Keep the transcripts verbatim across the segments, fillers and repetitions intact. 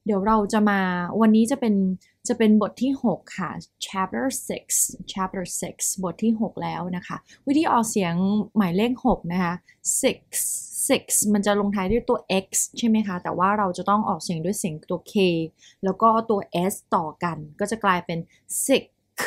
เดี๋ยวเราจะมาวันนี้จะเป็นจะเป็นบทที่หกค่ะ chapter six chapter six บทที่หกแล้วนะคะวิธีออกเสียงหมายเลขหกนะคะ six six มันจะลงท้ายด้วยตัว x ใช่ไหมคะแต่ว่าเราจะต้องออกเสียงด้วยเสียงตัว k แล้วก็ตัว s ต่อกันก็จะกลายเป็น six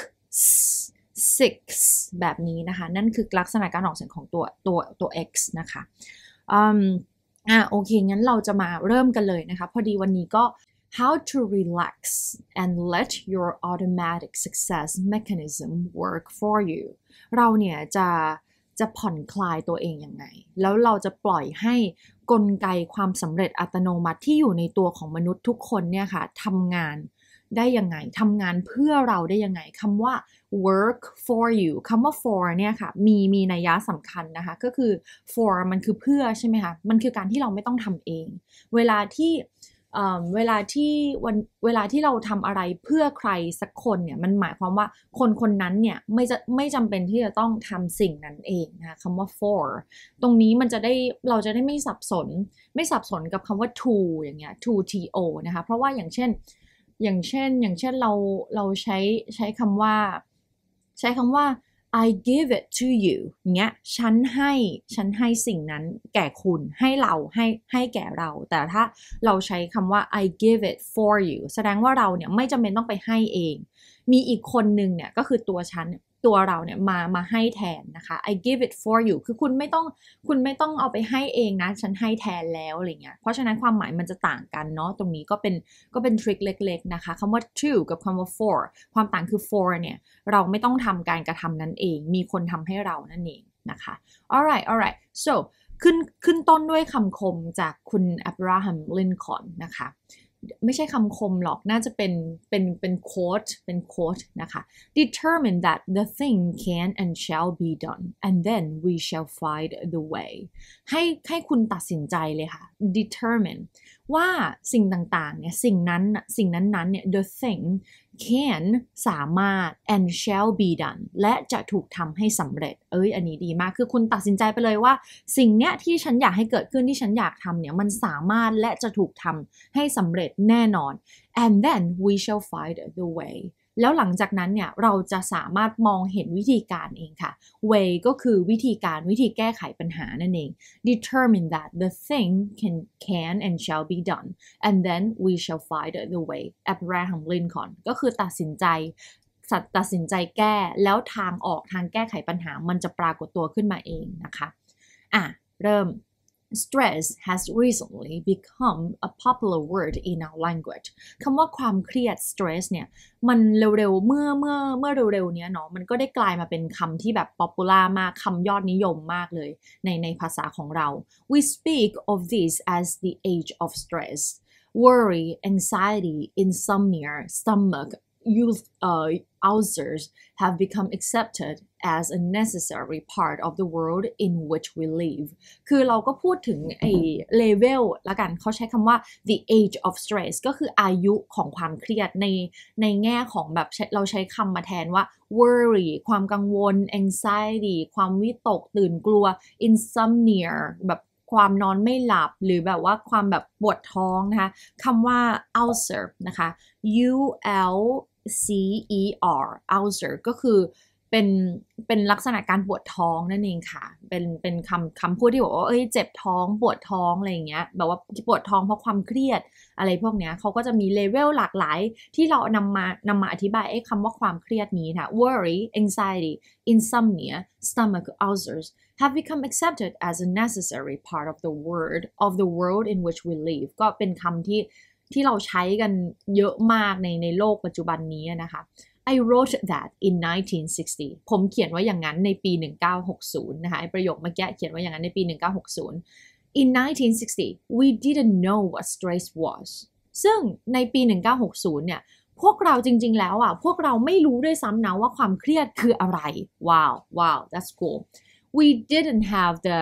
six แบบนี้นะคะนั่นคือลักษณะการออกเสียงของตัวตัวตัว x นะคะอืมอ่ะโอเคงั้นเราจะมาเริ่มกันเลยนะคะพอดีวันนี้ก็ how to relax and let your automatic success mechanism work for you เราเนี่ยจะจะผ่อนคลายตัวเองยังไงแล้วเราจะปล่อยให้กลไกความสำเร็จอัตโนมัติที่อยู่ในตัวของมนุษย์ทุกคนเนี่ยค่ะทำงานได้ยังไงทำงานเพื่อเราได้ยังไงคำว่า work for you คำว่า for เนี่ยค่ะมีมีนัยยะสำคัญนะคะก็คือ for มันคือเพื่อใช่ไหมคะมันคือการที่เราไม่ต้องทำเองเวลาที่เวลาที่วันเวลาที่เราทำอะไรเพื่อใครสักคนเนี่ยมันหมายความว่าคนคนนั้นเนี่ยไม่จะไม่จำเป็นที่จะต้องทำสิ่งนั้นเองนะคะคำว่า for ตรงนี้มันจะได้เราจะได้ไม่สับสนไม่สับสนกับคำว่า to อย่างเงี้ย to to นะคะเพราะว่าอย่างเช่นอย่างเช่นอย่างเช่นเราเราใช้ใช้คำว่าใช้คำว่า I give it to you เงี้ยฉันให้ฉันให้สิ่งนั้นแก่คุณให้เราให้ให้แก่เราแต่ถ้าเราใช้คำว่า I give it for you แสดงว่าเราเนี่ยไม่จำเป็นต้องไปให้เองมีอีกคนนึงเนี่ยก็คือตัวฉันตัวเราเนี่ยมามาให้แทนนะคะ I give it for you คือคุณไม่ต้องคุณไม่ต้องเอาไปให้เองนะฉันให้แทนแล้วอะไรเงี้ยเพราะฉะนั้นความหมายมันจะต่างกันเนาะตรงนี้ก็เป็นก็เป็นทริคเล็กๆนะคะคำว่า to กับคำว่า for ความต่างคือ for เนี่ยเราไม่ต้องทำการกระทำนั้นเองมีคนทำให้เรานั่นเองนะคะ alright alright so ขึ้นขึ้นต้นด้วยคำคมจากคุณ Abraham Lincoln นะคะไม่ใช่คำคมหรอกน่าจะเป็นเป็นเป็น quote เป็น quote นะคะ determine that the thing can and shall be done and then we shall find the way ให้ให้คุณตัดสินใจเลยค่ะ determine ว่าสิ่งต่างๆเนี่ยสิ่งนั้นสิ่งนั้นๆเนี่ย the thing can สามารถ and shall be done และจะถูกทำให้สำเร็จเอ้ยอันนี้ดีมากคือคุณตัดสินใจไปเลยว่าสิ่งเนี้ยที่ฉันอยากให้เกิดขึ้นที่ฉันอยากทำเนี่ยมันสามารถและจะถูกทำให้สำเร็จแน่นอน and then we shall find the way แล้วหลังจากนั้นเนี่ยเราจะสามารถมองเห็นวิธีการเองค่ะ way ก็คือวิธีการวิธีแก้ไขปัญหานั่นเอง determine that the thing can can and shall be done and then we shall find the way Abraham Lincoln ก็คือตัดสินใจตัดสินใจแก้แล้วทางออกทางแก้ไขปัญหามันจะปรากฏตัวขึ้นมาเองนะคะอ่ะเริ่มStress has recently become a popular word in our language คำว่าความเครียด stress เนี่ยมันเร็วๆเมื่อเมื่อเมื่อเร็วๆเนี้ยเนาะมันก็ได้กลายมาเป็นคำที่แบบ popular มากคำยอดนิยมมากเลยในในภาษาของเรา We speak of this as the age of stress worry anxiety insomnia stomach youth uh, ulcers have become accepted as a necessary part of the world in which we live คือเราก็พูดถึงไอ้ level ละกันเขาใช้คำว่า the age of stress ก็คืออายุของความเครียดในในแง่ของแบบเราใช้คำมาแทนว่า worry ความกังวล anxiety ความวิตกตื่นกลัว insomnia แบบความนอนไม่หลับหรือแบบว่าความแบบปวดท้องนะคะคำว่า ulcer นะคะ u l c e r ulcer ก็คือเป็นเป็นลักษณะการปวดท้องนั่นเองค่ะเป็นเป็นคำคำพูดที่บอกว่าเอ้ยเจ็บท้องปวดท้องอะไรอย่างเงี้ยแบบว่าปวดท้องเพราะความเครียดอะไรพวกเนี้ยเขาก็จะมีเลเวลหลากหลายที่เรานำมานำมาอธิบายไอ้คำว่าความเครียดนี้ค่ะ worry anxiety insomnia stomach ulcers have become accepted as a necessary part of the world of the world in which we live ก็เป็นคำที่ที่เราใช้กันเยอะมากในในโลกปัจจุบันนี้นะคะ I wrote that in nineteen sixty ผมเขียนไว้อย่างนั้นในปีหนึ่งเก้าหกศูนย์นะคะไอ้ประโยคเมื่อกี้เขียนไว้อย่างนั้นในปีหนึ่งเก้าหกศูนย์ In nineteen sixty we didn't know what stress was ซึ่งในปีหนึ่งเก้าหกศูนย์เนี่ยพวกเราจริงๆแล้วอ่ะพวกเราไม่รู้ด้วยซ้ำนะว่าความเครียดคืออะไรว้าวว้าว that's cool we didn't have the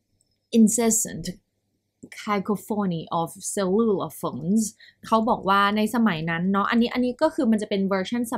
incessant cacophony of cellular phones เขาบอกว่าในสมัยนั้นเนาะอันนี้อันนี้ก็คือมันจะเป็นเวอร์ชันฉบับ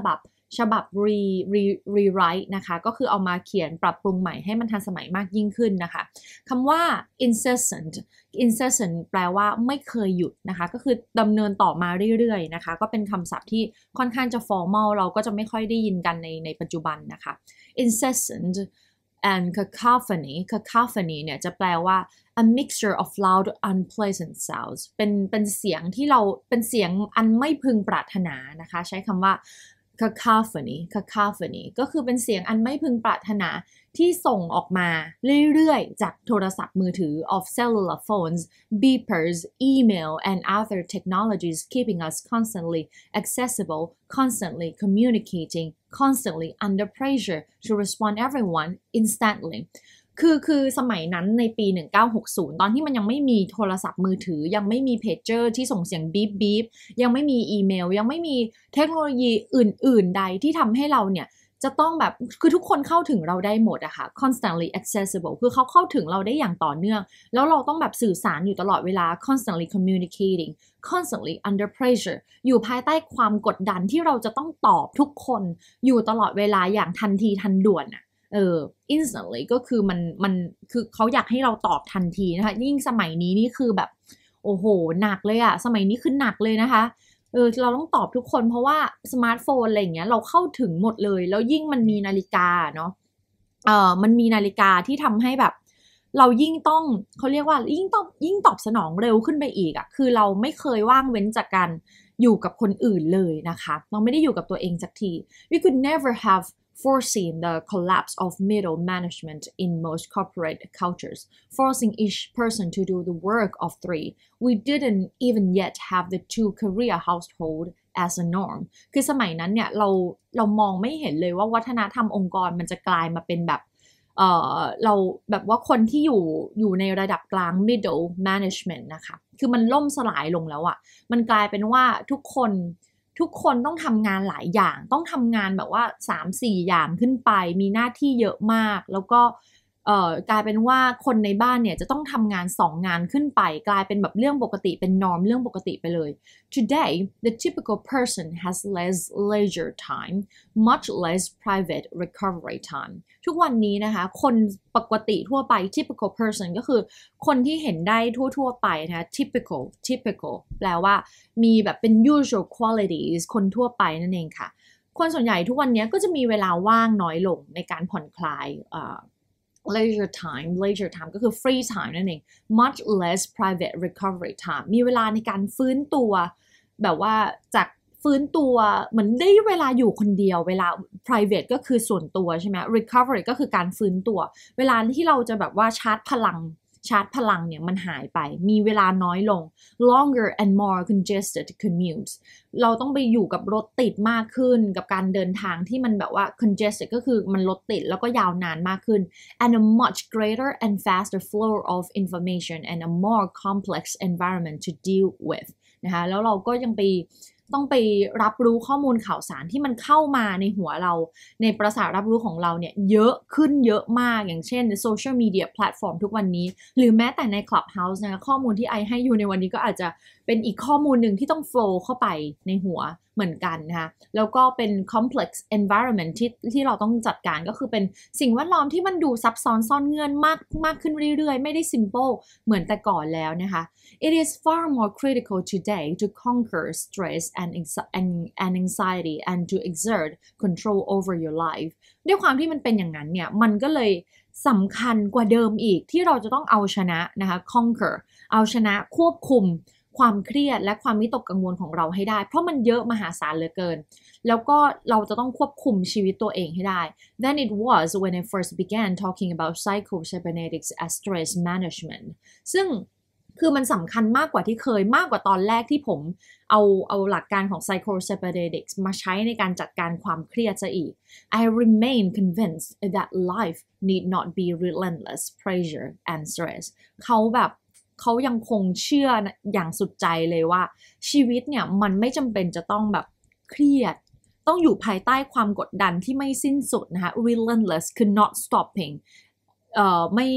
ฉบับ re re rewrite นะคะก็คือเอามาเขียนปรับปรุงใหม่ให้มันทันสมัยมากยิ่งขึ้นนะคะคำว่า incessant incessant แปลว่าไม่เคยหยุดนะคะก็คือดำเนินต่อมาเรื่อยๆนะคะก็เป็นคำศัพท์ที่ค่อนข้างจะ formal เราก็จะไม่ค่อยได้ยินกันในในปัจจุบันนะคะ incessant and cacophony cacophony เนี่ยจะแปลว่า a mixture of loud unpleasant sounds เป็นเป็นเสียงที่เราเป็นเสียงอันไม่พึงปรารถนานะคะใช้คำว่า cacophony cacophony ก็คือเป็นเสียงอันไม่พึงปรารถนาที่ส่งออกมาเรื่อยๆจากโทรศัพท์มือถือ of cellular phones beepers email and other technologies keeping us constantly accessible constantly communicating constantly under pressure to respond everyone instantly คือคือสมัยนั้นในปีหนึ่งเก้าหกศูนย์ตอนที่มันยังไม่มีโทรศัพท์มือถือยังไม่มีเพจเจอร์ที่ส่งเสียงบีบบีบยังไม่มีอีเมลยังไม่มีเทคโนโลยีอื่นๆใดที่ทำให้เราเนี่ยจะต้องแบบคือทุกคนเข้าถึงเราได้หมดอะค่ะ constantly accessible คือเขาเข้าถึงเราได้อย่างต่อเนื่องแล้วเราต้องแบบสื่อสารอยู่ตลอดเวลา constantly communicating constantly under pressure อยู่ภายใต้ความกดดันที่เราจะต้องตอบทุกคนอยู่ตลอดเวลาอย่างทันทีทันด่วนอะเออ instantly ก็คือมันมันคือเขาอยากให้เราตอบทันทีนะคะยิ่งสมัยนี้นี่คือแบบโอ้โหหนักเลยอะสมัยนี้คือหนักเลยนะคะเออเราต้องตอบทุกคนเพราะว่าสมาร์ทโฟนอะไรอย่างเงี้ยเราเข้าถึงหมดเลยแล้วยิ่งมันมีนาฬิกาเนาะเออมันมีนาฬิกาที่ทำให้แบบเรายิ่งต้องเขาเรียกว่ายิ่งต้องยิ่งตอบสนองเร็วขึ้นไปอีกอะคือเราไม่เคยว่างเว้นจากการอยู่กับคนอื่นเลยนะคะเราไม่ได้อยู่กับตัวเองสักที we could never have foreseen the collapse of middle management in most corporate cultures, forcing each person to do the work of three. We didn't even yet have the two-career household as a norm. คือสมัยนั้นเนี่ยเราเรามองไม่เห็นเลยว่าวัฒนธรรมองค์กรมันจะกลายมาเป็นแบบเอ่อเราแบบว่าคนที่อยู่อยู่ในระดับกลาง middle management นะคะคือมันล่มสลายลงแล้วอะมันกลายเป็นว่าทุกคนทุกคนต้องทำงานหลายอย่างต้องทำงานแบบว่า สามสี่ อย่างขึ้นไปมีหน้าที่เยอะมากแล้วก็เอ่อกลายเป็นว่าคนในบ้านเนี่ยจะต้องทำงานสองงานขึ้นไปกลายเป็นแบบเรื่องปกติเป็น norm เรื่องปกติไปเลย Today the typical person has less leisure time much less private recovery time ทุกวันนี้นะคะคนปกติทั่วไป typical person ก็คือคนที่เห็นได้ทั่วๆไปนะคะ typical typical แปลว่ามีแบบเป็น usual qualities คนทั่วไปนั่นเองค่ะคนส่วนใหญ่ทุกวันนี้ก็จะมีเวลาว่างน้อยลงในการผ่อนคลายเอ่อleisure time leisure time ก็คือ free time นั่นเอง much less private recovery time มีเวลาในการฟื้นตัวแบบว่าจากฟื้นตัวเหมือนได้เวลาอยู่คนเดียวเวลา private ก็คือส่วนตัวใช่ไหม recovery ก็คือการฟื้นตัวเวลาที่เราจะแบบว่าชาร์จพลังชาร์จพลังเนี่ยมันหายไปมีเวลาน้อยลง longer and more congested commutes เราต้องไปอยู่กับรถติดมากขึ้นกับการเดินทางที่มันแบบว่า congested ก็คือมันรถติดแล้วก็ยาวนานมากขึ้น and a much greater and faster flow of information and a more complex environment to deal with นะคะแล้วเราก็ยังไปต้องไปรับรู้ข้อมูลข่าวสารที่มันเข้ามาในหัวเราในประสาทรับรู้ของเราเนี่ยเยอะขึ้นเยอะมากอย่างเช่นโซเชียลมีเดียแพลตฟอร์มทุกวันนี้หรือแม้แต่ใน Clubhouse นะคะข้อมูลที่ไอให้อยู่ในวันนี้ก็อาจจะเป็นอีกข้อมูลหนึ่งที่ต้องโฟลว์เข้าไปในหัวเหมือนกันนะคะแล้วก็เป็น complex environment ที่ที่เราต้องจัดการก็คือเป็นสิ่งแวดล้อมที่มันดูซับซ้อนซ่อนเงื่อนมากมากขึ้นเรื่อยๆไม่ได้ simple เหมือนแต่ก่อนแล้วนะคะ It is far more critical today to conquer stress and and anxiety and to exert control over your life ด้วยความที่มันเป็นอย่างนั้นเนี่ยมันก็เลยสำคัญกว่าเดิมอีกที่เราจะต้องเอาชนะนะคะ conquer เอาชนะควบคุมความเครียดและความวิตกกังวลของเราให้ได้เพราะมันเยอะมหาศาลเหลือเกินแล้วก็เราจะต้องควบคุมชีวิตตัวเองให้ได้ Then it was when I first began talking about psycho-cybernetics as stress management ซึ่งคือมันสำคัญมากกว่าที่เคยมากกว่าตอนแรกที่ผมเอาเอาหลักการของ psycho-cybernetics มาใช้ในการจัดการความเครียดซะอีก I remain convinced that life need not be relentless pressure and stress เขาแบบเขายังคงเชื่ออย่างสุดใจเลยว่าชีวิตเนี่ยมันไม่จำเป็นจะต้องแบบเครียดต้องอยู่ภายใต้ความกดดันที่ไม่สิ้นสุดนะคะ relentless คือ not stopping เอ่อไม่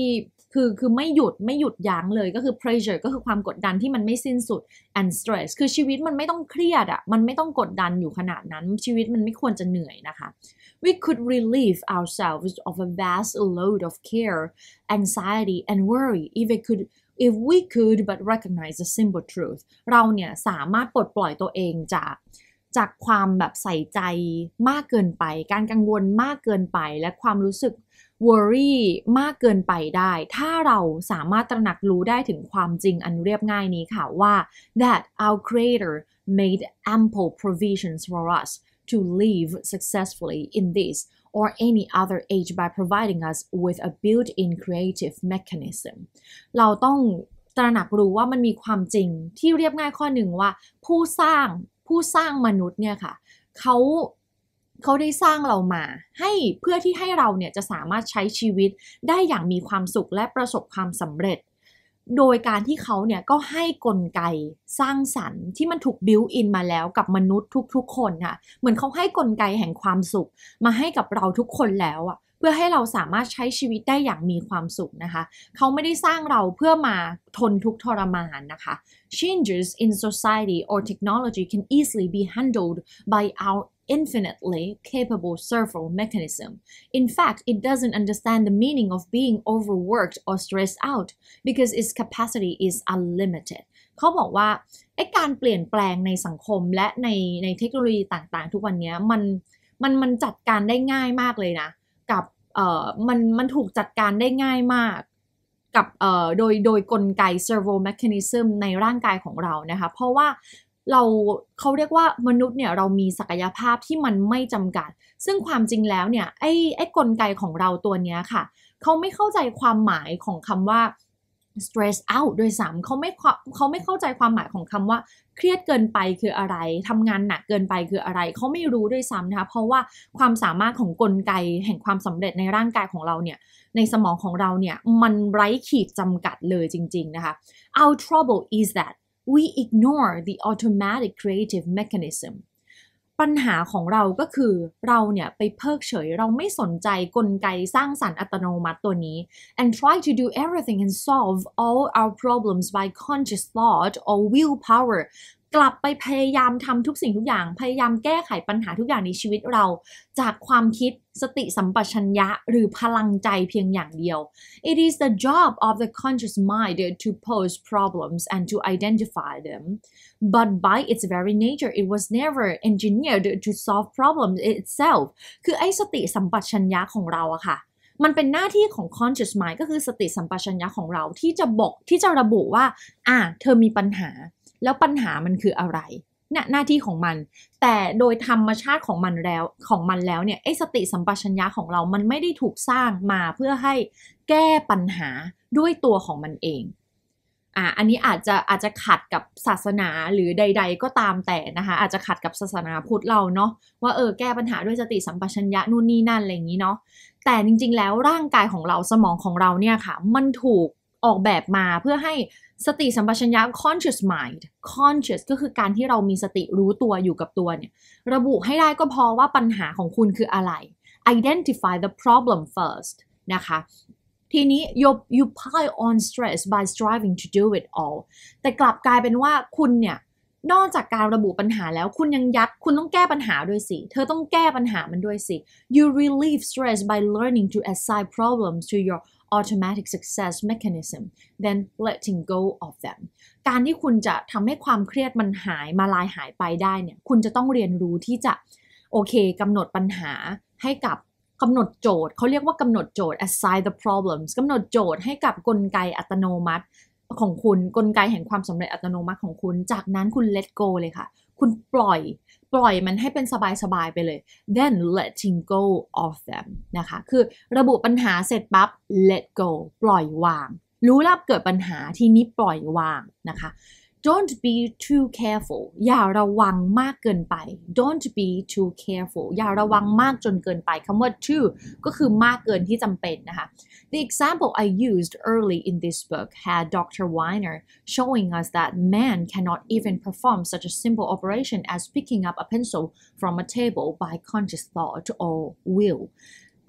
คือคือไม่หยุดไม่หยุดยั้งเลยก็คือ pressure ก็คือความกดดันที่มันไม่สิ้นสุด and stress คือชีวิตมันไม่ต้องเครียดอะมันไม่ต้องกดดันอยู่ขนาดนั้นชีวิตมันไม่ควรจะเหนื่อยนะคะ we could relieve ourselves of a vast load of care anxiety and worry if we could if we could but recognize the simple truth เราเนี่ยสามารถปลดปล่อยตัวเองจากจากความแบบใส่ใจมากเกินไปการกังวลมากเกินไปและความรู้สึก worry มากเกินไปได้ถ้าเราสามารถตระหนักรู้ได้ถึงความจริงอันเรียบง่ายนี้ค่ะว่า that our creator made ample provisions for us to live successfully in this or any other age by providing us with a built-in creative mechanism เราต้องตระหนักรู้ว่ามันมีความจริงที่เรียบง่ายข้อหนึ่งว่าผู้สร้างผู้สร้างมนุษย์เนี่ยค่ะเขาเขาได้สร้างเรามาให้เพื่อที่ให้เราเนี่ยจะสามารถใช้ชีวิตได้อย่างมีความสุขและประสบความสำเร็จโดยการที่เขาเนี่ยก็ให้กลไกสร้างสรรค์ที่มันถูกบิวอินมาแล้วกับมนุษย์ทุกๆคนค่ะเหมือนเขาให้กลไกแห่งความสุขมาให้กับเราทุกคนแล้วอะเพื่อให้เราสามารถใช้ชีวิตได้อย่างมีความสุขนะคะเขาไม่ได้สร้างเราเพื่อมาทนทุกข์ทรมานนะคะ Changes in society or technology can easily be handled by our infinitely capable servo mechanism. In fact, it doesn't understand the meaning of being overworked or stressed out because its capacity is unlimited. เขาบอกว่าไอ้การเปลี่ยนแปลงในสังคมและในในเทคโนโลยีต่างๆทุกวันนี้มันมันมันจัดการได้ง่ายมากเลยนะกับเอ่อมันมันถูกจัดการได้ง่ายมากกับเอ่อโดยโดยกลไก servo mechanism ในร่างกายของเรานะคะเพราะว่าเราเขาเรียกว่ามนุษย์เนี่ยเรามีศักยภาพที่มันไม่จำกัดซึ่งความจริงแล้วเนี่ยไอ้ไอ้กลไกของเราตัวเนี้ยค่ะเขาไม่เข้าใจความหมายของคำว่า stress out ด้วยซ้ำเขาไม่เขาไม่เข้าใจความหมายของคำว่าเครียดเกินไปคืออะไรทำงานหนักเกินไปคืออะไรเขาไม่รู้ด้วยซ้ำนะคะเพราะว่าความสามารถของกลไกแห่งความสำเร็จในร่างกายของเราเนี่ยในสมองของเราเนี่ยมันไร้ขีดจำกัดเลยจริงๆนะคะ Our trouble is that we ignore the automatic creative mechanism ปัญหาของเราก็คือเราเนี่ยไปเพิกเฉยเราไม่สนใจกลไกสร้างสรรค์อัตโนมัติตัวนี้ and try to do everything and solve all our problems by conscious thought or willpower กลับไปพยายามทำทุกสิ่งทุกอย่างพยายามแก้ไขปัญหาทุกอย่างในชีวิตเราจากความคิดสติสัมปชัญญะหรือพลังใจเพียงอย่างเดียว It is the job of the conscious mind to pose problems and to identify them but by its very nature it was never engineered to solve problems itself คือไอ้สติสัมปชัญญะของเราอะค่ะมันเป็นหน้าที่ของ conscious mind ก็คือสติสัมปชัญญะของเราที่จะบอกที่จะระบุว่าอ่ะเธอมีปัญหาแล้วปัญหามันคืออะไรเนี่ยหน้าที่ของมันแต่โดยธรรมชาติของมันแล้วของมันแล้วเนี่ยไอ้สติสัมปชัญญะของเรามันไม่ได้ถูกสร้างมาเพื่อให้แก้ปัญหาด้วยตัวของมันเองอ่ะอันนี้อาจจะอาจจะขัดกับศาสนาหรือใดๆก็ตามแต่นะคะอาจจะขัดกับศาสนาพุทธเราเนาะว่าเออแก้ปัญหาด้วยสติสัมปชัญญะนู่นนี่นั่นอะไรอย่างนี้เนาะแต่จริงๆแล้วร่างกายของเราสมองของเราเนี่ยค่ะมันถูกออกแบบมาเพื่อให้สติสัมปชัญญะ conscious mind conscious ก็คือการที่เรามีสติรู้ตัวอยู่กับตัวเนี่ยระบุให้ได้ก็พอว่าปัญหาของคุณคืออะไร identify the problem first นะคะทีนี้ you you pile on stress by striving to do it all แต่กลับกลายเป็นว่าคุณเนี่ยนอกจากการระบุปัญหาแล้วคุณยังยัดคุณต้องแก้ปัญหาด้วยสิเธอต้องแก้ปัญหามันด้วยสิ you relieve stress by learning to assign problems to your automatic success mechanism then letting go of them การที่คุณจะทำให้ความเครียดมันหายมาลายหายไปได้เนี่ยคุณจะต้องเรียนรู้ที่จะโอเคกำหนดปัญหาให้กับกำหนดโจทย์เขาเรียกว่ากำหนดโจทย์ assign the problems กำหนดโจทย์ให้กับกลไกอัตโนมัติของคุณกลไกแห่งความสำเร็จอัตโนมัติของคุณจากนั้นคุณ let go เลยค่ะคุณปล่อยปล่อยมันให้เป็นสบายๆไปเลย then letting go of them นะคะคือระบุปัญหาเสร็จปั๊บ let go ปล่อยวางรู้แล้วเกิดปัญหาทีนี้ปล่อยวางนะคะ don't be too careful อย่าระวังมากเกินไป don't be too careful อย่าระวังมากจนเกินไปคำว่า too ก็คือมากเกินที่จำเป็นนะคะ The example I used early in this book had Doctor Weiner showing us that man cannot even perform such a simple operation as picking up a pencil from a table by conscious thought or will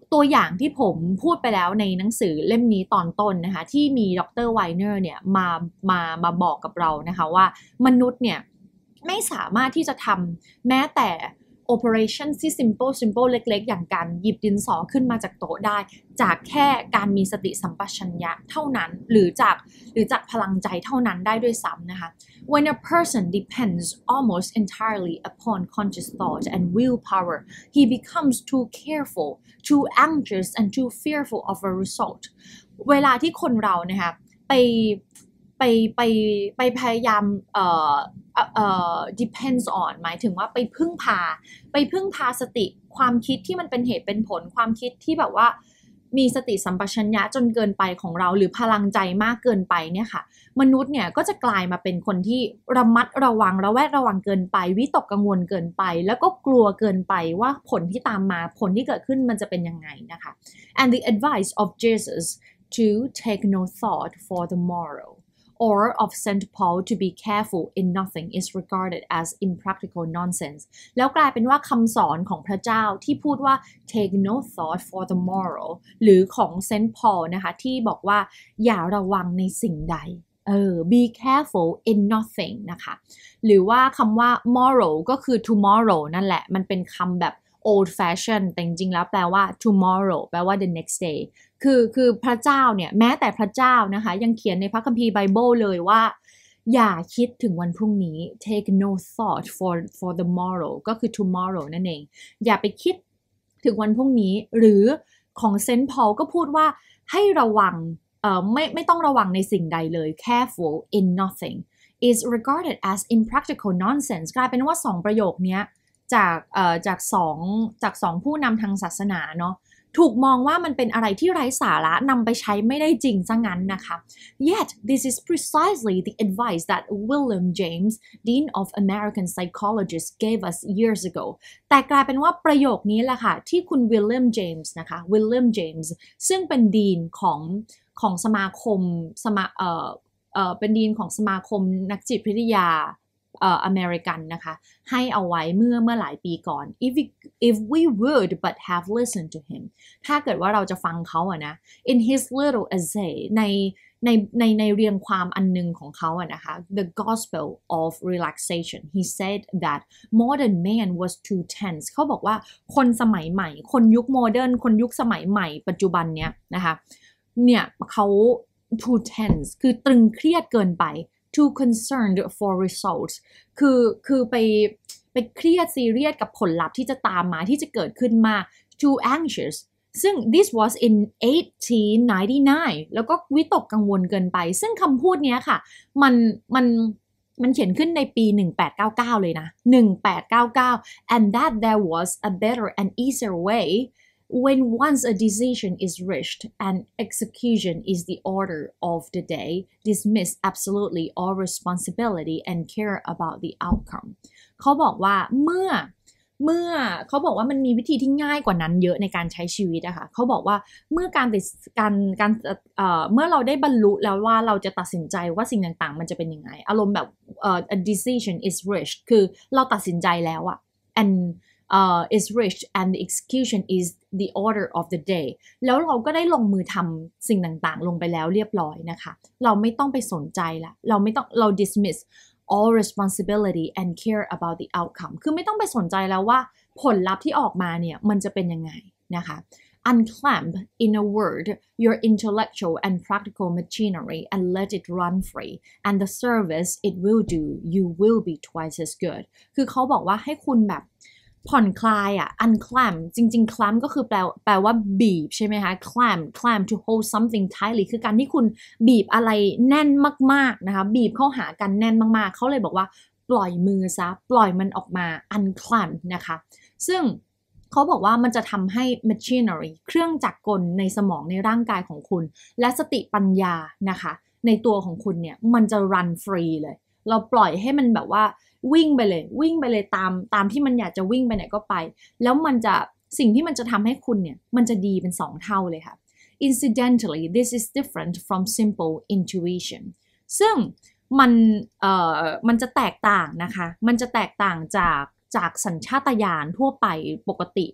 ตัวอย่างที่ผมพูดไปแล้วในหนังสือเล่มนี้ตอนต้นนะคะที่มีดรไวเนอร์เนี่ยมามามาบอกกับเรานะคะว่ามนุษย์เนี่ยไม่สามารถที่จะทำแม้แต่ operation ที่ simple simple เล็กๆอย่างการหยิบดินสอขึ้นมาจากโต๊ะได้จากแค่การมีสติสัมปชัญญะเท่านั้นหรือจากหรือจากพลังใจเท่านั้นได้ด้วยซ้ำนะคะ When a person depends almost entirely upon conscious thought and willpower, he becomes too careful, too anxious, and too fearful of a result. เวลาที่คนเรานะคะไปไปไปไปพยายามเอ่อเอ่อ depends on หมายถึงว่าไปพึ่งพาไปพึ่งพาสติความคิดที่มันเป็นเหตุเป็นผลความคิดที่แบบว่ามีสติสัมปชัญญะจนเกินไปของเราหรือพลังใจมากเกินไปเนี่ยค่ะมนุษย์เนี่ยก็จะกลายมาเป็นคนที่ระมัดระวังระแวดระวังเกินไปวิตกกังวลเกินไปแล้วก็กลัวเกินไปว่าผลที่ตามมาผลที่เกิดขึ้นมันจะเป็นยังไงนะคะ and the advice of Jesus to take no thought for the morrow or of Saint Paul to be careful in nothing is regarded as impractical nonsense แล้วกลายเป็นว่าคำสอนของพระเจ้าที่พูดว่า take no thought for the morrow หรือของ Saint Paul นะคะที่บอกว่าอย่าระวังในสิ่งใดเออ be careful in nothing นะคะหรือว่าคำว่า morrow ก็คือ tomorrow นั่นแหละมันเป็นคำแบบ old fashion แต่จริงๆแล้วแปลว่า tomorrow แปลว่า the next day คือคือพระเจ้าเนี่ยแม้แต่พระเจ้านะคะยังเขียนในพระคัมภีร์ไบเบิลเลยว่าอย่าคิดถึงวันพรุ่งนี้ take no thought for for the morrow ก็คือ tomorrow นั่นเองอย่าไปคิดถึงวันพรุ่งนี้หรือของเซนต์พอลก็พูดว่าให้ระวังเอ่อไม่ไม่ต้องระวังในสิ่งใดเลย careful in nothing is regarded as impractical nonsense กลายเป็นว่าสองประโยคนี้จากเอ่อจากสองจากสองผู้นำทางศาสนาเนาะถูกมองว่ามันเป็นอะไรที่ไร้สาระนำไปใช้ไม่ได้จริงซะงั้นนะคะ Yet this is precisely the advice that William James Dean of American Psychology gave us years ago แต่กลายเป็นว่าประโยคนี้แหละค่ะที่คุณ William James นะคะ William James ซึ่งเป็นดีนของของสมาคมสมาเอ่อเอ่อเป็นดีนของสมาคมนักจิตวิทยาเอ่ออเมริกันนะคะให้เอาไว้เมื่อเมื่อหลายปีก่อน if we if we would but have listened to him ถ้าเกิดว่าเราจะฟังเขาอะนะ in his little essay ในในในในเรียงความอันนึงของเขาอะนะคะ the gospel of relaxation he said that modern man was too tense เขาบอกว่าคนสมัยใหม่คนยุคโมเดิร์นคนยุคสมัยใหม่ปัจจุบันเนี้ยนะคะเนี่ยเขา too tense คือตรึงเครียดเกินไปtoo concerned for results คือคือไปไปเครียดซีเรียสกับผลลัพธ์ที่จะตามมาที่จะเกิดขึ้นมา too anxious ซึ่ง this was in eighteen ninety-nine แล้วก็วิตกกังวลเกินไปซึ่งคำพูดนี้ค่ะมันมันมันเขียนขึ้นในปีหนึ่งแปดเก้าเก้าเลยนะหนึ่งแปดเก้าเก้า and that there was a better and easier way when once a decision is reached and execution is the order of the day, dismiss absolutely all responsibility and care about the outcome เขาบอกว่าเมื่อเมื่อเขาบอกว่ามันมีวิธีที่ง่ายกว่านั้นเยอะในการใช้ชีวิตอะค่ะเขาบอกว่าเมื่อการติดการการเอ่อเมื่อเราได้บรรลุแล้วว่าเราจะตัดสินใจว่าสิ่งต่างๆมันจะเป็นยังไงอารมณ์แบบเอ่อ a decision is reached คือเราตัดสินใจแล้วอะ and Uh, is reached and the execution is the order of the day แล้วเราก็ได้ลงมือทำสิ่งต่างๆลงไปแล้วเรียบร้อยนะคะเราไม่ต้องไปสนใจละเราไม่ต้องเรา dismiss all responsibility and care about the outcome คือไม่ต้องไปสนใจแล้วว่าผลลัพธ์ที่ออกมาเนี่ยมันจะเป็นยังไงนะคะ unclamp in a word your intellectual and practical machinery and let it run free and the service it will do you will be twice as good คือเขาบอกว่าให้คุณแบบผ่อนคลายอ่ะ unclamp จริงๆ clamp ก็คือแปลแปลว่าบีบใช่ไหมคะ clamp clamp to hold something tightly คือการที่คุณบีบอะไรแน่นมากๆนะคะบีบเข้าหากันแน่นมากๆเขาเลยบอกว่าปล่อยมือซะปล่อยมันออกมา unclamp นะคะซึ่งเขาบอกว่ามันจะทำให้ machinery เครื่องจักรกลในสมองในร่างกายของคุณและสติปัญญานะคะในตัวของคุณเนี่ยมันจะ run free เลยเราปล่อยให้มันแบบว่าวิ่งไปเลยวิ่งไปเลยตามตามที่มันอยากจะวิ่งไปไหนก็ไปแล้วมันจะสิ่งที่มันจะทำให้คุณเนี่ยมันจะดีเป็นสองเท่าเลยค่ะ Incidentally this is different from simple intuition ซึ่งมันเอ่อมันจะแตกต่างนะคะมันจะแตกต่างจากจากสัญชาตญาณทั่วไปปกตินะ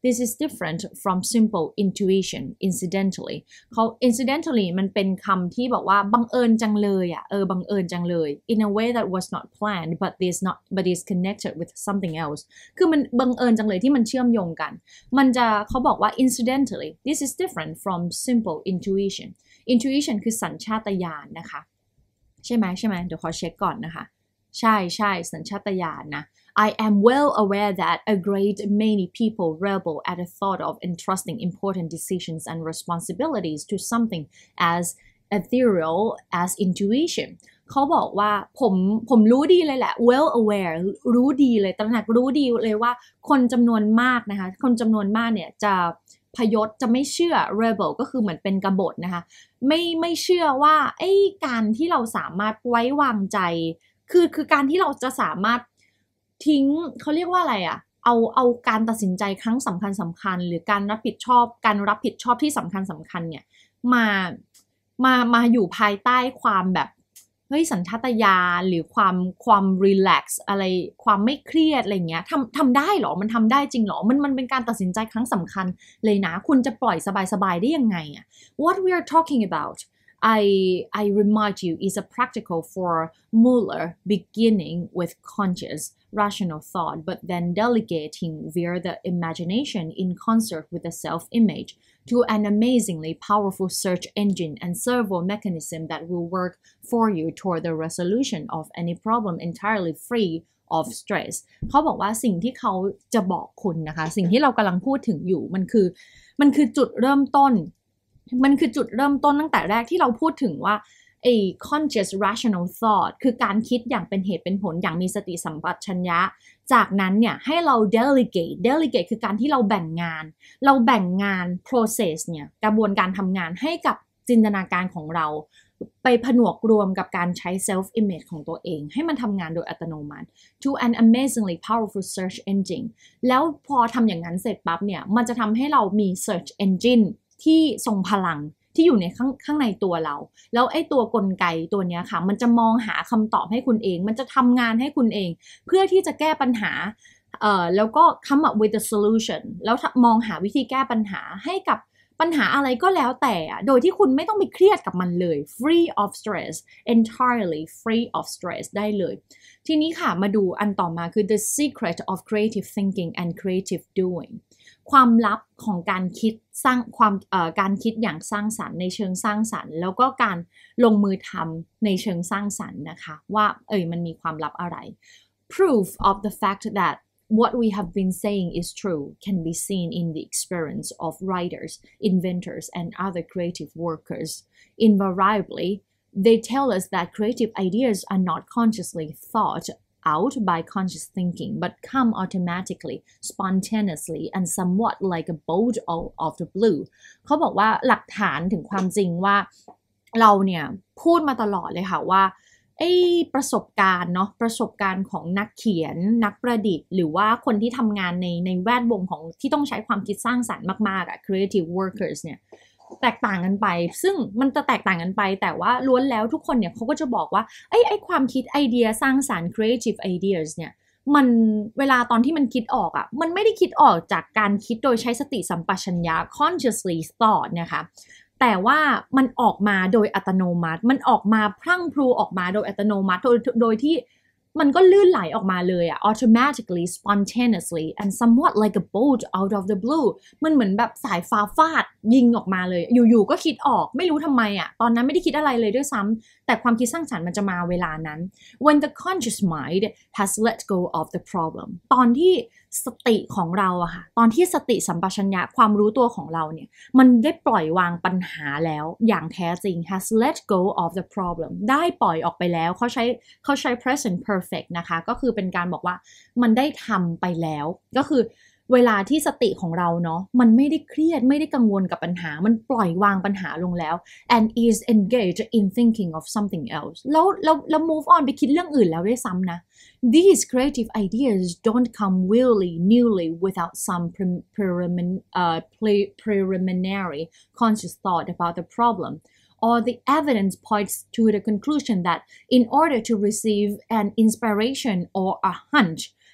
this is different from simple intuition incidentally เขา incidentally มันเป็นคำที่บอกว่าบังเอิญจังเลยอ่ะเออบังเอิญจังเลย in a way that was not planned but is not but is connected with something else คือมันบังเอิญจังเลยที่มันเชื่อมโยงกันมันจะเขาบอกว่า incidentally this is different from simple intuition intuition คือสัญชาตญาณนะคะใช่ไหมใช่ไหมเดี๋ยวขอเช็คก่อนนะคะใช่ใช่สัญชาตญาณนะ I am well aware that a great many people rebel at the thought of entrusting important decisions and responsibilities to something as ethereal as intuition เขาบอกว่าผมผมรู้ดีเลยแหละ well aware รู้ดีเลยตระหนักรู้ดีเลยว่าคนจำนวนมากนะคะคนจำนวนมากเนี่ยจะพยศจะไม่เชื่อ rebel ก็คือเหมือนเป็นกบฏนะคะไม่ไม่เชื่อว่าไอ้การที่เราสามารถไว้วางใจคือคือการที่เราจะสามารถทิ้งเขาเรียกว่าอะไรอะเอาเอาการตัดสินใจครั้งสำคัญสำคัญหรือการรับผิดชอบการรับผิดชอบที่สำคัญสำคัญเนี่ยมามามาอยู่ภายใต้ความแบบเฮ้ยสัญชาตญาณหรือความความรีแลกซ์อะไรความไม่เครียดอะไรเงี้ยทำทำได้หรอมันทำได้จริงหรอมันมันเป็นการตัดสินใจครั้งสำคัญเลยนะคุณจะปล่อยสบายๆได้ยังไงอะ What we are talking about I I remind you is a practical formula beginning with conscious rational thought but then delegating via the imagination in concert with the self-image to an amazingly powerful search engine and servo mechanism that will work for you toward the resolution of any problem entirely free of stress เขาบอกว่าสิ่งที่เขาจะบอกคุณนะคะสิ่งที่เรากำลังพูดถึงอยู่มันคือมันคือจุดเริ่มต้นมันคือจุดเริ่มต้นตั้งแต่แรกที่เราพูดถึงว่าไอ้ conscious rational thought คือการคิดอย่างเป็นเหตุเป็นผลอย่างมีสติสัมปชัญญะจากนั้นเนี่ยให้เรา delegate delegate คือการที่เราแบ่งงานเราแบ่งงาน process เนี่ยกระบวนการทำงานให้กับจินตนาการของเราไปผนวกรวมกับการใช้ self image ของตัวเองให้มันทำงานโดยอัตโนมัติ to an amazingly powerful search engine แล้วพอทำอย่างนั้นเสร็จปั๊บเนี่ยมันจะทำให้เรามี search engineที่ทรงพลังที่อยู่ในข้างข้างในตัวเราแล้วไอ้ตัวกลไกตัวนี้ค่ะมันจะมองหาคำตอบให้คุณเองมันจะทำงานให้คุณเองเพื่อที่จะแก้ปัญหาเอ่อแล้วก็ come up with the solution แล้วมองหาวิธีแก้ปัญหาให้กับปัญหาอะไรก็แล้วแต่โดยที่คุณไม่ต้องไปเครียดกับมันเลย free of stress entirely free of stress ได้เลยทีนี้ค่ะมาดูอันต่อมาคือ the secret of creative thinking and creative doingความลับของการคิดสร้างความเอ่อการคิดอย่างสร้างสรรค์ในเชิงสร้างสรรค์แล้วก็การลงมือทำในเชิงสร้างสรรค์นะคะว่าเอ่ยมันมีความลับอะไร proof of the fact that what we have been saying is true can be seen in the experience of writers, inventors, and other creative workers. Invariably, they tell us that creative ideas are not consciously thought out by conscious thinking, but come automatically, spontaneously, and somewhat like a bolt out of the blue. เขาบอกว่าหลักฐานถึงความจริงว่าเราเนี่ยพูดมาตลอดเลยค่ะว่าไอ้ประสบการณ์เนาะประสบการณ์ของนักเขียนนักประดิษฐ์หรือว่าคนที่ทำงานในในแวดวงของที่ต้องใช้ความคิดสร้างสรรค์มากๆอะ creative workers เนี่ยแตกต่างกันไปซึ่งมันจะแตกต่างกันไปแต่ว่าล้วนแล้วทุกคนเนี่ยเขาก็จะบอกว่าไอ้ไอ้ความคิดไอเดียสร้างสรรค์ creative ideas เนี่ยมันเวลาตอนที่มันคิดออกอะมันไม่ได้คิดออกจากการคิดโดยใช้สติสัมปชัญญะ consciously thought นะคะแต่ว่ามันออกมาโดยอัตโนมัติมันออกมาพรั่งพรูออกมาโดยอัตโนมัติโดยโดยที่มันก็ลื่นไหลออกมาเลยอะ automatically spontaneously and somewhat like a bolt out of the blue มันเหมือนแบบสายฟ้าฟาดยิงออกมาเลยอยู่ๆก็คิดออกไม่รู้ทำไมอะตอนนั้นไม่ได้คิดอะไรเลยด้วยซ้ำแต่ความคิดสร้างสรรค์มันจะมาเวลานั้น when the conscious mind has let go of the problem ตอนที่สติของเราอะค่ะตอนที่สติสัมปชัญญะความรู้ตัวของเราเนี่ยมันได้ปล่อยวางปัญหาแล้วอย่างแท้จริง has let go of the problem ได้ปล่อยออกไปแล้วเขาใช้เขาใช้ present perfect นะคะก็คือเป็นการบอกว่ามันได้ทำไปแล้วก็คือเวลาที่สติของเราเนาะมันไม่ได้เครียดไม่ได้กังวลกับปัญหามันปล่อยวางปัญหาลงแล้ว and is engaged in thinking of something else แล้วแล้วแล้ว move on ไปคิดเรื่องอื่นแล้วด้วยซ้ำนะ These creative ideas don't come willy-nilly without some prelimin- uh, preliminary conscious thought about the problem or the evidence points to the conclusion that in order to receive an inspiration or a hunch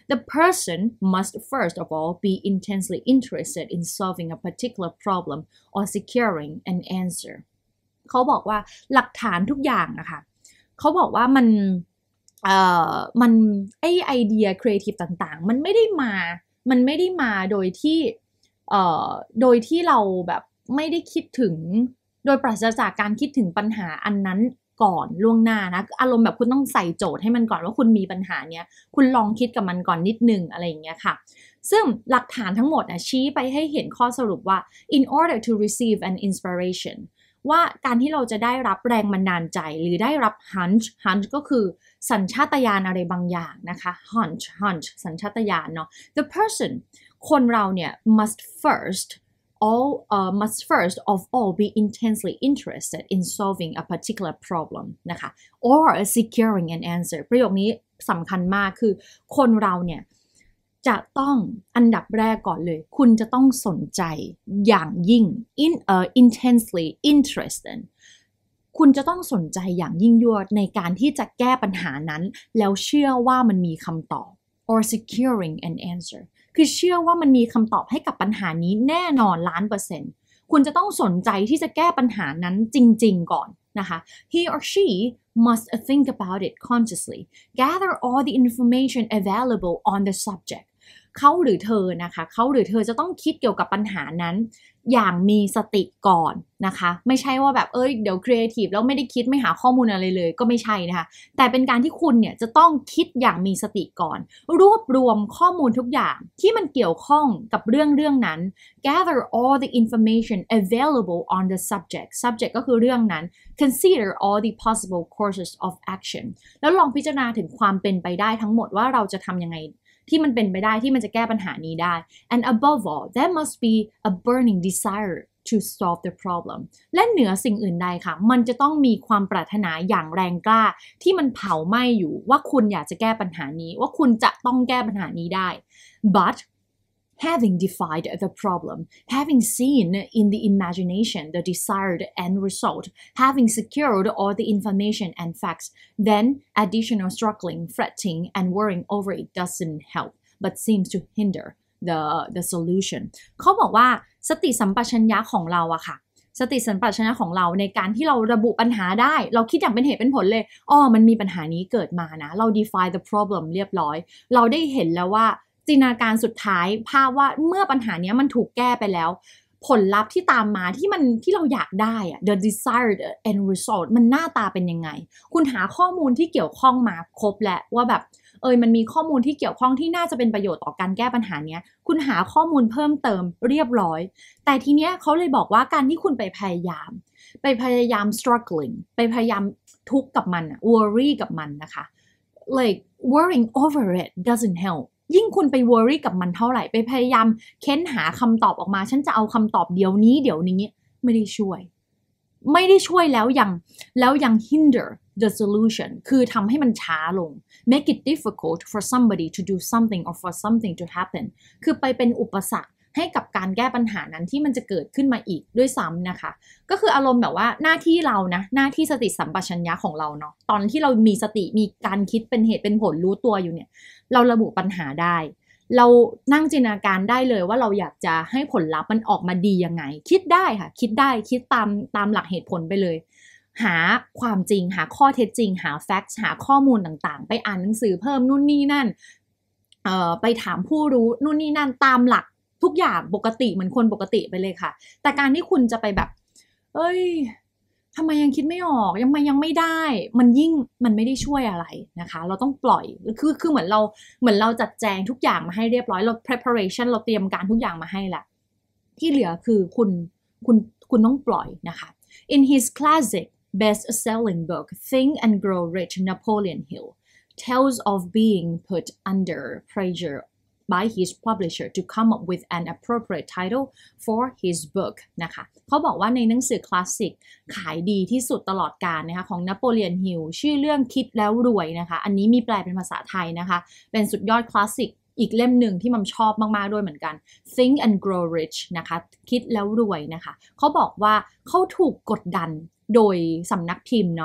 The person must first of all be intensely interested in solving a particular problem or securing an answer เขาบอกว่าหลักฐานทุกอย่างอะค่ะเขาบอกว่ามันเอ่อมันไอไอเดียครีเอทีฟต่างๆมันไม่ได้มามันไม่ได้มาโดยที่เอ่อโดยที่เราแบบไม่ได้คิดถึงโดยปราศจากการคิดถึงปัญหาอันนั้นก่อนล่วงหน้านะอารมณ์แบบคุณต้องใส่โจทย์ให้มันก่อนว่าคุณมีปัญหาเนี้ยคุณลองคิดกับมันก่อนนิดนึงอะไรอย่างเงี้ยค่ะซึ่งหลักฐานทั้งหมดนะชี้ไปให้เห็นข้อสรุปว่า in order to receive an inspiration ว่าการที่เราจะได้รับแรงบันดาลใจหรือได้รับ hunch hunch ก็คือสัญชาตญาณอะไรบางอย่างนะคะ hunch hunch สัญชาตญาณเนาะ the person คนเราเนี่ย must first all uh, must first of all be intensely interested in solving a particular problem นะคะ or securing an answer ประโยคนี้สำคัญมากคือคนเราเนี่ยจะต้องอันดับแรกก่อนเลยคุณจะต้องสนใจอย่างยิ่ง in uh, intensely interested คุณจะต้องสนใจอย่างยิ่งยวดในการที่จะแก้ปัญหานั้นแล้วเชื่อว่ามันมีคำตอบ or securing an answer คือเชื่อว่ามันมีคำตอบให้กับปัญหานี้แน่นอนล้านเปอร์เซ็นต์คุณจะต้องสนใจที่จะแก้ปัญหานั้นจริงๆก่อนนะคะ he or she must think about it consciously gather all the information available on the subject เขาหรือเธอนะคะเขาหรือเธอจะต้องคิดเกี่ยวกับปัญหานั้นอย่างมีสติก่อนนะคะไม่ใช่ว่าแบบเอ้ยเดี๋ยวครีเอทีฟแล้วไม่ได้คิดไม่หาข้อมูลอะไรเลยก็ไม่ใช่นะคะแต่เป็นการที่คุณเนี่ยจะต้องคิดอย่างมีสติก่อนรวบรวมข้อมูลทุกอย่างที่มันเกี่ยวข้องกับเรื่องเรื่องนั้น gather all the information available on the subject subject ก็คือเรื่องนั้น consider all the possible courses of action แล้วลองพิจารณาถึงความเป็นไปได้ทั้งหมดว่าเราจะทำยังไงที่มันเป็นไปได้ที่มันจะแก้ปัญหานี้ได้ and above all there must be a burning desire to solve the problem และเหนือสิ่งอื่นใดค่ะมันจะต้องมีความปรารถนาอย่างแรงกล้าที่มันเผาไหม้อยู่ว่าคุณอยากจะแก้ปัญหานี้ว่าคุณจะต้องแก้ปัญหานี้ได้ but having defined the problem, having seen in the imagination the desired end result, having secured all the information and facts, then additional struggling, fretting, and worrying over it doesn't help, but seems to hinder the, the solution. เขาบอกว่าสติสัมปชัญญะของเราอะค่ะสติสัมปชัญญะของเราในการที่เราระบุปัญหาได้เราคิดอย่างเป็นเหตุเป็นผลเลยอ๋อมันมีปัญหานี้เกิดมานะเรา define the problem เรียบร้อยเราได้เห็นแล้วว่าจินตนาการสุดท้ายภาพว่าเมื่อปัญหานี้มันถูกแก้ไปแล้วผลลัพธ์ที่ตามมาที่มันที่เราอยากได้อะ the desired end result มันหน้าตาเป็นยังไงคุณหาข้อมูลที่เกี่ยวข้องมาครบแล้วว่าแบบเอยมันมีข้อมูลที่เกี่ยวข้องที่น่าจะเป็นประโยชน์ต่อการแก้ปัญหาเนี้ยคุณหาข้อมูลเพิ่มเติมเรียบร้อยแต่ทีเนี้ยเขาเลยบอกว่าการที่คุณไปพยายามไปพยายาม struggling ไปพยายามทุกข์กับมัน worry กับมันนะคะ like worrying over it doesn't helpยิ่งคุณไป worry กับมันเท่าไหร่ไปพยายามเค้นหาคำตอบออกมาฉันจะเอาคำตอบเดี๋ยวนี้เดี๋ยวนี้ไม่ได้ช่วยไม่ได้ช่วยแล้วยังแล้วยัง hinder the solution คือทำให้มันช้าลง make it difficult for somebody to do something or for something to happen คือไปเป็นอุปสรรคให้กับการแก้ปัญหานั้นที่มันจะเกิดขึ้นมาอีกด้วยซ้ำนะคะก็คืออารมณ์แบบว่าหน้าที่เรานะหน้าที่สติสัมปชัญญะของเราเนาะตอนที่เรามีสติมีการคิดเป็นเหตุเป็นผลรู้ตัวอยู่เนี่ยเราระบุปัญหาได้เรานั่งจินตนาการได้เลยว่าเราอยากจะให้ผลลัพธ์มันออกมาดียังไงคิดได้ค่ะคิดได้คิดตามตามหลักเหตุผลไปเลยหาความจริงหาข้อเท็จจริงหา facts หาข้อมูลต่างๆไปอ่านหนังสือเพิ่มนู่นนี่นั่นเอ่อไปถามผู้รู้นู่นนี่นั่นตามหลักทุกอย่างปกติเหมือนคนปกติไปเลยค่ะแต่การที่คุณจะไปแบบเอ้ยทำไมยังคิดไม่ออกยังไงยังไม่ได้มันยิ่งมันไม่ได้ช่วยอะไรนะคะเราต้องปล่อยคือคือเหมือนเราเหมือนเราจัดแจงทุกอย่างมาให้เรียบร้อยเรา preparation เราเตรียมการทุกอย่างมาให้ละที่เหลือคือคุณคุณคุณต้องปล่อยนะคะ in his classic best-selling book Think and Grow Rich Napoleon Hill tells of being put under pressure by his publisher to come up with an appropriate title for his book นะคะเขาบอกว่าในหนังสือคลาสสิกขายดีที่สุดตลอดกาลนะคะของนโปเลียนฮิลชื่อเรื่องคิดแล้วรวยนะคะอันนี้มีแปลเป็นภาษาไทยนะคะเป็นสุดยอดคลาสสิกอีกเล่มหนึ่งที่มัมชอบมากๆด้วยเหมือนกัน Think and Grow Rich นะคะคิดแล้วรวยนะคะเขาบอกว่าเขาถูกกดดันโดยสำนักพิมพ์เนาะส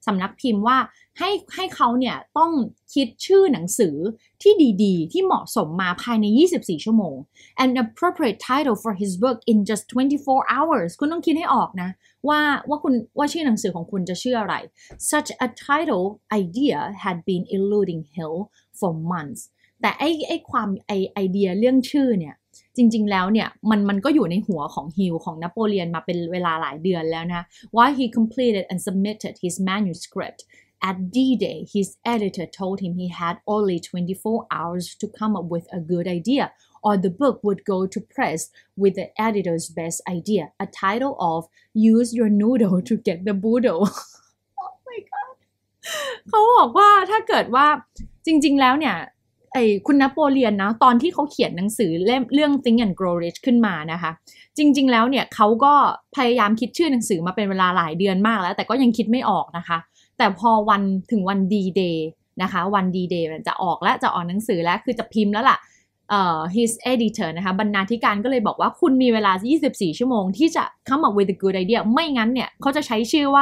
สำนักพิมพ์ว่าให้ให้เขาเนี่ยต้องคิดชื่อหนังสือที่ดีๆที่เหมาะสมมาภายในยี่สิบสี่ชั่วโมง an appropriate title for his book in just twenty-four hours คุณต้องคิดให้ออกนะว่าว่าคุณว่าชื่อหนังสือของคุณจะชื่ออะไร such a title idea had been eluding Hill for months แต่ไอ้ไอ้ความไอไอเดียเรื่องชื่อเนี่ยจริงๆแล้วเนี่ยมันมันก็อยู่ในหัวของฮิลของนโปเลียนมาเป็นเวลาหลายเดือนแล้วนะ while he completed and submitted his manuscript at D-Day his editor told him he had only twenty-four hours to come up with a good idea or the book would go to press with the editor's best idea a title of use your noodle to get the boodle oh my god เขาบอกว่าถ้าเกิดว่าจริงๆแล้วเนี่ยไอ้คุณนโปเลียนนะตอนที่เขาเขียนหนังสือเล่มเรื่อง Think and Grow Rich ขึ้นมานะคะจริงๆแล้วเนี่ยเขาก็พยายามคิดชื่อหนังสือมาเป็นเวลาหลายเดือนมากแล้วแต่ก็ยังคิดไม่ออกนะคะแต่พอวันถึงวัน D-Day นะคะวัน D-Day มันจะออกแล้วจะออกหนังสือแล้วคือจะพิมพ์แล้วล่ะเอ่อ his editor นะคะบรรณาธิการก็เลยบอกว่าคุณมีเวลายี่สิบสี่ชั่วโมงที่จะ come up with a good idea ไม่งั้นเนี่ยเขาจะใช้ชื่อว่า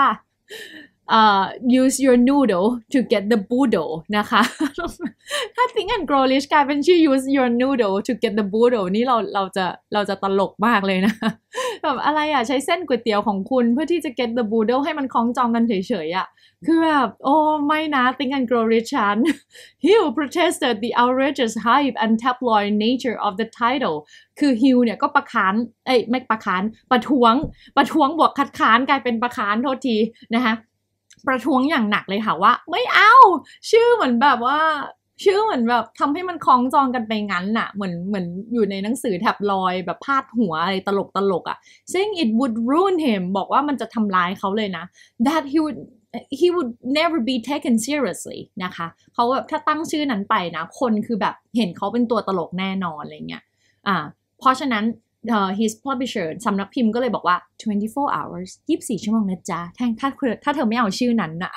Uh, use your noodle to get the boodle นะคะถ้า Think and Grow Rich กลายเป็นชื่อ use your noodle to get the boodle นี่เราเราจะเราจะตลกมากเลยนะแบบอะไรอ่ะใช้เส้นก๋วยเตี๋ยวของคุณเพื่อที่จะ get the boodle ให้มันคล้องจองกันเฉยๆอ่ะคือแบบโอ้ไม่นะ Think and Grow Rich ฉัน Hill protested the outrageous hype and tabloid nature of the title คือ Hill เนี่ยก็ประค้านเอ้ยไม่ประค้านประท้วงประท้วงบวกคัดค้านกลายเป็นประค้านโทษทีนะคะประท้วงอย่างหนักเลยค่ะว่าไม่เอาชื่อเหมือนแบบว่าชื่อเหมือนแบบทำให้มันคล้องจองกันไปงั้นน่ะเหมือนเหมือนอยู่ในหนังสือแท็บลอยแบบพาดหัวอะไรตลกตลกอ่ะซึ่ง it would ruin him บอกว่ามันจะทำร้ายเขาเลยนะ that he would he would never be taken seriously นะคะเขาแบบถ้าตั้งชื่อนั้นไปนะคนคือแบบเห็นเขาเป็นตัวตลกแน่นอนอะไรเงี้ยอ่าเพราะฉะนั้นUh, his publisher สำนักพิมพ์ก็เลยบอกว่าtwenty-four hours ยี่สิบสี่ชั่วโมงนะจ๊ะถ้าถ้าถ้าเธอไม่เอาชื่อนั้นน่ะ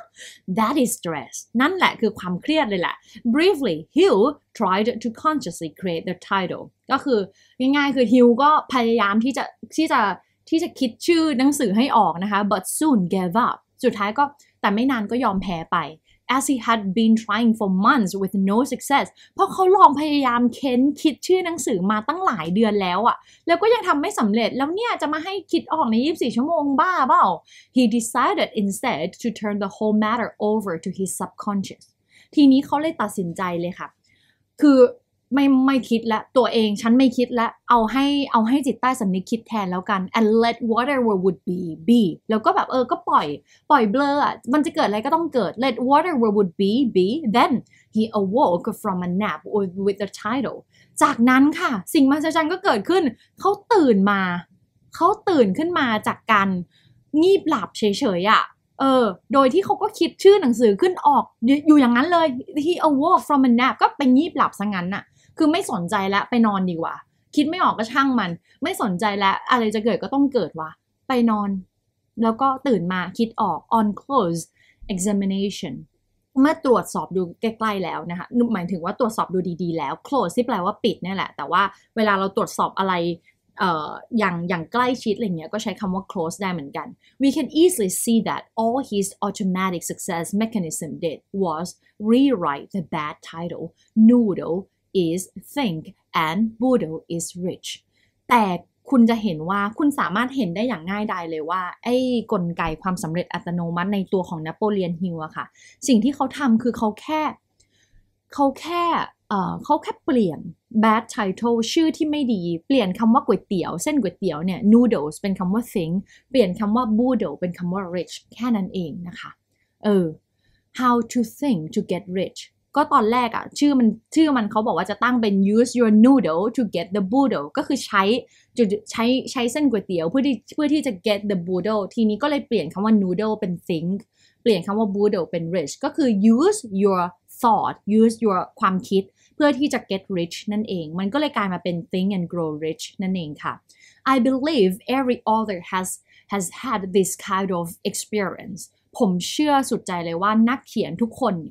that is stress นั่นแหละคือความเครียดเลยแหละ briefly Hill tried to consciously create the title ก็คือง่ายๆคือ Hill ก็พยายามที่จะที่จะที่จะคิดชื่อหนังสือให้ออกนะคะ but soon gave up สุดท้ายก็แต่ไม่นานก็ยอมแพ้ไปas he had been trying for months with no success เพราะเขาลองพยายามเค้นคิดชื่อหนังสือมาตั้งหลายเดือนแล้วอะแล้วก็ยังทำไม่สำเร็จแล้วเนี่ยจะมาให้คิดออกในยี่สิบสี่ชั่วโมงบ้าเปล่า he decided instead to turn the whole matter over to his subconscious ทีนี้เขาเลยตัดสินใจเลยค่ะคือไม่ไม่คิดแล้วตัวเองฉันไม่คิดแล้วเอาให้เอาให้จิตใต้สำนึกคิดแทนแล้วกัน and let whatever would be be แล้วก็แบบเออก็ปล่อยปล่อยเบลออ่ะมันจะเกิดอะไรก็ต้องเกิด let whatever would be be then he awoke from a nap with, with the title จากนั้นค่ะสิ่งมหัศจรรย์ก็เกิดขึ้นเขาตื่นมาเขาตื่นขึ้นมาจากการงีบหลับเฉยๆอ่ะเออโดยที่เขาก็คิดชื่อหนังสือขึ้นออกอยู่อย่างนั้นเลย he awoke from a nap ก็ไปงีบหลับซะงั้นน่ะคือไม่สนใจแล้วไปนอนดีกว่าคิดไม่ออกก็ช่างมันไม่สนใจแล้วอะไรจะเกิดก็ต้องเกิดวะไปนอนแล้วก็ตื่นมาคิดออก on close examination เมื่อตรวจสอบดูใกล้ๆแล้วนะคะหมายถึงว่าตรวจสอบดูดีๆแล้ว close ที่แปลว่าปิดนี่แหละแต่ว่าเวลาเราตรวจสอบอะไรเอ่ออย่างอย่างใกล้ชิดอะไรเงี้ยก็ใช้คำว่า close ได้เหมือนกัน we can easily see that all his automatic success mechanism did was rewrite the bad title noodle is think and boodle is rich แต่คุณจะเห็นว่าคุณสามารถเห็นได้อย่างง่ายดายเลยว่าไอ้กลไกความสำเร็จอัตโนมัติในตัวของนโปเลียนฮิลอะค่ะสิ่งที่เขาทำคือเขาแค่เขาแค่เอ่อเขาแค่เปลี่ยน bad title ชื่อที่ไม่ดีเปลี่ยนคำว่าก๋วยเตี๋ยวเส้นก๋วยเตี๋ยวเนี่ย noodles เป็นคำว่า think เปลี่ยนคำว่า boodle เป็นคำว่า rich แค่นั้นเองนะคะเออ how to think to get richก็ตอนแรกอะชื่อมันชื่อมันเขาบอกว่าจะตั้งเป็น use your noodle to get the boodle ก็คือใช้จุดใช้ใช้เส้นก๋วยเตี๋ยวเพื่อที่เพื่อที่จะ get the boodle ทีนี้ก็เลยเปลี่ยนคำว่า noodle เป็น think เปลี่ยนคำว่า boodle เป็น rich ก็คือ use your thought use your ความคิดเพื่อที่จะ get rich นั่นเองมันก็เลยกลายมาเป็น think and grow rich นั่นเองค่ะ I believe every author has has had this kind of experience ผมเชื่อสุดใจเลยว่านักเขียนทุกคนเนี่ย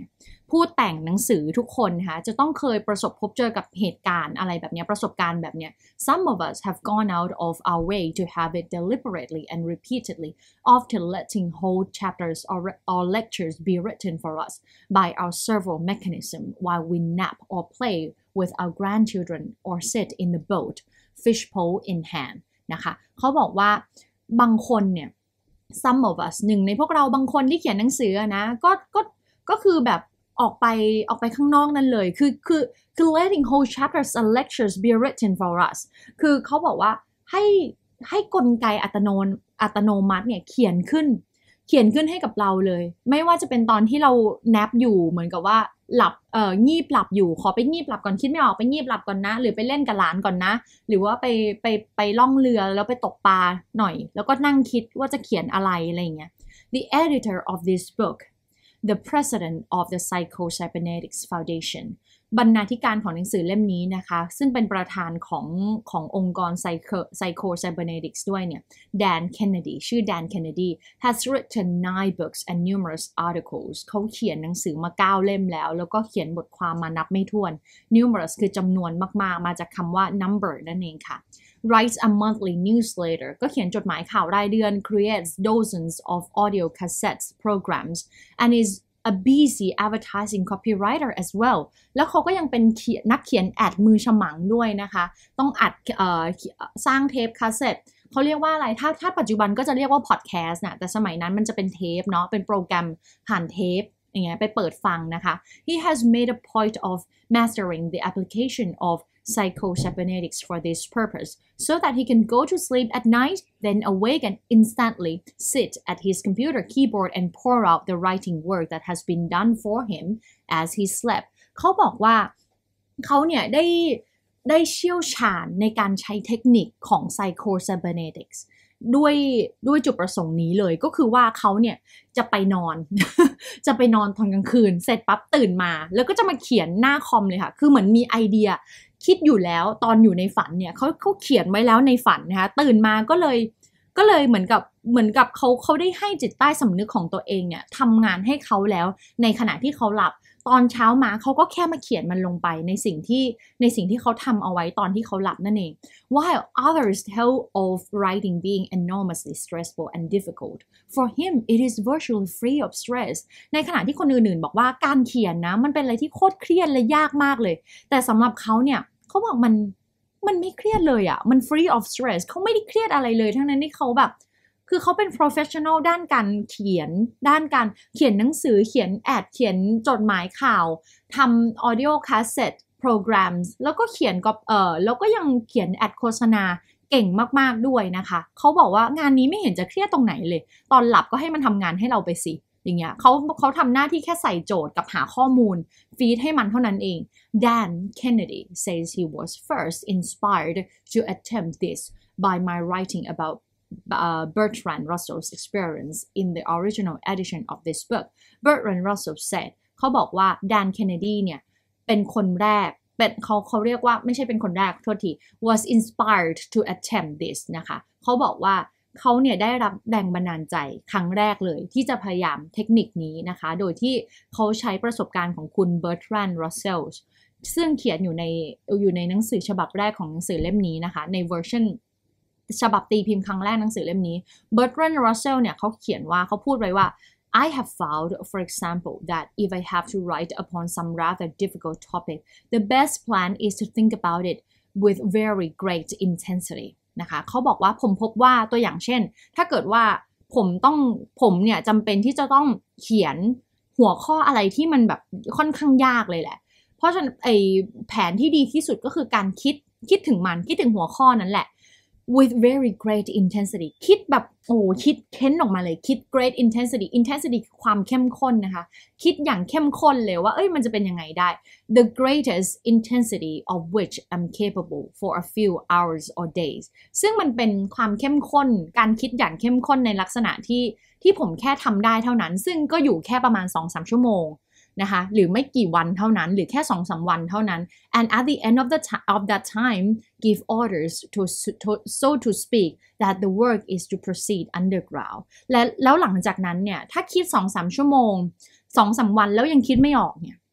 ผู้แต่งหนังสือทุกคนนะคะจะต้องเคยประสบพบเจอกับเหตุการณ์อะไรแบบนี้ประสบการณ์แบบนี้ Some of us have gone out of our way to have it deliberately and repeatedly, often letting whole chapters or, or lectures be written for us by our servo mechanism while we nap or play with our grandchildren or sit in the boat, fishpole in hand นะคะเขาบอกว่าบางคนเนี่ย some of us หนึ่งในพวกเราบางคนที่เขียนหนังสือนะก็ก็ก็คือแบบออกไปออกไปข้างนอกนั่นเลยคือคือคือ letting whole chapters and lectures be written for us คือเขาบอกว่าให้ให้กลไกอัตโนอัตโนมัติเนี่ยเขียนขึ้นเขียนขึ้นให้กับเราเลยไม่ว่าจะเป็นตอนที่เราแนปอยู่เหมือนกับว่าหลับเอ่องีบหลับอยู่ขอไปงีบหลับก่อนคิดไม่ออกไปงีบหลับก่อนนะหรือไปเล่นกับหลานก่อนนะหรือว่าไปไปไปล่องเรือแล้วไปตกปลาหน่อยแล้วก็นั่งคิดว่าจะเขียนอะไรอะไรอย่างเงี้ย The editor of this book the president of the Psycho-Cybernetics Foundation บรรณาธิการของหนังสือเล่มนี้นะคะซึ่งเป็นประธานของขององค์กร Psycho Psycho-Cybernetics ด้วยเนี่ย Dan Kennedy ชื่อ Dan Kennedy has written nine books and numerous articles เขาเขียนหนังสือมาเก้าเล่มแล้วแล้วก็เขียนบทความมานับไม่ถ้วน numerous คือจำนวนมากๆมาจากคำว่า number นั่นเองค่ะ writes a monthly newsletter ก็เขียนจดหมายข่าวรายเดือน creates dozens of audio cassettes programs and is a busy advertising copywriter as well แล้วเขาก็ยังเป็นนักเขียนแอดมือฉมังด้วยนะคะต้องอัดเอ่อสร้างเทปคาสเซ็ตเขาเรียกว่าอะไรถ้าถ้าปัจจุบันก็จะเรียกว่าพอดแคสต์นะแต่สมัยนั้นมันจะเป็นเทปเนาะเป็นโปรแกรมผ่านเทปอย่างเงี้ยไปเปิดฟังนะคะ He has made a point of mastering the application of psycho-cybernetics for this purpose so that he can go to sleep at night then awake and instantly sit at his computer keyboard and pour out the writing work that has been done for him as he slept เขาบอกว่าเขาเนี่ยได้ได้เชี่ยวชาญในการใช้เทคนิคของ psycho-cyberneticsด้วยด้วยจุดประสงค์นี้เลยก็คือว่าเขาเนี่ยจะไปนอน จะไปนอนตอนกลางคืนเสร็จปั๊บตื่นมาแล้วก็จะมาเขียนหน้าคอมเลยค่ะคือเหมือนมีไอเดียคิดอยู่แล้วตอนอยู่ในฝันเนี่ยเขาเขาเขียนไว้แล้วในฝันนะคะตื่นมาก็เลยก็เลยเหมือนกับเหมือนกับเขาเขาได้ให้จิตใต้สำนึกของตัวเองเนี่ยทำงานให้เขาแล้วในขณะที่เขาหลับตอนเช้ามาเขาก็แค่มาเขียนมันลงไปในสิ่งที่ในสิ่งที่เขาทำเอาไว้ตอนที่เขาหลับนั่นเอง while others tell of writing being enormously stressful and difficult for him it is virtually free of stress ในขณะที่คนอื่นๆบอกว่าการเขียนนะมันเป็นอะไรที่โคตรเครียดและยากมากเลยแต่สำหรับเขาเนี่ยเขาบอกมันมันไม่เครียดเลยอะมัน free of stress เขาไม่ได้เครียดอะไรเลยทั้งนั้นที่เขาแบบคือเขาเป็น professional ด้านการเขียนด้านการเขียนหนังสือเขียนแอดเขียนจดหมายข่าวทำ audio cassette programs แล้วก็เขียนกับเอ่อแล้วก็ยังเขียนแอดโฆษณาเก่งมากๆด้วยนะคะเขาบอกว่างานนี้ไม่เห็นจะเครียดตรงไหนเลยตอนหลับก็ให้มันทำงานให้เราไปสิอย่างเงี้ยเขาเขาทำหน้าที่แค่ใส่โจทย์กับหาข้อมูลฟีดให้มันเท่านั้นเอง Dan Kennedy says he was first inspired to attempt this by my writing about Uh, Bertrand Russell's experience in the original edition of this book. Bertrand Russell said เขาบอกว่า Dan Kennedy เนี่ยเป็นคนแรกเป็นเขาเขาเรียกว่าไม่ใช่เป็นคนแรกโทษที was inspired to attempt this นะคะเขาบอกว่าเขาเนี่ยได้รับแรงบันดาลใจครั้งแรกเลยที่จะพยายามเทคนิคนี้นะคะโดยที่เขาใช้ประสบการณ์ของคุณ Bertrand Russell ซึ่งเขียนอยู่ในอยู่ในหนังสือฉบับแรกของหนังสือเล่มนี้นะคะในเวอร์ชันฉบับตีพิมพ์ครั้งแรกหนังสือเล่มนี้ Bertrand Russell เนี่ยเขาเขียนว่าเขาพูดไว้ว่า I have found for example that if I have to write upon some rather difficult topic the best plan is to think about it with very great intensity นะคะเขาบอกว่าผมพบว่าตัวอย่างเช่นถ้าเกิดว่าผมต้องผมเนี่ยจำเป็นที่จะต้องเขียนหัวข้ออะไรที่มันแบบค่อนข้างยากเลยแหละเพราะฉะนั้นไอแผนที่ดีที่สุดก็คือการคิดคิดถึงมันคิดถึงหัวข้อนั้นแหละwith very great intensity คิดแบบโอ้คิดเค้นออกมาเลยคิด great intensity intensity คือความเข้มข้นนะคะคิดอย่างเข้มข้นเลยว่าเอ้ยมันจะเป็นยังไงได้ the greatest intensity of which I'm capable for a few hours or days ซึ่งมันเป็นความเข้มข้นการคิดอย่างเข้มข้นในลักษณะที่ที่ผมแค่ทำได้เท่านั้นซึ่งก็อยู่แค่ประมาณ สองถึงสาม ชั่วโมงนะคะหรือไม่กี่วันเท่านั้นหรือแค่ สองถึงสาม วันเท่านั้น and at the end of the of that time give orders to, to so to speak that the work is to proceed underground และแล้วหลังจากนั้นเนี่ยถ้าคิด สองถึงสาม ชั่วโมง สองถึงสาม วันแล้วยังคิดไม่ออกเนี่ย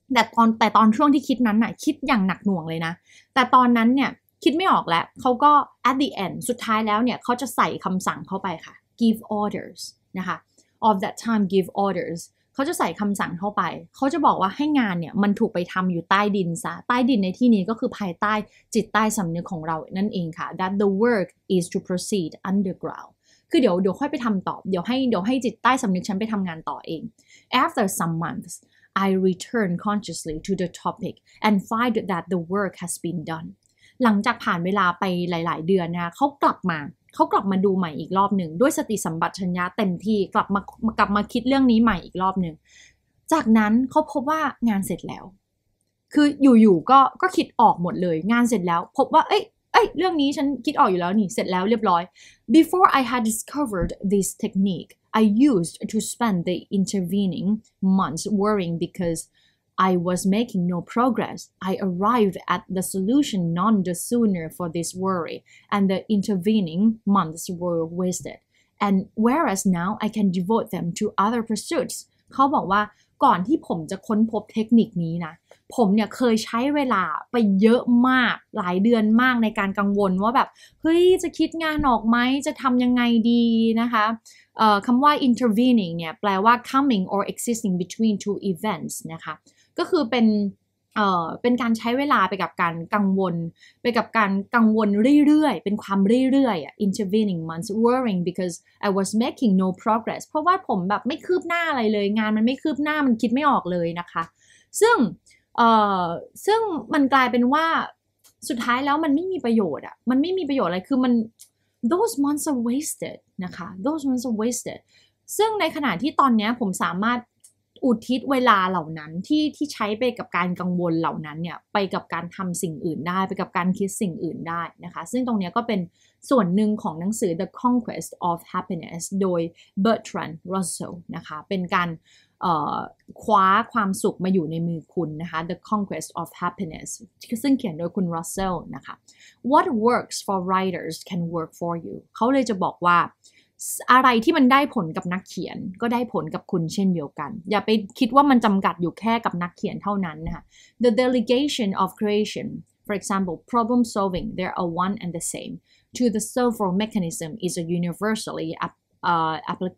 แต่ตอนแต่ตอนช่วงที่คิดนั้นน่ะคิดอย่างหนักหน่วงเลยนะแต่ตอนนั้นเนี่ยคิดไม่ออกแล้วเขาก็ at the end สุดท้ายแล้วเนี่ยเขาจะใส่คำสั่งเข้าไปค่ะ give orders นะคะ of that time give orders เขาจะใส่คำสั่งเข้าไปเขาจะบอกว่าให้งานเนี่ยมันถูกไปทำอยู่ใต้ดินซะใต้ดินในที่นี้ก็คือภายใต้จิตใต้สำนึกของเรานั่นเองค่ะ that the work is to proceed underground คือเดี๋ยวเดี๋ยวค่อยไปทำต่อเดี๋ยวให้เดี๋ยวให้จิตใต้สำนึกฉันไปทำงานต่อเอง after some months I return consciously to the topic and find that the work has been done หลังจากผ่านเวลาไปหลายๆเดือนนะคะเขากลับมาเขากลับมาดูใหม่อีกรอบหนึ่งด้วยสติสัมปชัญญะเต็มที่กลับมากลับมาคิดเรื่องนี้ใหม่อีกรอบหนึ่งจากนั้นเขาพบว่างานเสร็จแล้วคืออยู่ๆก็ก็คิดออกหมดเลยงานเสร็จแล้วพบว่าเอ้ยเอ้ยเรื่องนี้ฉันคิดออกอยู่แล้วนี่เสร็จแล้วเรียบร้อย Before I had discovered this technique I used to spend the intervening months worrying because I was making no progress. I arrived at the solution none the sooner for this worry, and the intervening months were wasted. And whereas now I can devote them to other pursuits. เขาบอกว่าก่อนที่ผมจะค้นพบเทคนิคนี้นะผมเนี่ยเคยใช้เวลาไปเยอะมากหลายเดือนมากในการกังวลว่าแบบเฮ้ยจะคิดงานออกไหมจะทำยังไงดีนะคะเอ่อคำว่า intervening เนี่ยแปลว่า coming or existing between two events นะคะก็คือเป็นเอ่อเป็นการใช้เวลาไปกับการกังวลไปกับการกังวลเรื่อยๆเป็นความเรื่อยๆอ่ะ intervening months worrying because I was making no progress เพราะว่าผมแบบไม่คืบหน้าอะไรเลยงานมันไม่คืบหน้ามันคิดไม่ออกเลยนะคะซึ่งเอ่อซึ่งมันกลายเป็นว่าสุดท้ายแล้วมันไม่มีประโยชน์อ่ะมันไม่มีประโยชน์อะไรคือมัน those months are wasted นะคะ those months are wasted ซึ่งในขณะที่ตอนนี้ผมสามารถอุทิศเวลาเหล่านั้นที่ที่ใช้ไปกับการกังวลเหล่านั้นเนี่ยไปกับการทำสิ่งอื่นได้ไปกับการคิดสิ่งอื่นได้นะคะซึ่งตรงนี้ก็เป็นส่วนหนึ่งของหนังสือ The Conquest of Happiness โดย Bertrand Russell นะคะเป็นการคว้าความสุขมาอยู่ในมือคุณนะคะ The Conquest of Happiness ซึ่งเขียนโดยคุณ Russell นะคะ What works for writers can work for you เขาเลยจะบอกว่าอะไรที่มันได้ผลกับนักเขียนก็ได้ผลกับคุณเช่นเดียวกันอย่าไปคิดว่ามันจำกัดอยู่แค่กับนักเขียนเท่านั้นนะคะ The delegation of creation for example problem solving they are one and the same to the servo mechanism is a universally uh,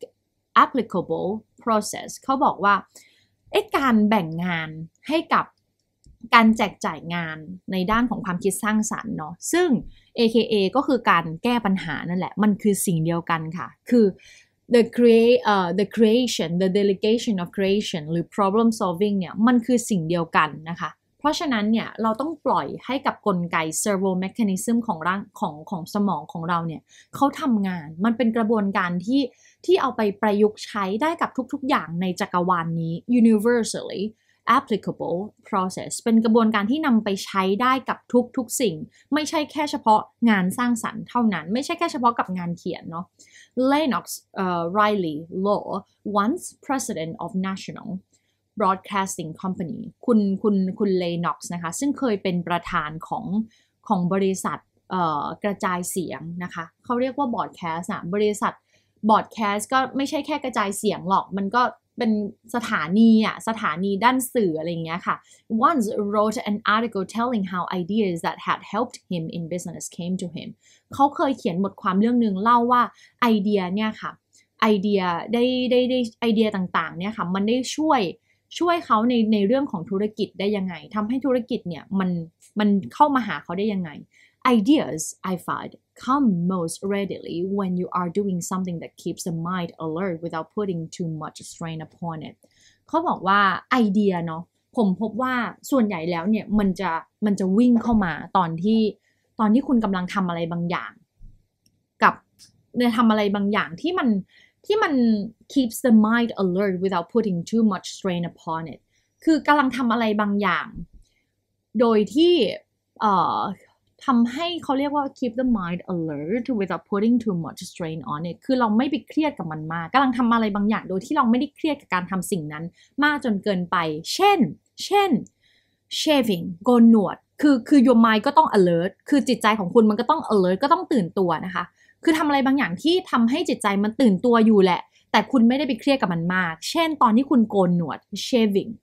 applicable process เขาบอกว่าไอ้การแบ่งงานให้กับการแจกจ่ายงานในด้านของความคิดสร้างสรรค์เนาะซึ่ง เอ เค เอ ก็คือการแก้ปัญหานั่นแหละมันคือสิ่งเดียวกันค่ะคือ the create uh, the creation the delegation of creation หรือ problem solving เนี่ยมันคือสิ่งเดียวกันนะคะเพราะฉะนั้นเนี่ยเราต้องปล่อยให้กับกลไก servo mechanism ของร่างของของสมองของเราเนี่ยเขาทำงานมันเป็นกระบวนการที่ที่เอาไปประยุกต์ใช้ได้กับทุกๆอย่างในจักรวาล น, นี้ universally applicable process เป็นกระบวนการที่นำไปใช้ได้กับทุกๆสิ่งไม่ใช่แค่เฉพาะงานสร้างสรรค์เท่านั้นไม่ใช่แค่เฉพาะกับงานเขียนเนาะ Lennox uh, Riley Law once president of National Broadcasting Company คุณคุณคุณ Lennox นะคะซึ่งเคยเป็นประธานของของบริษัทเอ่อกระจายเสียงนะคะเขาเรียกว่า broadcast อะบริษัท broadcast ก็ไม่ใช่แค่กระจายเสียงหรอกมันก็เป็นสถานีอะสถานีด้านสื่ออะไรอย่างเงี้ยค่ะ once wrote an article telling how ideas that had helped him in business came to him เขาเคยเขียนบทความเรื่องนึงเล่าว่าไอเดียเนี่ยค่ะไอเดียได้ได้ได้ไอเดียต่างๆเนี่ยค่ะมันได้ช่วยช่วยเขาในในเรื่องของธุรกิจได้ยังไงทำให้ธุรกิจเนี่ยมันมันเข้ามาหาเขาได้ยังไง Ideas I find come most readily when you are doing something that keeps the mind alert without putting too much strain upon it เขาบอกว่าไอเดียเนาะผมพบว่าส่วนใหญ่แล้วเนี่ยมันจะมันจะวิ่งเข้ามาตอนที่ตอนที่คุณกำลังทำอะไรบางอย่างกับเนี่ยทำอะไรบางอย่างที่มันที่มัน keeps the mind alert without putting too much strain upon it คือกำลังทำอะไรบางอย่างโดยที่เอ่อทำให้เขาเรียกว่า keep the mind alert without putting too much strain on it คือเราไม่ไปเครียดกับมันมากกำลังทำอะไรบางอย่างโดยที่เราไม่ได้เครียดกับการทำสิ่งนั้นมากจนเกินไปเช่นเช่น shaving โกนหนวดคือคือ your mind ก็ต้อง alert คือจิตใจของคุณมันก็ต้อง alert ก็ต้องตื่นตัวนะคะคือทำอะไรบางอย่างที่ทำให้จิตใจมันตื่นตัวอยู่แหละแต่คุณไม่ได้ไปเครียดกับมันมากเช่นตอนที่คุณโกนหนวด shaving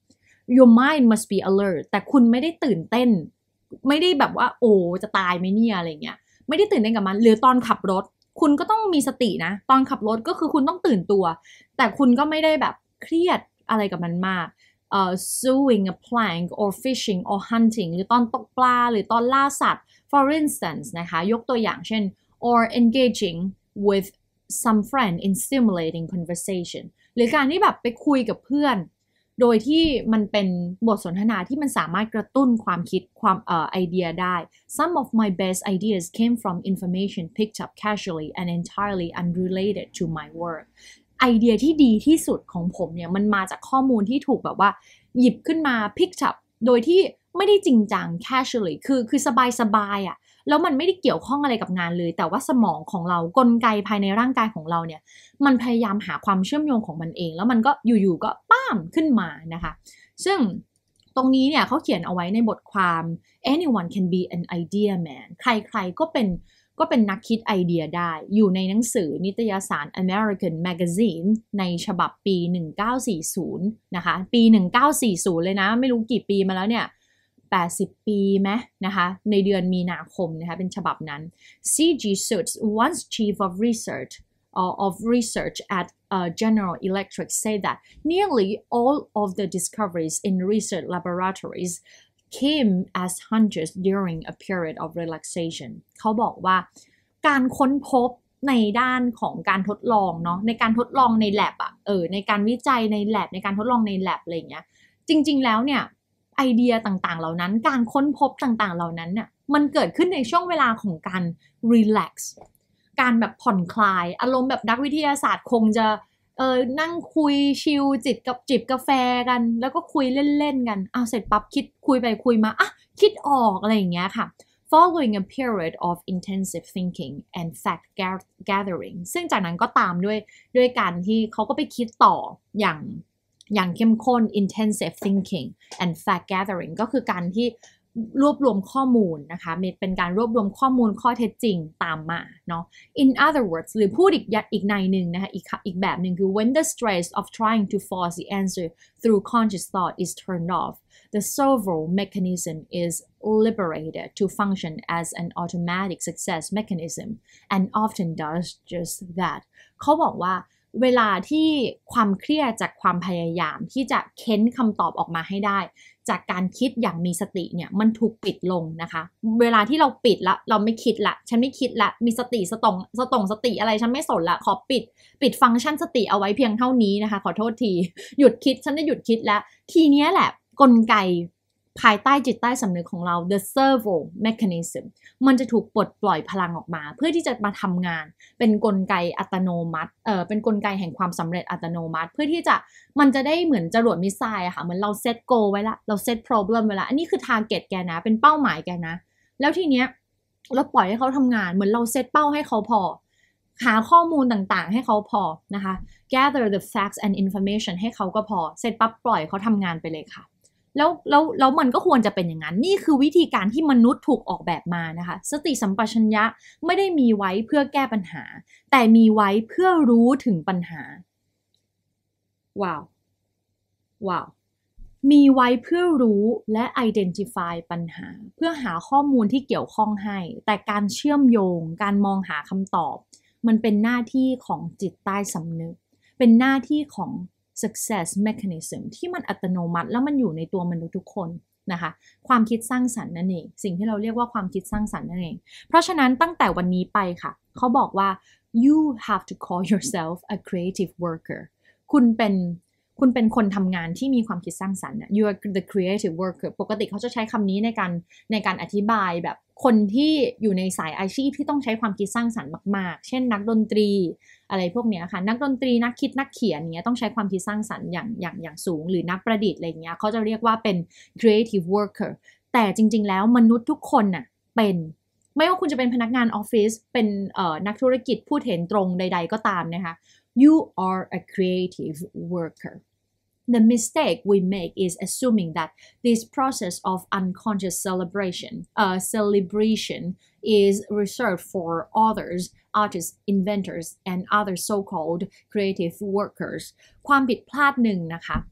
your mind must be alert แต่คุณไม่ได้ตื่นเต้นไม่ได้แบบว่าโอ้จะตายไหมเนี่ยอะไรเงี้ยไม่ได้ตื่นเต้นกับมันหรือตอนขับรถคุณก็ต้องมีสตินะตอนขับรถก็คือคุณต้องตื่นตัวแต่คุณก็ไม่ได้แบบเครียดอะไรกับมันมาก uh, sewing a plank or fishing or hunting หรือตอนตกปลาหรือตอนล่าสัตว์ for instance นะคะยกตัวอย่างเช่น or engaging with some friend in stimulating conversation หรือการที่แบบไปคุยกับเพื่อนโดยที่มันเป็นบทสนทนาที่มันสามารถกระตุ้นความคิดความเอ่อไอเดียได้ Some of my best ideas came from information picked up casually and entirely unrelated to my work ไอเดียที่ดีที่สุดของผมเนี่ยมันมาจากข้อมูลที่ถูกแบบว่าหยิบขึ้นมา picked up โดยที่ไม่ได้จริงจัง casually คือคือสบายสบายอะแล้วมันไม่ได้เกี่ยวข้องอะไรกับงานเลยแต่ว่าสมองของเรากลไกภายในร่างกายของเราเนี่ยมันพยายามหาความเชื่อมโยงของมันเองแล้วมันก็อยู่ๆก็ป้ามขึ้นมานะคะซึ่งตรงนี้เนี่ยเขาเขียนเอาไว้ในบทความ anyone can be an idea man ใครๆก็เป็นก็เป็นนักคิดไอเดียได้อยู่ในหนังสือนิตยสาร American Magazine ในฉบับปีหนึ่งเก้าสี่ศูนย์นะคะปีหนึ่งเก้าสี่ศูนย์เลยนะไม่รู้กี่ปีมาแล้วเนี่ยแปดสิบปีไหมนะคะในเดือนมีนาคมนะคะเป็นฉบับนั้น ซี จี Suits once chief of research uh, of research at uh, General Electric said that nearly all of the discoveries in research laboratories came as hunches during a period of relaxation เขาบอกว่าการค้นพบในด้านของการทดลองเนาะในการทดลองใน lab อะเออในการวิจัยใน lab ในการทดลองใน lab อะไรอย่างเงี้ยจริงๆแล้วเนี่ยไอเดียต่างๆเหล่านั้นการค้นพบต่างๆเหล่านั้นเนี่ยมันเกิดขึ้นในช่วงเวลาของการ relax การแบบผ่อนคลายอารมณ์แบบนักวิทยาศาสตร์คงจะเออนั่งคุยชิลจิตกับจิบกาแฟกันแล้วก็คุยเล่นๆกันอ้าวเสร็จปั๊บคิดคุยไปคุยมาอ่ะคิดออกอะไรอย่างเงี้ยค่ะ following a period of intensive thinking and fact gathering ซึ่งจากนั้นก็ตามด้วยด้วยการที่เขาก็ไปคิดต่ออย่างอย่างเข้มข้น intensive thinking and fact gathering ก็คือการที่รวบรวมข้อมูลนะคะเป็นการรวบรวมข้อมูลข้อเท็จจริงตามมาเนาะ in other words หรือพูดอีกอีกในหนึ่งนะคะอีกอีกแบบหนึ่งคือ when the stress of trying to force the answer through conscious thought is turned off the servo mechanism is liberated to function as an automatic success mechanism and often does just that เขาบอกว่าเวลาที่ความเครียดจากความพยายามที่จะเค้นคำตอบออกมาให้ได้จากการคิดอย่างมีสติเนี่ยมันถูกปิดลงนะคะเวลาที่เราปิดละเราไม่คิดละฉันไม่คิดละมีสติสตงสตงสติอะไรฉันไม่สนละขอปิดปิดฟังก์ชันสติเอาไว้เพียงเท่านี้นะคะขอโทษทีหยุดคิดฉันได้หยุดคิดแล้วทีเนี้ยแหละกลไกภายใต้จิตใต้สำนึกของเรา the servo mechanism มันจะถูกปลดปล่อยพลังออกมาเพื่อที่จะมาทำงานเป็นกลไกอัตโนมัติเออเป็นกลไกแห่งความสำเร็จอัตโนมัติเพื่อที่จะมันจะได้เหมือนจรวดมิสไซล์อะค่ะเหมือนเราเซตโกไว้ละเราเซต problem ไว้ละอันนี้คือ target แกนะเป็นเป้าหมายแกนะแล้วทีเนี้ยเราปล่อยให้เขาทำงานเหมือนเราเซตเป้าให้เขาพอหาข้อมูลต่างๆให้เขาพอนะคะ gather the facts and information ให้เขาก็พอเสร็จปั๊บปล่อยเขาทำงานไปเลยค่ะแล้วแล้วแล้วมันก็ควรจะเป็นอย่างนั้นนี่คือวิธีการที่มนุษย์ถูกออกแบบมานะคะสติสัมปชัญญะไม่ได้มีไว้เพื่อแก้ปัญหาแต่มีไว้เพื่อรู้ถึงปัญหาว้าวว้าวมีไว้เพื่อรู้และ identify ปัญหาเพื่อหาข้อมูลที่เกี่ยวข้องให้แต่การเชื่อมโยงการมองหาคำตอบมันเป็นหน้าที่ของจิตใต้สำนึกเป็นหน้าที่ของsuccess mechanism ที่มันอัตโนมัติแล้วมันอยู่ในตัวมนุษย์ทุกคนนะคะความคิดสร้างสรรค์นั่นเองสิ่งที่เราเรียกว่าความคิดสร้างสรรค์นั่นเองเพราะฉะนั้นตั้งแต่วันนี้ไปค่ะเขาบอกว่า you have to call yourself a creative worker คุณเป็นคุณเป็นคนทำงานที่มีความคิดสร้างสรรค์ you are the creative worker ปกติเขาจะใช้คำนี้ในการในการอธิบายแบบคนที่อยู่ในสายอาชีพที่ต้องใช้ความคิดสร้างสรรค์มากๆเช่นนักดนตรีอะไรพวกนี้ค่ะนักดนตรีนักคิดนักเขียนเนี้ยต้องใช้ความคิดสร้างสรรค์อย่างอย่างอย่างสูงหรือนักประดิษฐ์อะไรเงี้ยเขาจะเรียกว่าเป็น creative worker แต่จริงๆแล้วมนุษย์ทุกคนน่ะเป็นไม่ว่าคุณจะเป็นพนักงานออฟฟิศเป็นเอ่อนักธุรกิจผู้เห็นตรงใดๆก็ตามนะคะ you are a creative worker The mistake we make is assuming that this process of unconscious celebration, uh, celebration is reserved for authors, artists, inventors, and other so-called creative workers. ความผิดพลาดหนึ่งนะคะ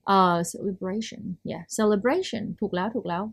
เอ่อ celebration yeah celebration ถูกแล้วถูกแล้ว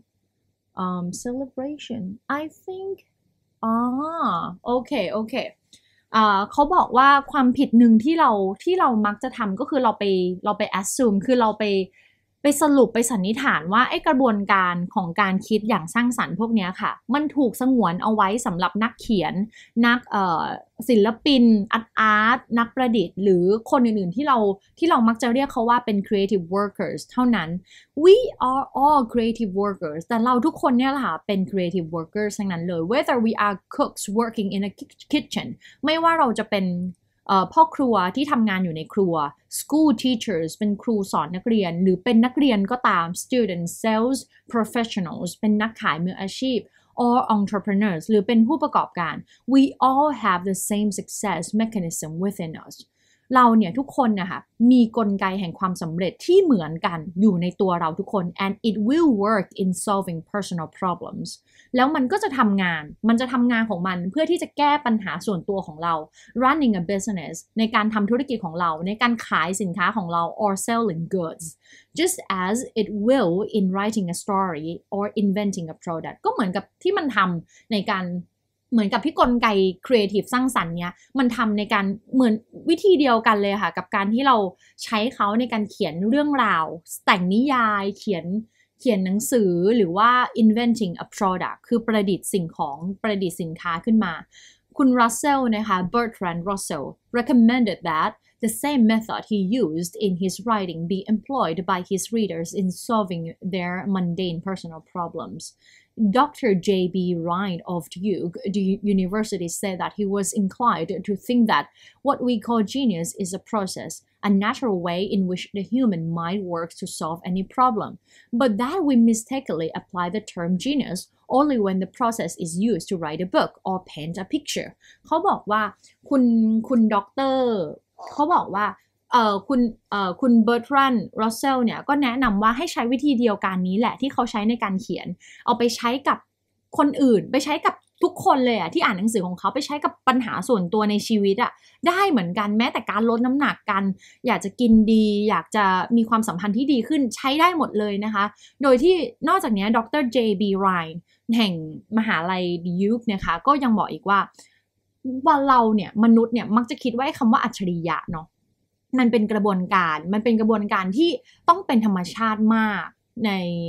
um celebration I think อ๋อโอเคโอเคอ่าเขาบอกว่าความผิดหนึ่งที่เราที่เรามักจะทำก็คือเราไปเราไป assume คือเราไปไปสรุปไปสันนิษฐานว่าไอ้กระบวนการของการคิดอย่างสร้างสรรค์พวกนี้ค่ะมันถูกสงวนเอาไว้สำหรับนักเขียนนักเอ่อศิลปินอาร์ตอาร์ตนักประดิษฐ์หรือคนอื่นๆที่เราที่เรามักจะเรียกเขาว่าเป็น creative workers เท่านั้น we are all creative workers แต่เราทุกคนเนี่ยแหละค่ะเป็น creative workers ทั้งนั้นเลย whether we are cooks working in a kitchen ไม่ว่าเราจะเป็นพ่อครัวที่ทำงานอยู่ในครัว school teachers เป็นครูสอนนักเรียนหรือเป็นนักเรียนก็ตาม students sales professionals เป็นนักขายมืออาชีพ or entrepreneurs หรือเป็นผู้ประกอบการ we all have the same success mechanism within us เราเนี่ยทุกคนนะคะมีกลไกแห่งความสำเร็จที่เหมือนกันอยู่ในตัวเราทุกคน and it will work in solving personal problems แล้วมันก็จะทำงานมันจะทำงานของมันเพื่อที่จะแก้ปัญหาส่วนตัวของเรา running a business ในการทำธุรกิจของเราในการขายสินค้าของเรา or selling goods just as it will in writing a story or inventing a product ก็เหมือนกับที่มันทำในการเหมือนกับที่กลไกครีเอทีฟสร้างสรรค์เนี้ยมันทำในการเหมือนวิธีเดียวกันเลยค่ะกับการที่เราใช้เขาในการเขียนเรื่องราวแต่งนิยายเขียนเขียนหนังสือหรือว่า inventing a product คือประดิษฐ์สิ่งของประดิษฐ์สินค้าขึ้นมาคุณ Russell นะคะ Bertrand Russell recommended that the same method he used in his writing be employed by his readers in solving their mundane personal problems. Doctor J B Ryan of Duke University said that he was inclined to think that what we call genius is a process, a natural way in which the human mind works to solve any problem, but that we mistakenly apply the term genius only when the process is used to write a book or paint a picture. เขาบอกว่าคุณคุณด็อกเตอร์เขาบอกว่าเอ่อคุณเอ่อคุณเบิร์ตรันรัสเซลเนี่ยก็แนะนำว่าให้ใช้วิธีเดียวกันนี้แหละที่เขาใช้ในการเขียนเอาไปใช้กับคนอื่นไปใช้กับทุกคนเลยอะที่อ่านหนังสือของเขาไปใช้กับปัญหาส่วนตัวในชีวิตอะได้เหมือนกันแม้แต่การลดน้ำหนักกันอยากจะกินดีอยากจะมีความสัมพันธ์ที่ดีขึ้นใช้ได้หมดเลยนะคะโดยที่นอกจากนี้ดร เจ บี Ryan แห่งมหาลัยดิยูคนะคะก็ยังบอกอีกว่าว่าเราเนี่ยมนุษย์เนี่ยมักจะคิดว่าคำว่าอัจฉริยะเนาะมันเป็นกระบวนการมันเป็นกระบวนการที่ต้องเป็นธรรมชาติมากใน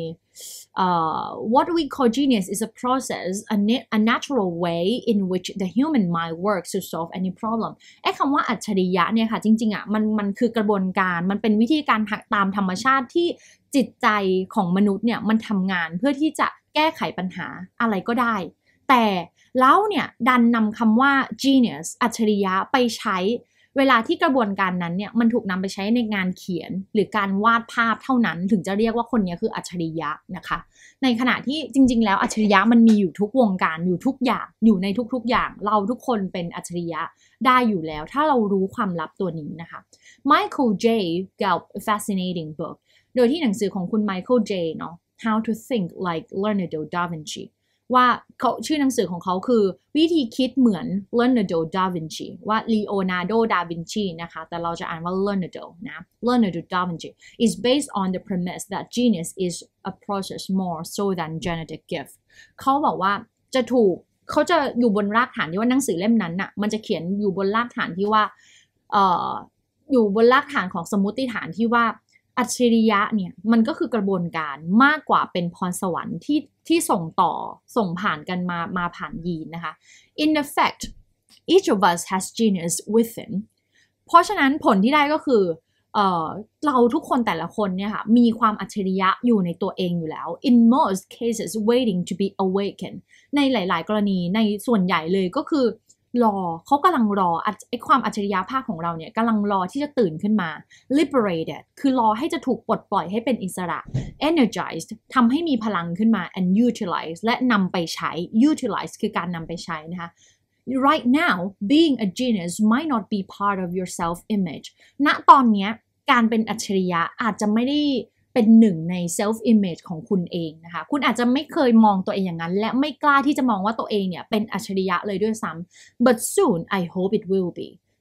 uh, what we call genius is a process a, a natural way in which the human mind works to solve any problem ไอ้คำว่าอัจฉริยะเนี่ยค่ะจริงๆอ่ะมันมันคือกระบวนการมันเป็นวิธีการตามธรรมชาติที่จิตใจของมนุษย์เนี่ยมันทำงานเพื่อที่จะแก้ไขปัญหาอะไรก็ได้แต่แล้วเนี่ยดันนำคำว่า genius อัจฉริยะไปใช้เวลาที่กระบวนการนั้นเนี่ยมันถูกนำไปใช้ในงานเขียนหรือการวาดภาพเท่านั้นถึงจะเรียกว่าคนนี้คืออัจฉริยะนะคะในขณะที่จริงๆแล้วอัจฉริยะมันมีอยู่ทุกวงการอยู่ทุกอย่างอยู่ในทุกๆอย่างเราทุกคนเป็นอัจฉริยะได้อยู่แล้วถ้าเรารู้ความลับตัวนี้นะคะ Michael J. Gelb fascinating book โดยที่หนังสือของคุณ Michael J. เนาะ How to Think Like Leonardo da Vinciว่าเขาชื่อหนังสือของเขาคือวิธีคิดเหมือน Leonardo da Vinci ว่า Leonardo da Vinci นะคะแต่เราจะอ่านว่า Leonardo นะ Leonardo da Vinci is based on the premise that genius is a process more so than genetic gift เขาบอกว่าจะถูกเขาจะอยู่บนรากฐานที่ว่าหนังสือเล่มนั้นน่ะมันจะเขียนอยู่บนรากฐานที่ว่าเอ่ออยู่บนรากฐานของสมมติฐานที่ว่าอัจฉริยะเนี่ยมันก็คือกระบวนการมากกว่าเป็นพรสวรรค์ที่ที่ส่งต่อส่งผ่านกันมามาผ่านยีนนะคะ In effect each of us has genius within เพราะฉะนั้นผลที่ได้ก็คือเอ่อเราทุกคนแต่ละคนเนี่ยค่ะมีความอัจฉริยะอยู่ในตัวเองอยู่แล้ว In most cases waiting to be awakened ในหลายๆกรณีในส่วนใหญ่เลยก็คือรอเขากำลังรอไอ้ความอัจฉริยะภาคของเราเนี่ยกำลังรอที่จะตื่นขึ้นมา liberated คือรอให้จะถูกปลดปล่อยให้เป็นอิสระ energized ทำให้มีพลังขึ้นมา and utilize และนำไปใช้ utilize คือการนำไปใช้นะคะ right now being a genius might not be part of your self image ณตอนนี้การเป็นอัจฉริยะอาจจะไม่ได้เป็นหนึ่งใน self image ของคุณเองนะคะคุณอาจจะไม่เคยมองตัวเองอย่างนั้นและไม่กล้าที่จะมองว่าตัวเองเนี่ยเป็นอัจฉริยะเลยด้วยซ้ำ but soon I hope it will be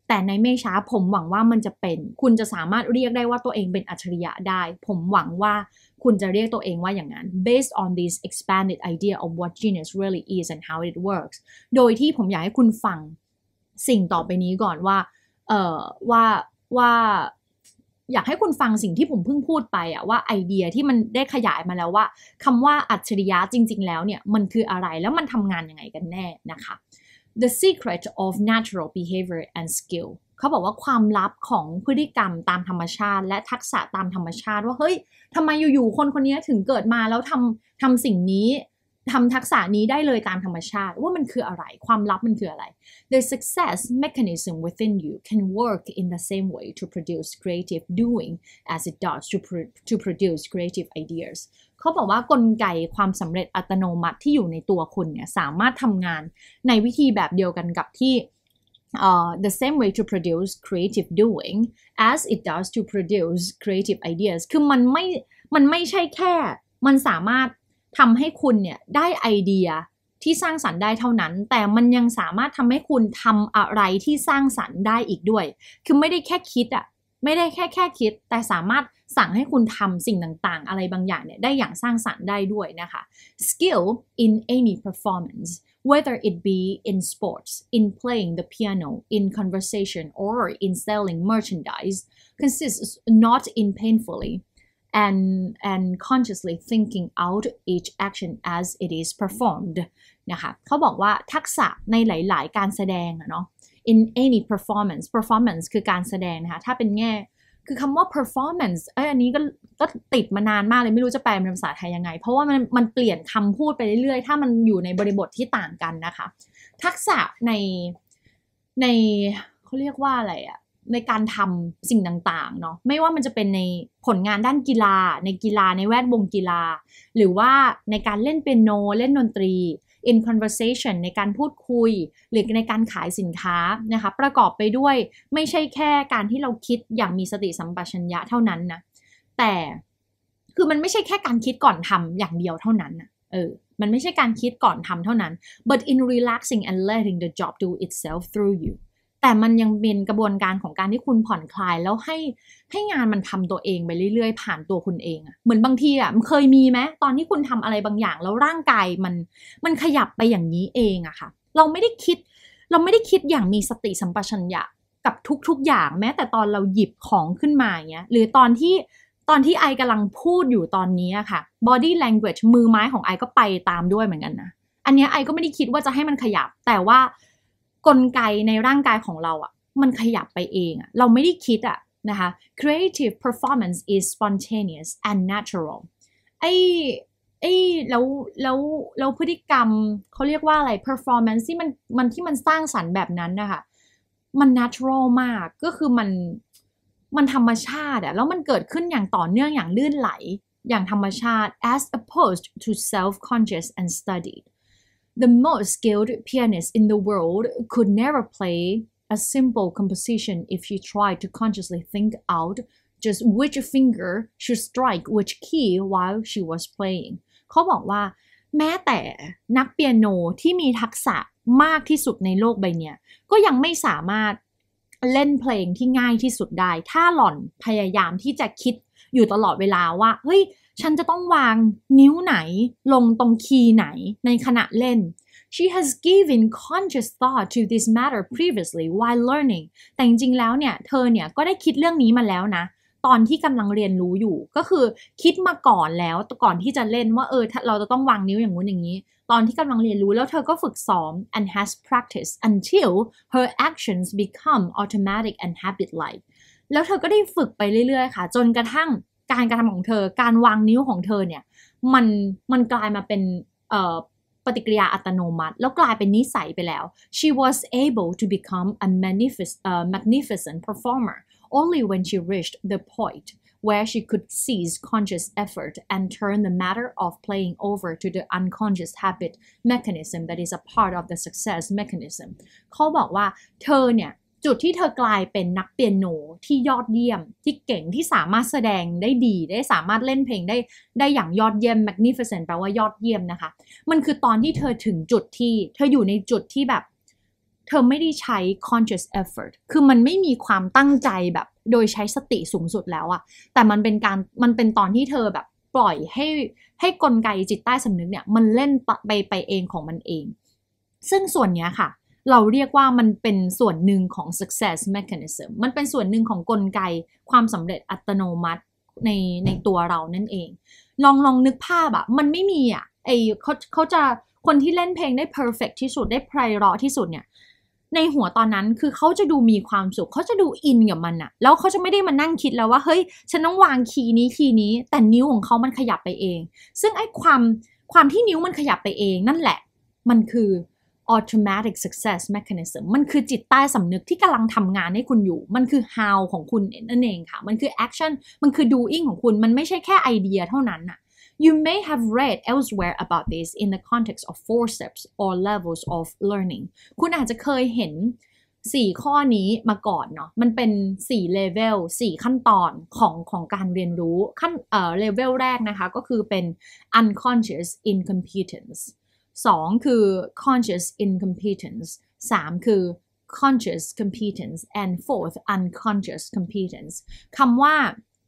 แต่ในไม่ช้าผมหวังว่ามันจะเป็นคุณจะสามารถเรียกได้ว่าตัวเองเป็นอัจฉริยะได้ผมหวังว่าคุณจะเรียกตัวเองว่าอย่างนั้น based on this expanded idea of what genius really is and how it works โดยที่ผมอยากให้คุณฟังสิ่งต่อไปนี้ก่อนว่าเอ่อว่าว่าอยากให้คุณฟังสิ่งที่ผมเพิ่งพูดไปอะว่าไอเดียที่มันได้ขยายมาแล้วว่าคำว่าอัจฉริยะจริงๆแล้วเนี่ยมันคืออะไรแล้วมันทำงานยังไงกันแน่นะคะ The secret of natural behavior and skill เขาบอกว่าความลับของพฤติกรรมตามธรรมชาติและทักษะตามธรรมชาติว่าเฮ้ยทำไมอยู่ๆคนคนนี้ถึงเกิดมาแล้วทำทำสิ่งนี้ทำทักษะนี้ได้เลยตามธรรมชาติว่ามันคืออะไรความลับมันคืออะไร The success mechanism within you can work in the same way to produce creative doing as it does to, pro- to produce creative ideas เขาบอกว่ากลไกความสำเร็จอัตโนมัติที่อยู่ในตัวคุณเนี่ยสามารถทำงานในวิธีแบบเดียวกันกับที่ uh, the same way to produce creative doing as it does to produce creative ideas คือมันไม่มันไม่ใช่แค่มันสามารถทำให้คุณเนี่ยได้ไอเดียที่สร้างสรรค์ได้เท่านั้นแต่มันยังสามารถทำให้คุณทำอะไรที่สร้างสรรค์ได้อีกด้วยคือไม่ได้แค่คิดอะไม่ได้แค่แค่คิดแต่สามารถสั่งให้คุณทำสิ่งต่างๆอะไรบางอย่างเนี่ยได้อย่างสร้างสรรค์ได้ด้วยนะคะ skill in any performance whether it be in sports in playing the piano in conversation or in selling merchandise consists not in painfully and and consciously thinking out each action as it is performed นะคะเขาบอกว่าทักษะในหลายๆการแสดงอะเนาะ in any performance performance คือการแสดงนะคะถ้าเป็นแง่คือคำว่า performance เอ้ยอันนี้ก็ก็ติดมานานมากเลยไม่รู้จะแปลเป็นภาษาไทยยังไงเพราะว่ามันมันเปลี่ยนคำพูดไปเรื่อยๆถ้ามันอยู่ในบริบทที่ต่างกันนะคะทักษะในในเขาเรียกว่าอะไรอะในการทำสิ่งต่างๆเนาะไม่ว่ามันจะเป็นในผลงานด้านกีฬาในกีฬาในแวดวงกีฬาหรือว่าในการเล่นเปียโนเล่นดนตรี in conversation ในการพูดคุยหรือในการขายสินค้านะคะประกอบไปด้วยไม่ใช่แค่การที่เราคิดอย่างมีสติสัมปชัญญะเท่านั้นนะแต่คือมันไม่ใช่แค่การคิดก่อนทำอย่างเดียวเท่านั้นนะเออมันไม่ใช่การคิดก่อนทำเท่านั้น but in relaxing and letting the job do itself through youแต่มันยังเป็นกระบวนการของการที่คุณผ่อนคลายแล้วให้ให้งานมันทำตัวเองไปเรื่อยๆผ่านตัวคุณเองอะเหมือนบางทีอะมันเคยมีไหมตอนที่คุณทำอะไรบางอย่างแล้วร่างกายมันมันขยับไปอย่างนี้เองอะค่ะเราไม่ได้คิดเราไม่ได้คิดอย่างมีสติสัมปชัญญะกับทุกๆอย่างแม้แต่ตอนเราหยิบของขึ้นมาอย่างเงี้ยหรือตอนที่ตอนที่ไอกำลังพูดอยู่ตอนนี้อะค่ะ body language มือไม้ของไอก็ไปตามด้วยเหมือนกันนะอันนี้ไอก็ไม่ได้คิดว่าจะให้มันขยับแต่ว่ากลไกในร่างกายของเราอ่ะมันขยับไปเองอ่ะเราไม่ได้คิดอ่ะนะคะ creative performance is spontaneous and natural ไอ้ไอ้แล้วแล้วแล้วพฤติกรรมเขาเรียกว่าอะไร performance ที่มันมันที่มันสร้างสรรค์แบบนั้นนะคะมัน natural มากก็คือมันมันธรรมชาติอ่ะแล้วมันเกิดขึ้นอย่างต่อเนื่องอย่างลื่นไหลอย่างธรรมชาติ as opposed to self-conscious and studied.The most skilled pianist in the world could never play a simple composition if she tried to consciously think out just which finger should strike which key while she was playing เขาบอกว่าแม้แต่นักเปียโนที่มีทักษะมากที่สุดในโลกใบนี้ก็ยังไม่สามารถเล่นเพลงที่ง่ายที่สุดได้ถ้าหล่อนพยายามที่จะคิดอยู่ตลอดเวลาว่าเฮ้ยฉันจะต้องวางนิ้วไหนลงตรงคีย์ไหนในขณะเล่น She has given conscious thought to this matter previously while learning แต่จริงๆแล้วเนี่ยเธอเนี่ยก็ได้คิดเรื่องนี้มาแล้วนะตอนที่กำลังเรียนรู้อยู่ก็คือคิดมาก่อนแล้วก่อนที่จะเล่นว่าเออเราจะต้องวางนิ้วอย่างงู้นอย่างนี้ตอนที่กำลังเรียนรู้แล้วเธอก็ฝึกซ้อม and has practiced until her actions become automatic and habit-like แล้วเธอก็ได้ฝึกไปเรื่อยๆค่ะจนกระทั่งการกระทำของเธอการวางนิ้วของเธอเนี่ยมันมันกลายมาเป็นเอ่อปฏิกิริยาอัตโนมัติแล้วกลายเป็นนิสัยไปแล้ว She was able to become a magnific- uh, magnificent performer only when she reached the point where she could cease conscious effort and turn the matter of playing over to the unconscious habit mechanism that is a part of the success mechanism เขาบอกว่าเธอเนี่ยจุดที่เธอกลายเป็นนักเปียโนที่ยอดเยี่ยมที่เก่งที่สามารถแสดงได้ดีได้สามารถเล่นเพลงได้ได้อย่างยอดเยี่ยม magnificent แปลว่ายอดเยี่ยมนะคะมันคือตอนที่เธอถึงจุดที่เธออยู่ในจุดที่แบบเธอไม่ได้ใช้ conscious effort คือมันไม่มีความตั้งใจแบบโดยใช้สติสูงสุดแล้วอะแต่มันเป็นการมันเป็นตอนที่เธอแบบปล่อยให้ให้กลไกจิตใต้สำนึกเนี่ยมันเล่นไปไปเองของมันเองซึ่งส่วนนี้ค่ะเราเรียกว่ามันเป็นส่วนหนึ่งของ success mechanism มันเป็นส่วนหนึ่งของกลไกความสำเร็จอัตโนมัติในในตัวเรานั่นเองลองลองนึกภาพอะมันไม่มีอะไอเขาเขาจะคนที่เล่นเพลงได้ perfect ที่สุดได้ไพเราะที่สุดเนี่ยในหัวตอนนั้นคือเขาจะดูมีความสุขเขาจะดูอินกับมันอะแล้วเขาจะไม่ได้มานั่งคิดแล้วว่าเฮ้ยฉันต้องวางคีย์นี้คีย์นี้แต่นิ้วของเขามันขยับไปเองซึ่งไอ้ความความที่นิ้วมันขยับไปเองนั่นแหละมันคือ automatic success mechanism มันคือจิตใต้สำนึกที่กำลังทำงานให้คุณอยู่มันคือ how ของคุณนั่นเองค่ะมันคือ action มันคือ doing ของคุณมันไม่ใช่แค่ไอเดียเท่านั้นน่ะ You may have read elsewhere about this in the context of four steps or levels of learning คุณอาจจะเคยเห็นสี่ข้อนี้มาก่อนเนาะมันเป็นสี่เลเวลสี่ขั้นตอนของของการเรียนรู้ขั้นเอ่อเลเวลแรกนะคะก็คือเป็น unconscious incompetenceสองคือ conscious incompetence สามคือ conscious competence and fourth unconscious competence คำว่า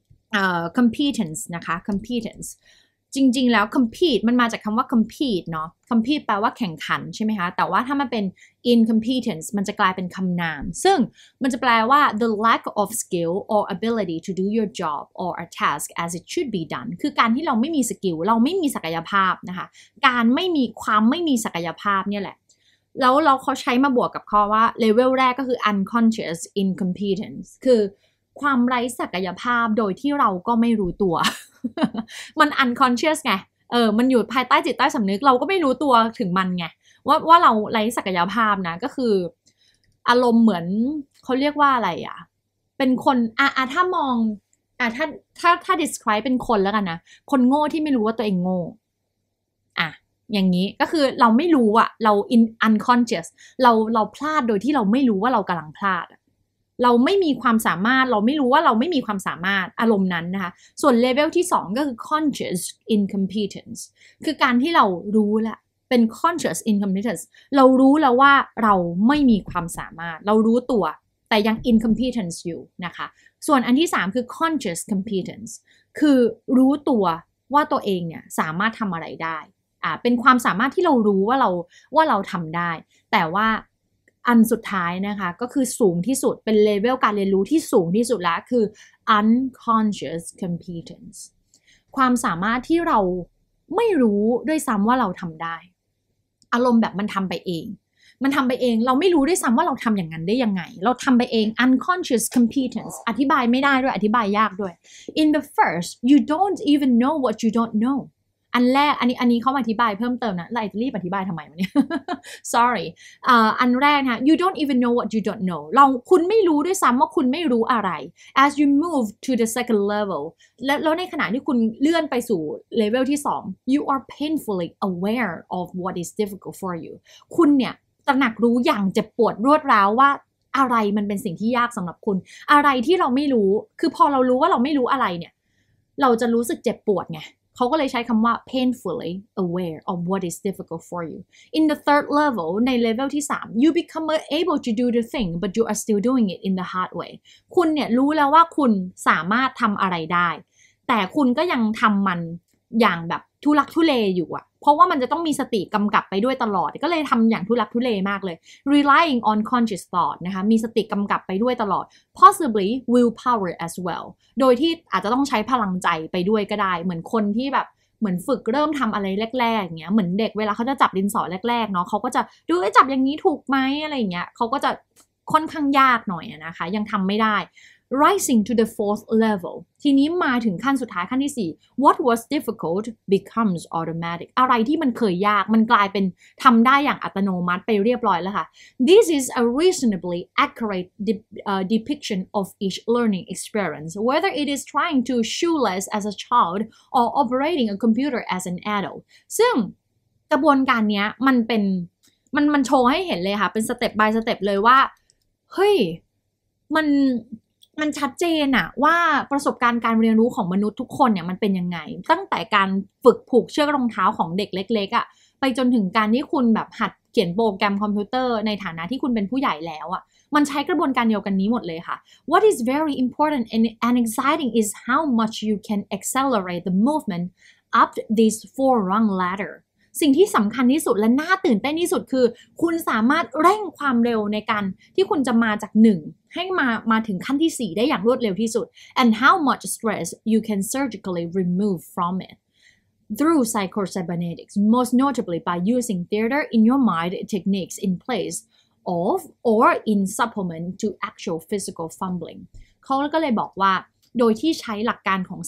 uh, competence นะคะ competence จริงๆแล้ว compete มันมาจากคำว่า compete เนาะ compete แปลว่าแข่งขันใช่ไหมคะแต่ว่าถ้ามันเป็น incompetence มันจะกลายเป็นคำนามซึ่งมันจะแปลว่า the lack of skill or ability to do your job or a task as it should be done คือการที่เราไม่มีสกิลเราไม่มีศักยภาพนะคะการไม่มีความไม่มีศักยภาพเนี่ยแหละแล้วเราเขาใช้มาบวกกับข้อว่าเลเวลแรกก็คือ unconscious incompetence คือความไร้ศักยภาพโดยที่เราก็ไม่รู้ตัว มัน unconscious ไงเออมันอยู่ภายใต้จิตใต้สำนึกเราก็ไม่รู้ตัวถึงมันไงว่าว่าเราไร้ศักยภาพนะก็คืออารมณ์เหมือนเขาเรียกว่าอะไรอ่ะเป็นคนอ่ะอ่ะถ้ามองอ่ะถ้าถ้าถ้า describe เป็นคนแล้วกันนะคนโง่ที่ไม่รู้ว่าตัวเองโง่อ่ะอย่างนี้ก็คือเราไม่รู้อ่ะเรา in unconscious เราเราพลาดโดยที่เราไม่รู้ว่าเรากำลังพลาดเราไม่มีความสามารถเราไม่รู้ว่าเราไม่มีความสามารถอารมณ์นั้นนะคะส่วนเลเวลที่สองก็คือ conscious incompetence คือการที่เรารู้ละเป็น conscious incompetence เรารู้แล้วว่าเราไม่มีความสามารถเรารู้ตัวแต่ยัง incompetence อยู่นะคะส่วนอันที่สามคือ conscious competence คือรู้ตัวว่าตัวเองเนี่ยสามารถทำอะไรได้อ่าเป็นความสามารถที่เรารู้ว่าเราว่าเราทำได้แต่ว่าอันสุดท้ายนะคะก็คือสูงที่สุดเป็นเลเวลการเรียนรู้ที่สูงที่สุดแล้วคือ unconscious competence ความสามารถที่เราไม่รู้ด้วยซ้ำว่าเราทำได้อารมณ์แบบมันทำไปเองมันทำไปเองเราไม่รู้ด้วยซ้ำว่าเราทำอย่างนั้นได้ยังไงเราทำไปเอง unconscious competence อธิบายไม่ได้ด้วยอธิบายยากด้วย in the first you don't even know what you don't knowอันแรกอันนี้อันนี้เขาอธิบายเพิ่มเติมนะเราจะรีบอธิบายทำไมวะเนี่ย sorry อ่าอันแรกนะ you don't even know what you don't know เราคุณไม่รู้ด้วยซ้ำว่าคุณไม่รู้อะไร as you move to the second level และแล้วในขณะที่คุณเลื่อนไปสู่เลเวลที่สอง you are painfully aware of what is difficult for you คุณเนี่ยตระหนักรู้อย่างเจ็บปวดรวดร้าวว่าอะไรมันเป็นสิ่งที่ยากสำหรับคุณอะไรที่เราไม่รู้คือพอเรารู้ว่าเราไม่รู้อะไรเนี่ยเราจะรู้สึกเจ็บปวดไงเขาก็เลยใช้คำว่า painfully aware of what is difficult for you in the third level ในเลเวลที่สาม you become able to do the thing but you are still doing it in the hard way คุณเนี่ยรู้แล้วว่าคุณสามารถทำอะไรได้แต่คุณก็ยังทำมันอย่างแบบทุลักทุเลอยู่อะเพราะว่ามันจะต้องมีสติกำกับไปด้วยตลอดก็เลยทำอย่างทุลักทุเลมากเลย relying on conscious thought นะคะมีสติกำกับไปด้วยตลอด possibly willpower as well โดยที่อาจจะต้องใช้พลังใจไปด้วยก็ได้เหมือนคนที่แบบเหมือนฝึกเริ่มทำอะไรแรกๆอย่างเงี้ยเหมือนเด็กเวลาเขาจะจับดินสอแรกๆเนาะเขาก็จะดูไอ้จับอย่างนี้ถูกไหมอะไรอย่างเงี้ยเขาก็จะค่อนข้างยากหน่อยนะคะยังทำไม่ได้ rising to the fourth level ทีนี้มาถึงขั้นสุดท้ายขั้นที่สี่ what was difficult becomes automatic อะไรที่มันเคยยากมันกลายเป็นทำได้อย่างอัตโนมัติไปเรียบร้อยแล้วค่ะ this is a reasonably accurate de- uh, depiction of each learning experience whether it is trying to shoelace as a child or operating a computer as an adult ซึ่งกระบวนการนี้มันเป็นมันมันโชว์ให้เห็นเลยค่ะเป็นสเต็ป by สเต็ปเลยว่าเฮ้ยมันมันชัดเจนอะว่าประสบการณ์การเรียนรู้ของมนุษย์ทุกคนเนี่ยมันเป็นยังไงตั้งแต่การฝึกผูกเชือกรองเท้าของเด็กเล็กๆอะไปจนถึงการที่คุณแบบหัดเขียนโปรแกรมคอมพิวเตอร์ในฐานะที่คุณเป็นผู้ใหญ่แล้วอ่ะมันใช้กระบวนการเดียวกันนี้หมดเลยค่ะ What is very important and, and exciting is how much you can accelerate the movement up this four-rung ladder สิ่งที่สำคัญที่สุดและน่าตื่นเต้นที่สุดคือคุณสามารถเร่งความเร็วในการที่คุณจะมาจากหนึ่งให้มามาถึงขั้นที่สี่ได้อย่างรวดเร็วที่สุด and how much stress you can surgically remove from it through psychocybernetics, most notably by using theater in your mind techniques in place of or in supplement to actual physical fumbling เขาก็เลยบอกว่าโดยที่ใช้หลักการของ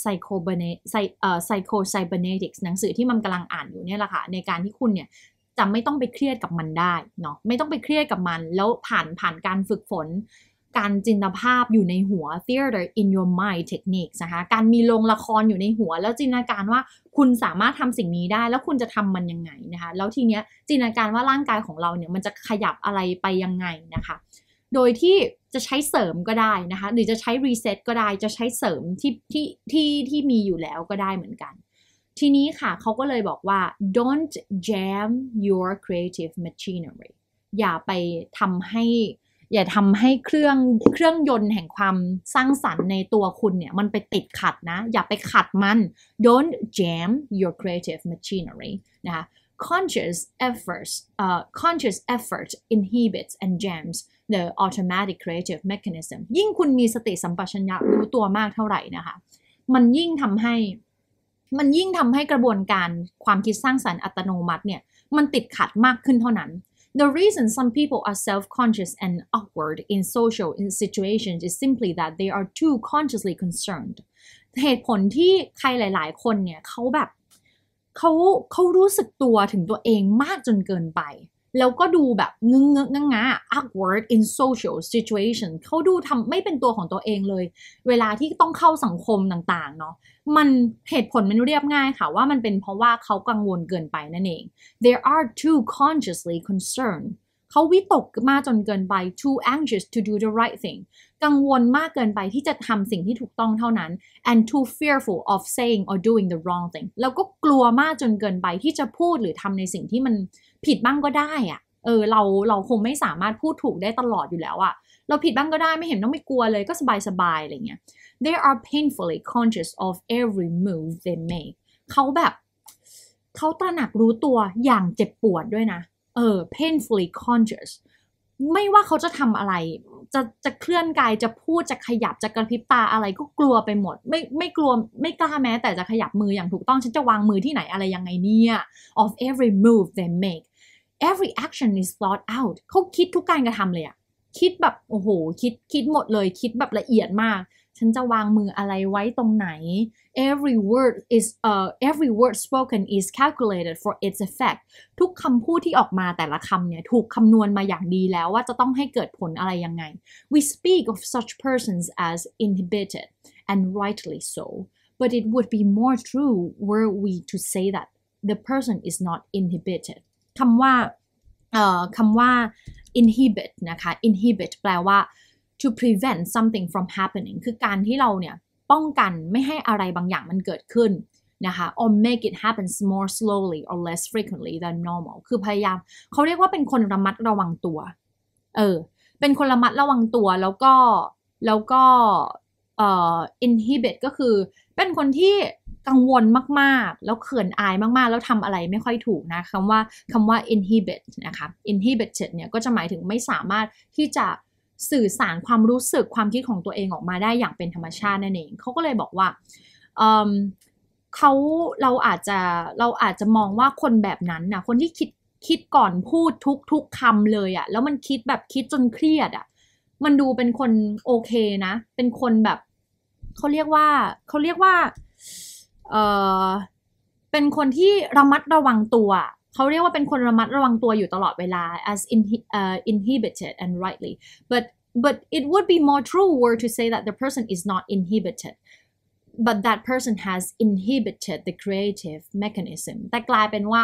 psychocybernetics หนังสือที่มันกำลังอ่านอยู่เนี่ยแหละค่ะในการที่คุณเนี่ยจะไม่ต้องไปเครียดกับมันได้เนาะไม่ต้องไปเครียดกับมันแล้วผ่านผ่านการฝึกฝนการจินตภาพอยู่ในหัว theater in your mind techniques นะคะการมีโรงละครอยู่ในหัวแล้วจินตนาการว่าคุณสามารถทำสิ่งนี้ได้แล้วคุณจะทำมันยังไงนะคะแล้วทีเนี้ยจินตนาการว่าร่างกายของเราเนี่ยมันจะขยับอะไรไปยังไงนะคะโดยที่จะใช้เสริมก็ได้นะคะหรือจะใช้ reset ก็ได้จะใช้เสริมที่ที่ที่ที่มีอยู่แล้วก็ได้เหมือนกันทีนี้ค่ะเขาก็เลยบอกว่า don't jam your creative machinery อย่าไปทำให้อย่าทำให้เครื่องเครื่องยนต์แห่งความสร้างสรรค์ในตัวคุณเนี่ยมันไปติดขัดนะอย่าไปขัดมัน don't jam your creative machinery นะคะ conscious efforts uh, conscious effort inhibits and jams the automatic creative mechanism ยิ่งคุณมีสติสัมปชัญญะรู้ตัวมากเท่าไหร่นะคะมันยิ่งทำให้มันยิ่งทำให้กระบวนการความคิดสร้างสรรค์อัตโนมัติเนี่ยมันติดขัดมากขึ้นเท่านั้นThe reason some people are self-conscious and awkward in social situations is simply that they are too consciously concerned. เหตุผลที่ใครหลายๆคนเนี่ยเขาแบบเขาเขารู้สึกตัวถึงตัวเองมากจนเกินไปแล้วก็ดูแบบงึ้งเงงงะ awkward in social situation เขาดูทำไม่เป็นตัวของตัวเองเลยเวลาที่ต้องเข้าสังคมต่างๆเนาะมันเหตุผลมันเรียบง่ายค่ะว่ามันเป็นเพราะว่าเขากังวลเกินไปนั่นเอง They are too consciously concerned เขาวิตกมากจนเกินไป too anxious to do the right thing กังวลมากเกินไปที่จะทำสิ่งที่ถูกต้องเท่านั้น and too fearful of saying or doing the wrong thing แล้วก็กลัวมากจนเกินไปที่จะพูดหรือทำในสิ่งที่มันผิดบ้างก็ได้อะเออเราเราคงไม่สามารถพูดถูกได้ตลอดอยู่แล้วอะเราผิดบ้างก็ได้ไม่เห็นต้องไม่กลัวเลยก็สบายๆอะไรเงี้ย They are painfully conscious of every move they make เขาแบบเขาตระหนักรู้ตัวอย่างเจ็บปวดด้วยนะเออ painfully conscious ไม่ว่าเขาจะทำอะไรจะจะเคลื่อนกายจะพูดจะขยับจะกระพริบตาอะไรก็กลัวไปหมดไม่ไม่กลัวไม่กล้าแม้แต่จะขยับมืออย่างถูกต้องฉันจะวางมือที่ไหนอะไรยังไงเนี่ย of every move they make every action is thought out เขาคิดทุกการกระทำเลยอะคิดแบบโอ้โหคิดคิดหมดเลยคิดแบบละเอียดมากฉันจะวางมืออะไรไว้ตรงไหน every word is uh every word spoken is calculated for its effect ทุกคำพูดที่ออกมาแต่ละคำเนี่ยถูกคำนวณมาอย่างดีแล้วว่าจะต้องให้เกิดผลอะไรยังไง we speak of such persons as inhibited and rightly so but it would be more true were we to say that the person is not inhibited คำว่าเอ่อคำว่า inhibit นะคะ inhibit แปลว่าto prevent something from happening คือการที่เราเนี่ยป้องกันไม่ให้อะไรบางอย่างมันเกิดขึ้นนะคะ or make it happen more slowly or less frequently than normal คือพยายามเขาเรียกว่าเป็นคนระมัดระวังตัวเออเป็นคนระมัดระวังตัวแล้วก็แล้วก็เอ่อ inhibit ก็คือเป็นคนที่กังวลมากๆแล้วเขินอายมากๆแล้วทำอะไรไม่ค่อยถูกนะคำว่าคำว่า inhibit นะคะ inhibited เนี่ยก็จะหมายถึงไม่สามารถที่จะสื่อสารความรู้สึกความคิดของตัวเองออกมาได้อย่างเป็นธรรมชาตินั่นเองเขาก็เลยบอกว่า เอ่อ เขาเราอาจจะเราอาจจะมองว่าคนแบบนั้นนะคนที่คิดคิดก่อนพูดทุกทุกคำเลยอะแล้วมันคิดแบบคิดจนเครียดอะมันดูเป็นคนโอเคนะเป็นคนแบบเขาเรียกว่าเขาเรียกว่าเอ่อเป็นคนที่ระมัดระวังตัวเขาเรียกว่าเป็นคนระมัดระวังตัวอยู่ตลอดเวลา as in, uh, inhibited and rightly but but it would be more true were to say that the person is not inhibited but that person has inhibited the creative mechanism แต่กลายเป็นว่า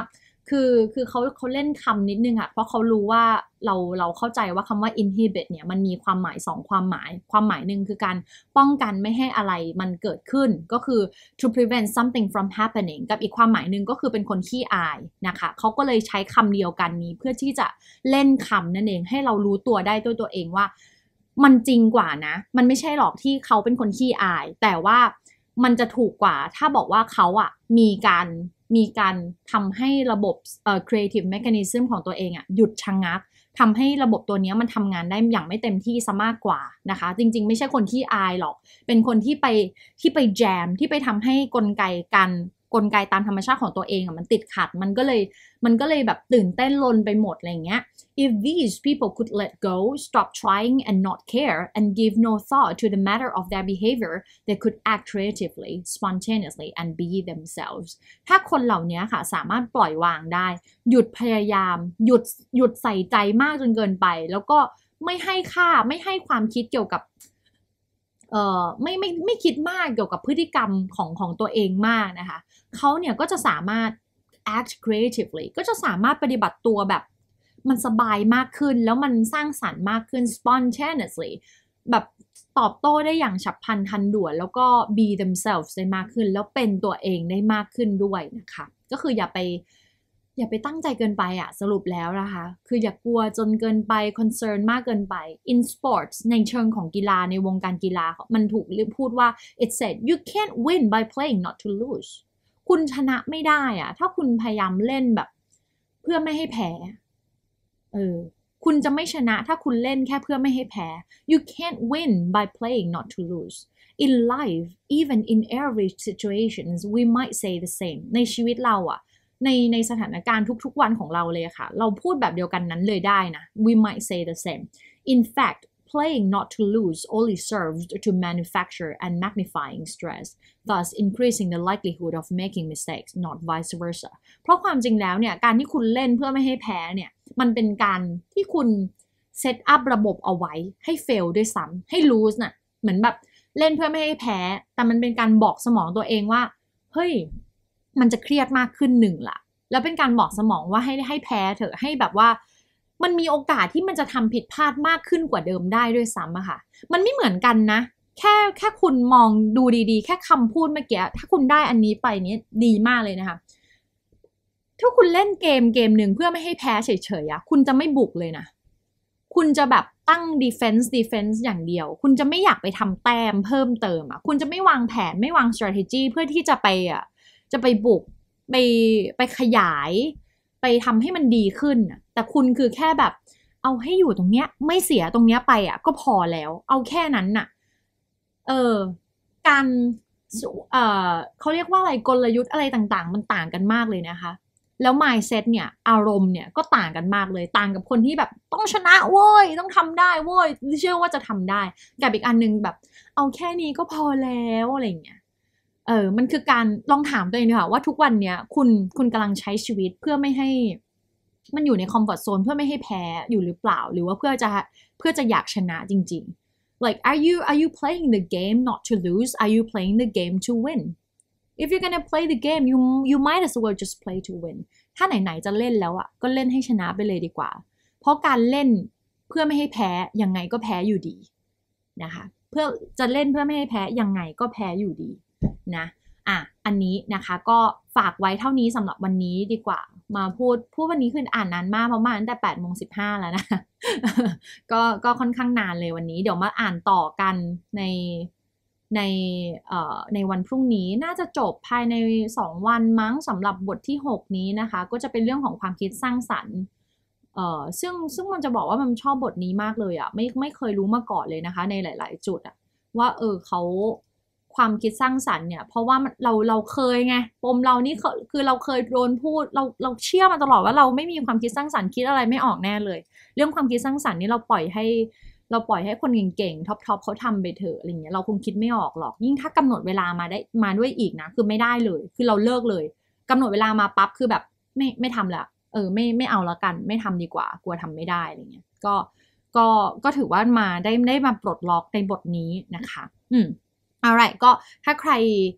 คือคือเขาเขาเล่นคำนิดนึงอะเพราะเขารู้ว่าเราเราเข้าใจว่าคำว่า inhibit เนี่ยมันมีความหมายสองความหมายความหมายหนึ่งคือการป้องกันไม่ให้อะไรมันเกิดขึ้นก็คือ to prevent something from happening กับอีกความหมายหนึ่งก็คือเป็นคนขี้อายนะคะเขาก็เลยใช้คำเดียวกันนี้เพื่อที่จะเล่นคำนั่นเองให้เรารู้ตัวได้ด้วยตัวเองว่ามันจริงกว่านะมันไม่ใช่หรอกที่เขาเป็นคนขี้อายแต่ว่ามันจะถูกกว่าถ้าบอกว่าเขาอะมีการมีการทำให้ระบบเอ่อ creative mechanism ของตัวเองอะหยุดชะงักทำให้ระบบตัวนี้มันทำงานได้อย่างไม่เต็มที่ซะมากกว่านะคะจริงๆไม่ใช่คนที่อายหรอกเป็นคนที่ไปที่ไปแจมที่ไปทำให้กลไกการกลไกตามธรรมชาติของตัวเองอะมันติดขัดมันก็เลยมันก็เลยแบบตื่นเต้นลนไปหมดอะไรเงี้ย if these people could let go stop trying and not care and give no thought to the matter of their behavior they could act creatively spontaneously and be themselves ถ้าคนเหล่านี้ค่ะสามารถปล่อยวางได้หยุดพยายามหยุดหยุดใส่ใจมากจนเกินไปแล้วก็ไม่ให้ค่าไม่ให้ความคิดเกี่ยวกับเอ่อไม่ไม่ไม่คิดมากเกี่ยวกับพฤติกรรมของของตัวเองมากนะคะเขาเนี่ยก็จะสามารถ act creatively ก็จะสามารถปฏิบัติตัวแบบมันสบายมากขึ้นแล้วมันสร้างสรรค์มากขึ้น spontaneously แบบตอบโต้ได้อย่างฉับพลันทันด่วนแล้วก็ be themselves ได้มากขึ้นแล้วเป็นตัวเองได้มากขึ้นด้วยนะคะก็คืออย่าไปอย่าไปตั้งใจเกินไปอะสรุปแล้วนะคะคืออย่ากลัวจนเกินไป concern มากเกินไป in sports ในเชิงของกีฬาในวงการกีฬามันถูกพูดว่า it said you can't win by playing not to lose คุณชนะไม่ได้อะถ้าคุณพยายามเล่นแบบเพื่อไม่ให้แพ้เออคุณจะไม่ชนะถ้าคุณเล่นแค่เพื่อไม่ให้แพ้ you can't win by playing not to lose in life even in every situations we might say the same ในชีวิตเราอะในในสถานการณ์ทุกๆวันของเราเลยค่ะเราพูดแบบเดียวกันนั้นเลยได้นะ we might say the same in fact playing not to lose only serves to manufacture and magnifying stress thus increasing the likelihood of making mistakes not vice versa เพราะความจริงแล้วเนี่ยการที่คุณเล่นเพื่อไม่ให้แพ้เนี่ยมันเป็นการที่คุณเซตอัพระบบเอาไว้ให้เฟลด้วยซ้ำให้ lose น่ะเหมือนแบบเล่นเพื่อไม่ให้แพ้แต่มันเป็นการบอกสมองตัวเองว่าเฮ้ยมันจะเครียดมากขึ้นหนึ่งละแล้วเป็นการบอกสมองว่าให้ให้แพ้เถอะให้แบบว่ามันมีโอกาสที่มันจะทำผิดพลาดมากขึ้นกว่าเดิมได้ด้วยซ้ำอะค่ะมันไม่เหมือนกันนะแค่แค่คุณมองดูดีๆแค่คำพูดเมื่อกี้ถ้าคุณได้อันนี้ไปนี้ดีมากเลยนะคะถ้าคุณเล่นเกมเกมหนึ่งเพื่อไม่ให้แพ้เฉยๆอะคุณจะไม่บุกเลยนะคุณจะแบบตั้ง defense defense อย่างเดียวคุณจะไม่อยากไปทำแต้มเพิ่มเติมอะคุณจะไม่วางแผนไม่วาง strategy เพื่อที่จะไปอะจะไปบุกไปไปขยายไปทำให้มันดีขึ้นแต่คุณคือแค่แบบเอาให้อยู่ตรงเนี้ยไม่เสียตรงเนี้ยไปอ่ะก็พอแล้วเอาแค่นั้นน่ะเออการเออเขาเรียกว่าอะไรกลยุทธ์อะไรต่างๆมันต่างกันมากเลยนะคะแล้ว mindset เนี่ยอารมณ์เนี่ยก็ต่างกันมากเลยต่างกับคนที่แบบต้องชนะโว้ยต้องทำได้โว้ยเชื่อว่าจะทำได้กับอีกอันนึงแบบเอาแค่นี้ก็พอแล้วอะไรเงี้ยเออมันคือการลองถามตัวเองดีค่ะว่าทุกวันเนี้ยคุณคุณกำลังใช้ชีวิตเพื่อไม่ให้มันอยู่ในคอมฟอร์ตโซนเพื่อไม่ให้แพ้อยู่หรือเปล่าหรือว่าเพื่อจะเพื่อจะอยากชนะจริงๆ like are you are you playing the game not to lose are you playing the game to win if you're gonna play the game you you might as well just play to win ถ้าไหนๆจะเล่นแล้วอ่ะก็เล่นให้ชนะไปเลยดีกว่าเพราะการเล่นเพื่อไม่ให้แพ้ยังไงก็แพ้อยู่ดีนะคะเพื่อจะเล่นเพื่อไม่ให้แพ้ยังไงก็แพ้อยู่ดีนะอ่ะอันนี้นะคะก็ฝากไว้เท่านี้สำหรับวันนี้ดีกว่ามาพูดพูดวันนี้คืออ่านนานมากเพราะมาตั้งแต่แปดโมงสิบห้าแล้วนะ ก็ก็ค่อนข้างนานเลยวันนี้เดี๋ยวมาอ่านต่อกันในในเอ่อในวันพรุ่งนี้น่าจะจบภายในสองวันมั้งสำหรับบทที่หกนี้นะคะก็จะเป็นเรื่องของความคิดสร้างสรรค์เอ่อซึ่งซึ่งมันจะบอกว่ามันชอบบทนี้มากเลยอ่ะไม่ไม่เคยรู้มาก่อนเลยนะคะในหลายๆจุดอ่ะว่าเออเขาความคิดสร้างสรรค์เนี่ยเพราะว่าเราเราเคยไงปมเรานี่คือเราเคยโดนพูดเราเราเชื่อมาตลอดว่าเราไม่มีความคิดสร้างสรรค์คิดอะไรไม่ออกแน่เลยเรื่องความคิดสร้างสรรค์นี่เราปล่อยให้เราปล่อยให้คนเก่งๆท็อปๆเขาทำไปเถอะอะไรเงี้ยเราคงคิดไม่ออกหรอกยิ่งถ้ากำหนดเวลามาได้มาด้วยอีกนะคือไม่ได้เลยคือเราเลิกเลยกำหนดเวลามาปั๊บคือแบบไม่ไม่ทำละเออไม่ไม่เอาละกันไม่ทำดีกว่ากลัวทำไม่ได้อะไรเงี้ยก็ก็ก็ถือว่ามาได้ได้มาปลดล็อกในบทนี้นะคะอืมalright ก็ถ้าใคร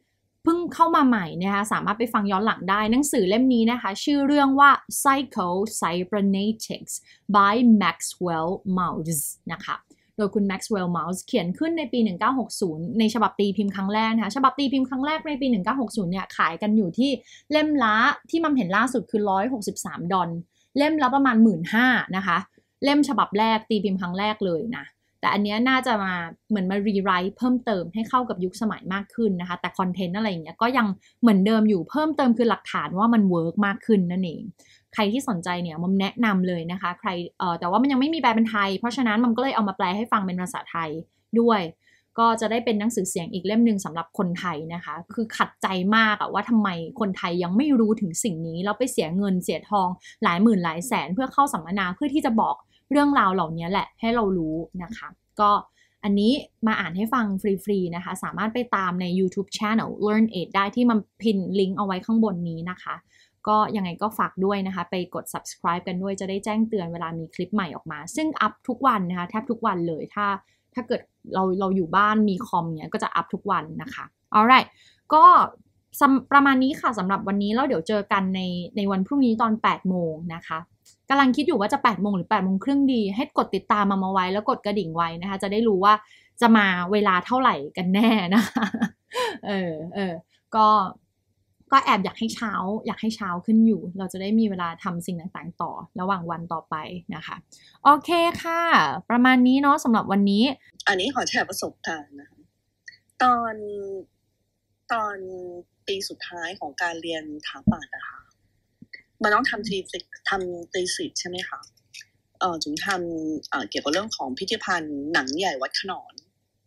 เพิ่งเข้ามาใหม่นะคะสามารถไปฟังย้อนหลังได้หนังสือเล่มนี้นะคะชื่อเรื่องว่า Psycho Cybernetics by Maxwell Maltz นะคะโดยคุณ Maxwell Maltz เขียนขึ้นในปีหนึ่งเก้าหกศูนย์ในฉบับตีพิมพ์ครั้งแรกนะคะฉบับตีพิมพ์ครั้งแรกในปีหนึ่งเก้าหกศูนย์เนี่ยขายกันอยู่ที่เล่มละที่มัมเห็นล่าสุดคือหนึ่งร้อยหกสิบสามดอลเล่มละประมาณ หนึ่งหมื่นห้าพัน นะคะเล่มฉบับแรกตีพิมพ์ครั้งแรกเลยนะแต่อันนี้น่าจะมาเหมือนมารีไรต์เพิ่มเติมให้เข้ากับยุคสมัยมากขึ้นนะคะแต่คอนเทนต์อะไรอย่างเงี้ยก็ยังเหมือนเดิมอยู่เพิ่มเติมคือหลักฐานว่ามันเวิร์กมากขึ้นนั่นเองใครที่สนใจเนี่ยมัมแนะนำเลยนะคะใครเอ่อแต่ว่ามันยังไม่มีแปลเป็นไทยเพราะฉะนั้นมัมก็เลยเอามาแปลให้ฟังเป็นภาษาไทยด้วยก็จะได้เป็นหนังสือเสียงอีกเล่มหนึ่งสำหรับคนไทยนะคะคือขัดใจมากอะว่าทำไมคนไทยยังไม่รู้ถึงสิ่งนี้แล้วไปเสียเงินเสียทองหลายหมื่นหลายแสนเพื่อเข้าสัมมนาเพื่อที่จะบอกเรื่องราวเหล่านี้แหละให้เรารู้นะคะก็อันนี้มาอ่านให้ฟังฟรีๆนะคะสามารถไปตามใน YouTube Channel Learn เอท ได้ที่มันพินลิงก์เอาไว้ข้างบนนี้นะคะก็ยังไงก็ฝากด้วยนะคะไปกด subscribe กันด้วยจะได้แจ้งเตือนเวลามีคลิปใหม่ออกมาซึ่งอัพทุกวันนะคะแทบทุกวันเลยถ้าถ้าเกิดเราเราอยู่บ้านมีคอมเนี้ยก็จะอัพทุกวันนะคะ alright ก็ประมาณนี้ค่ะสำหรับวันนี้แล้วเดี๋ยวเจอกันในในวันพรุ่งนี้ตอนแปดโมงนะคะกำลังคิดอยู่ว่าจะแปดโมงหรือแปดโมงครึ่งดีให้กดติดตามมามาไว้แล้วกดกระดิ่งไว้นะคะจะได้รู้ว่าจะมาเวลาเท่าไหร่กันแน่นะคะเออเออก็ก็แอบอยากให้เช้าอยากให้เช้าขึ้นอยู่เราจะได้มีเวลาทำสิ่งต่างๆต่อระหว่างวันต่อไปนะคะโอเคค่ะประมาณนี้เนาะสำหรับวันนี้อันนี้ขอแชร์ประสบการณ์นะคะตอนตอนปีสุดท้ายของการเรียนถาปัตย์นะคะมันต้องทำทีสิทำตีสิทธ์ใช่ไหมคะเอ่อจุ๋มทำเอ่อเกี่ยวกับเรื่องของพิพิธภัณฑ์หนังใหญ่วัดขนอน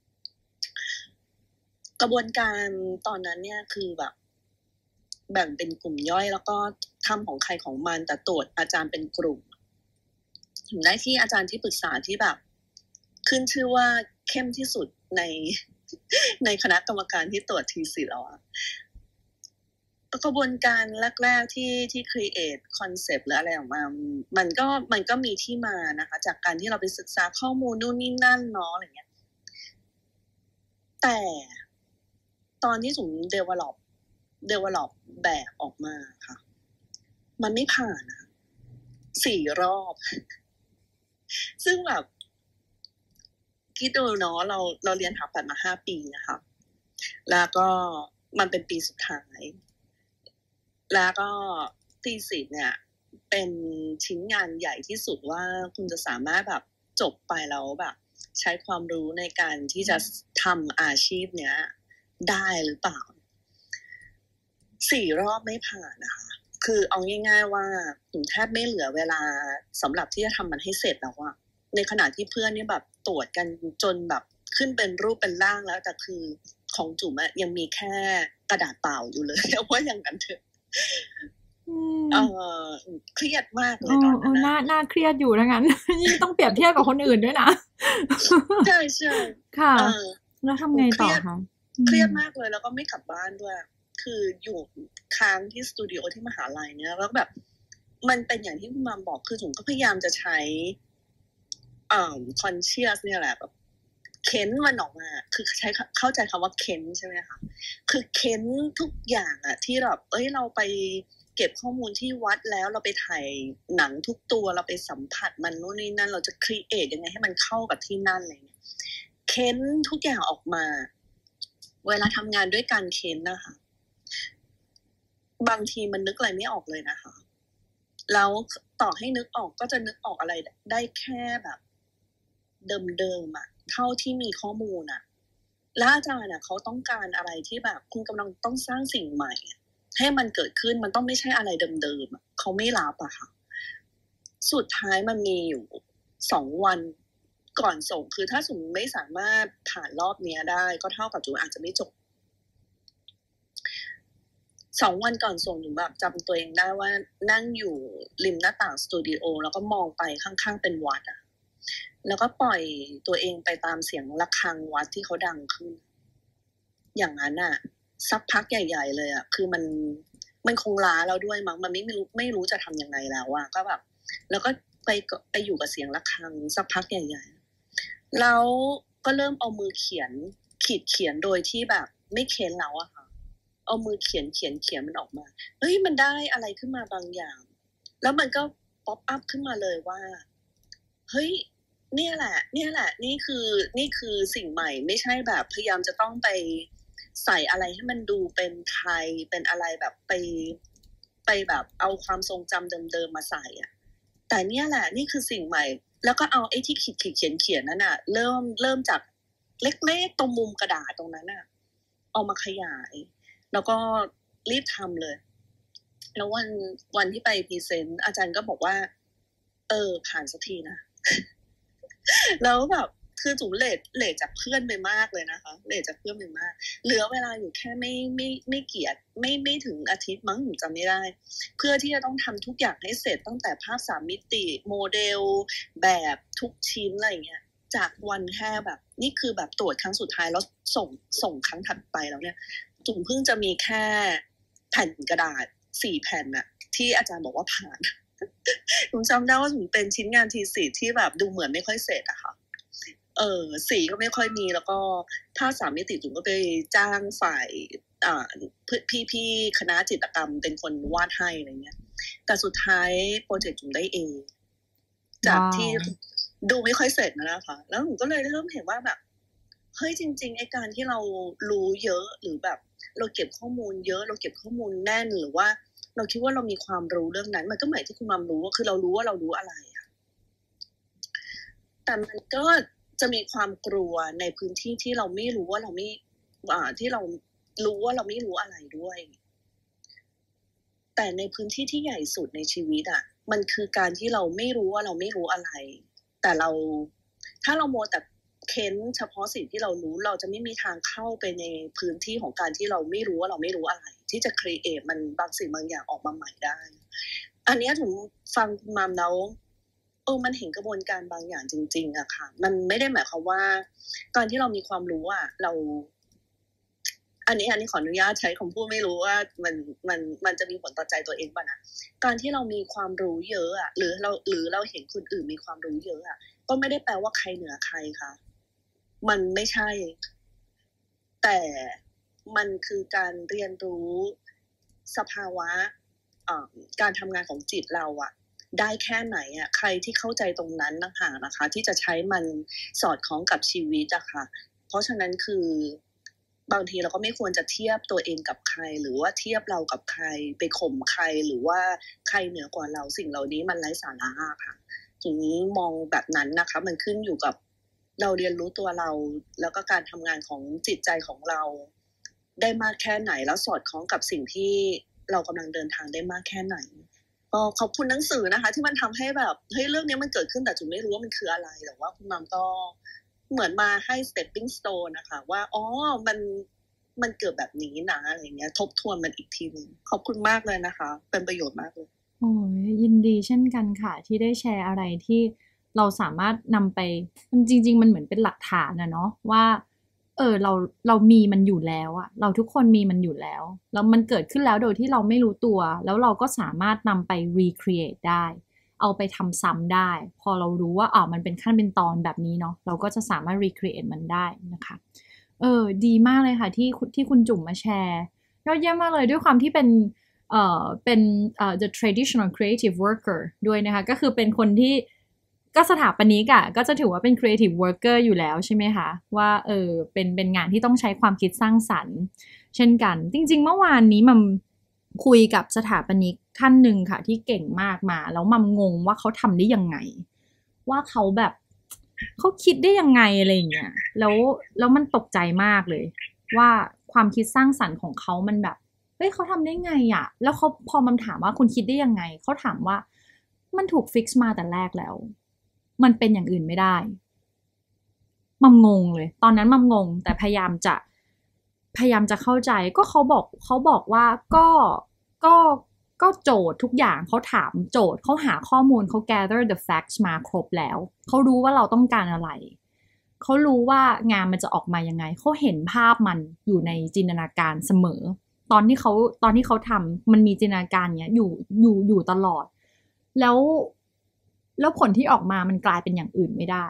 กระบวนการตอนนั้นเนี่ยคือแบบแบ่งเป็นกลุ่มย่อยแล้วก็ทำของใครของมันแต่ตรวจอาจารย์เป็นกลุ่มถึงได้ที่อาจารย์ที่ปรึกษาที่แบบขึ้นชื่อว่าเข้มที่สุดในในคณะกรรมการที่ตรวจทีสิทธ์แล้วอะกระบวนการแรกๆที่ที่ create concept หรืออะไรออกมามันก็มันก็มีที่มานะคะจากการที่เราไปศึกษาข้อมูลนู่นนี่นั่นเนาะอะไรเงี้ยแต่ตอนที่สุน develop develop แบบออกมาค่ะมันไม่ผ่านนะสี่รอบซึ่งแบบคิดดูเนาะเราเราเรียนถาปัตย์มาห้าปีนะคะแล้วก็มันเป็นปีสุดท้ายแล้วก็ตีสิทธ์เนี่ยเป็นชิ้นงานใหญ่ที่สุดว่าคุณจะสามารถแบบจบไปแล้วแบบใช้ความรู้ในการที่จะทำอาชีพเนี้ยได้หรือเปล่าสี่รอบไม่ผ่านนะคะคือเอาง่ายๆว่าผมแทบไม่เหลือเวลาสำหรับที่จะทำมันให้เสร็จแล้วอะในขณะที่เพื่อนนี่แบบตรวจกันจนแบบขึ้นเป็นรูปเป็นร่างแล้วแต่คือของจุ๋มอะยังมีแค่กระดาษเปล่าอยู่เลยว่าอย่างนั้นเถอะเออเครียดมากเลยตอนนั้นน่าน่าเครียดอยู่นะงั้นยิ่งต้องเปรียบเทียบกับคนอื่นด้วยนะใช่ใช่ค่ะแล้วทำไงต่อคะเครียดมากเลยแล้วก็ไม่กลับบ้านด้วยคืออยู่ค้างที่สตูดิโอที่มหาลัยเนี่ยแล้วแบบมันเป็นอย่างที่คุณมามบอกคือจุ๋มก็พยายามจะใช้อ่า conscious เนี่ยแหละแบบเค้นมันออกมาคือใช้เข้าใจคำว่าเค้นใช่ไหมคะคือเค้นทุกอย่างอะที่แบบเอ้ยเราไปเก็บข้อมูลที่วัดแล้วเราไปถ่ายหนังทุกตัวเราไปสัมผัสมันนู่นนี่นั่นเราจะครีเอทยังไงให้มันเข้ากับที่นั่นอะไรเงี้ยเค้นทุกอย่างออกมาเวลาทำงานด้วยการเค้นนะคะบางทีมันนึกอะไรไม่ออกเลยนะคะแล้วต่อให้นึกออกก็จะนึกออกอะไรได้แค่แบบเดิมๆอะเท่าที่มีข้อมูลอะแล้วอาจารย์อะเขาต้องการอะไรที่แบบคุณกำลังต้องสร้างสิ่งใหม่ให้มันเกิดขึ้นมันต้องไม่ใช่อะไรเดิมๆเขาไม่รับอะค่ะสุดท้ายมันมีอยู่สองวันก่อนส่งคือถ้าสมมติไม่สามารถผ่านรอบนี้ได้ก็เท่ากับจุ๋มอาจจะไม่จบสองวันก่อนส่งจุ๋มแบบจำตัวเองได้ว่านั่งอยู่ริมหน้าต่างสตูดิโอแล้วก็มองไปข้างๆเป็นวัดอะแล้วก็ปล่อยตัวเองไปตามเสียงระฆังวัดที่เขาดังขึ้นอย่างนั้นอะสักพักใหญ่ๆเลยอะคือมันมันคงล้าแล้วด้วยมั้งมันไม่รู้ไม่รู้จะทำยังไงแล้วอะก็แบบแล้วก็ไปไปอยู่กับเสียงระฆังสักพักใหญ่ๆแล้วก็เริ่มเอามือเขียนขีดเขียนโดยที่แบบไม่เค้นแล้วอะค่ะเอามือเขียนเขียนเขียนมันออกมาเฮ้ยมันได้อะไรขึ้นมาบางอย่าง แล้วมันก็ป๊อปอัพขึ้นมาเลยว่าเฮ้ยเนี่ยแหละเนี่ยแหละนี่คือนี่คือสิ่งใหม่ไม่ใช่แบบพยายามจะต้องไปใส่อะไรให้มันดูเป็นไทยเป็นอะไรแบบไปไปแบบเอาความทรงจำเดิมๆมาใส่อะแต่เนี่ยแหละนี่คือสิ่งใหม่แล้วก็เอาไอ้ที่ขีดขีดเขียนเขียนนั่นน่ะเริ่มเริ่มจากเล็กๆตรงมุมกระดาษตรงนั้นน่ะเอามาขยายแล้วก็รีบทำเลยแล้ววันวันที่ไปพรีเซนต์อาจารย์ก็บอกว่าเออผ่านสักทีนะ แล้วแบบคือจุ๋มเลทเลทจากเพื่อนไปมากเลยนะคะเลทจากเพื่อนไปมากเหลือเวลาอยู่แค่ไม่ไม่ไม่เกียรติไม่ไม่ถึงอาทิตย์มั้งหนูจำไม่ได้เพื่อที่จะต้องทำทุกอย่างให้เสร็จตั้งแต่ภาพสามมิติโมเดลแบบทุกชิ้นอะไรเงี้ยจากวันแค่แบบนี่คือแบบตรวจครั้งสุดท้ายแล้วส่งส่งครั้งถัดไปแล้วเนี่ยจุ๋มเพิ่งจะมีแค่แผ่นกระดาษสี่แผ่นน่ะที่อาจารย์บอกว่าผ่านผมจำได้ว่าผมเป็นชิ้นงานทีสี่ที่แบบดูเหมือนไม่ค่อยเสร็จอะค่ะ เออสีก็ไม่ค่อยมีแล้วก็ภาพสามมิติจุ๋มก็ไปจ้างฝ่ายอ่าพี่พี่คณะจิตรกรรมเป็นคนวาดให้อะไรเงี้ยแต่สุดท้ายโปรเจกต์จุ๋มได้เอจากที่ดูไม่ค่อยเสร็จนะคะแล้วหนูก็เลยเริ่มเห็นว่าแบบเฮ้ยจริงๆไอ้การที่เรารู้เยอะหรือแบบเราเก็บข้อมูลเยอะเราเก็บข้อมูลแน่นหรือว่าเราคิดว่าเรามีความรู้เรื่องนั้นมันก็เหมือนที่คุณมัมรู้ว่าคือเรารู้ว่าเรารู้อะไรอะแต่มันก็จะมีความกลัวในพื้นที่ที่เราไม่รู้ว่าเราไม่อ่าที่เรารู้ว่าเราไม่รู้อะไรด้วยแต่ในพื้นที่ที่ใหญ่สุดในชีวิตอ่ะมันคือการที่เราไม่รู้ว่าเราไม่รู้อะไรแต่เราถ้าเราโมแต่เค้นเฉพาะสิ่งที่เรารู้เราจะไม่มีทางเข้าไปในพื้นที่ของการที่เราไม่รู้ว่าเราไม่รู้อะไรที่จะ create มันบางสิ่งบางอย่างออกมาใหม่ได้อันนี้ผมฟังคุณมัมแล้วเออมันเห็นกระบวนการบางอย่างจริงๆอะค่ะมันไม่ได้หมายความว่าการที่เรามีความรู้อะเราอันนี้อันนี้ขออนุญาตใช้คำพูดไม่รู้ว่ามันมันมันจะมีผลต่อใจตัวเองป่ะนะการที่เรามีความรู้เยอะอะหรือเราหรือเราเห็นคนอื่นมีความรู้เยอะอะก็ไม่ได้แปลว่าใครเหนือใครค่ะมันไม่ใช่แต่มันคือการเรียนรู้สภาวะการทำงานของจิตเราอะได้แค่ไหนอะใครที่เข้าใจตรงนั้นนะคะนะคะที่จะใช้มันสอดคล้องกับชีวิตอะค่ะเพราะฉะนั้นคือบางทีเราก็ไม่ควรจะเทียบตัวเองกับใครหรือว่าเทียบเรากับใครไปข่มใครหรือว่าใครเหนือกว่าเราสิ่งเหล่านี้มันไร้สาระค่ะถึงมองแบบนั้นนะคะมันขึ้นอยู่กับเราเรียนรู้ตัวเราแล้วก็การทำงานของจิตใจของเราได้มากแค่ไหนแล้วสอดคล้องกับสิ่งที่เรากำลังเดินทางได้มากแค่ไหนก็ขอบคุณหนังสือนะคะที่มันทำให้แบบเฮ้ยเรื่องนี้มันเกิดขึ้นแต่จุ๋มไม่รู้ว่ามันคืออะไรแต่ว่าคุณมัมก็เหมือนมาให้ stepping stone นะคะว่าอ๋อมันมันเกิดแบบนี้นะอะไรเงี้ยทบทวนมันอีกทีนึงขอบคุณมากเลยนะคะเป็นประโยชน์มากเลยโอ้ยยินดีเช่นกันค่ะที่ได้แชร์อะไรที่เราสามารถนำไปมันจริงๆมันเหมือนเป็นหลักฐานนะเนาะว่าเออเราเรามีมันอยู่แล้วอะเราทุกคนมีมันอยู่แล้วแล้วมันเกิดขึ้นแล้วโดยที่เราไม่รู้ตัวแล้วเราก็สามารถนำไป recreate ได้เอาไปทำซ้ำได้พอเรารู้ว่าอ๋อมันเป็นขั้นเป็นตอนแบบนี้เนาะเราก็จะสามารถ recreate มันได้นะคะเออดีมากเลยค่ะที่ที่คุณจุ๋มมาแชร์ยอดเยี่ยมมากเลยด้วยความที่เป็นเอ่อเป็นเอ่อ the traditional creative worker ด้วยนะคะก็คือเป็นคนที่ก็สถาปนิกอะก็จะถือว่าเป็น creative worker อยู่แล้วใช่ไหมคะว่าเออเป็นเป็นงานที่ต้องใช้ความคิดสร้างสรรค์เช่นกันจริงๆเมื่อวานนี้มัมคุยกับสถาปนิกท่านหนึ่งค่ะที่เก่งมากมาแล้วมัมงงว่าเขาทำได้ยังไงว่าเขาแบบเขาคิดได้ยังไงอะไรอย่างเงี้ยแล้วแล้วมันตกใจมากเลยว่าความคิดสร้างสรรค์ของเขามันแบบเฮ้ยเขาทำได้ไงอะแล้วเขาพอมัมถามว่าคุณคิดได้ยังไงเขาถามว่ามันถูกฟิกซ์มาแต่แรกแล้วมันเป็นอย่างอื่นไม่ได้มัมงงเลยตอนนั้นมัมงงแต่พยายามจะพยายามจะเข้าใจก็เขาบอกเขาบอกว่าก็ก็ก็โจทย์ทุกอย่างเขาถามโจทย์เขาหาข้อมูลเขา gather the facts มาครบแล้วเขารู้ว่าเราต้องการอะไรเขารู้ว่างานมันจะออกมายังไงเขาเห็นภาพมันอยู่ในจินตนาการเสมอตอนที่เขาตอนที่เขาทำมันมีจินตนาการเนี้ยอยู่อยู่อยู่ตลอดแล้วแล้วผลที่ออกมามันกลายเป็นอย่างอื่นไม่ได้พ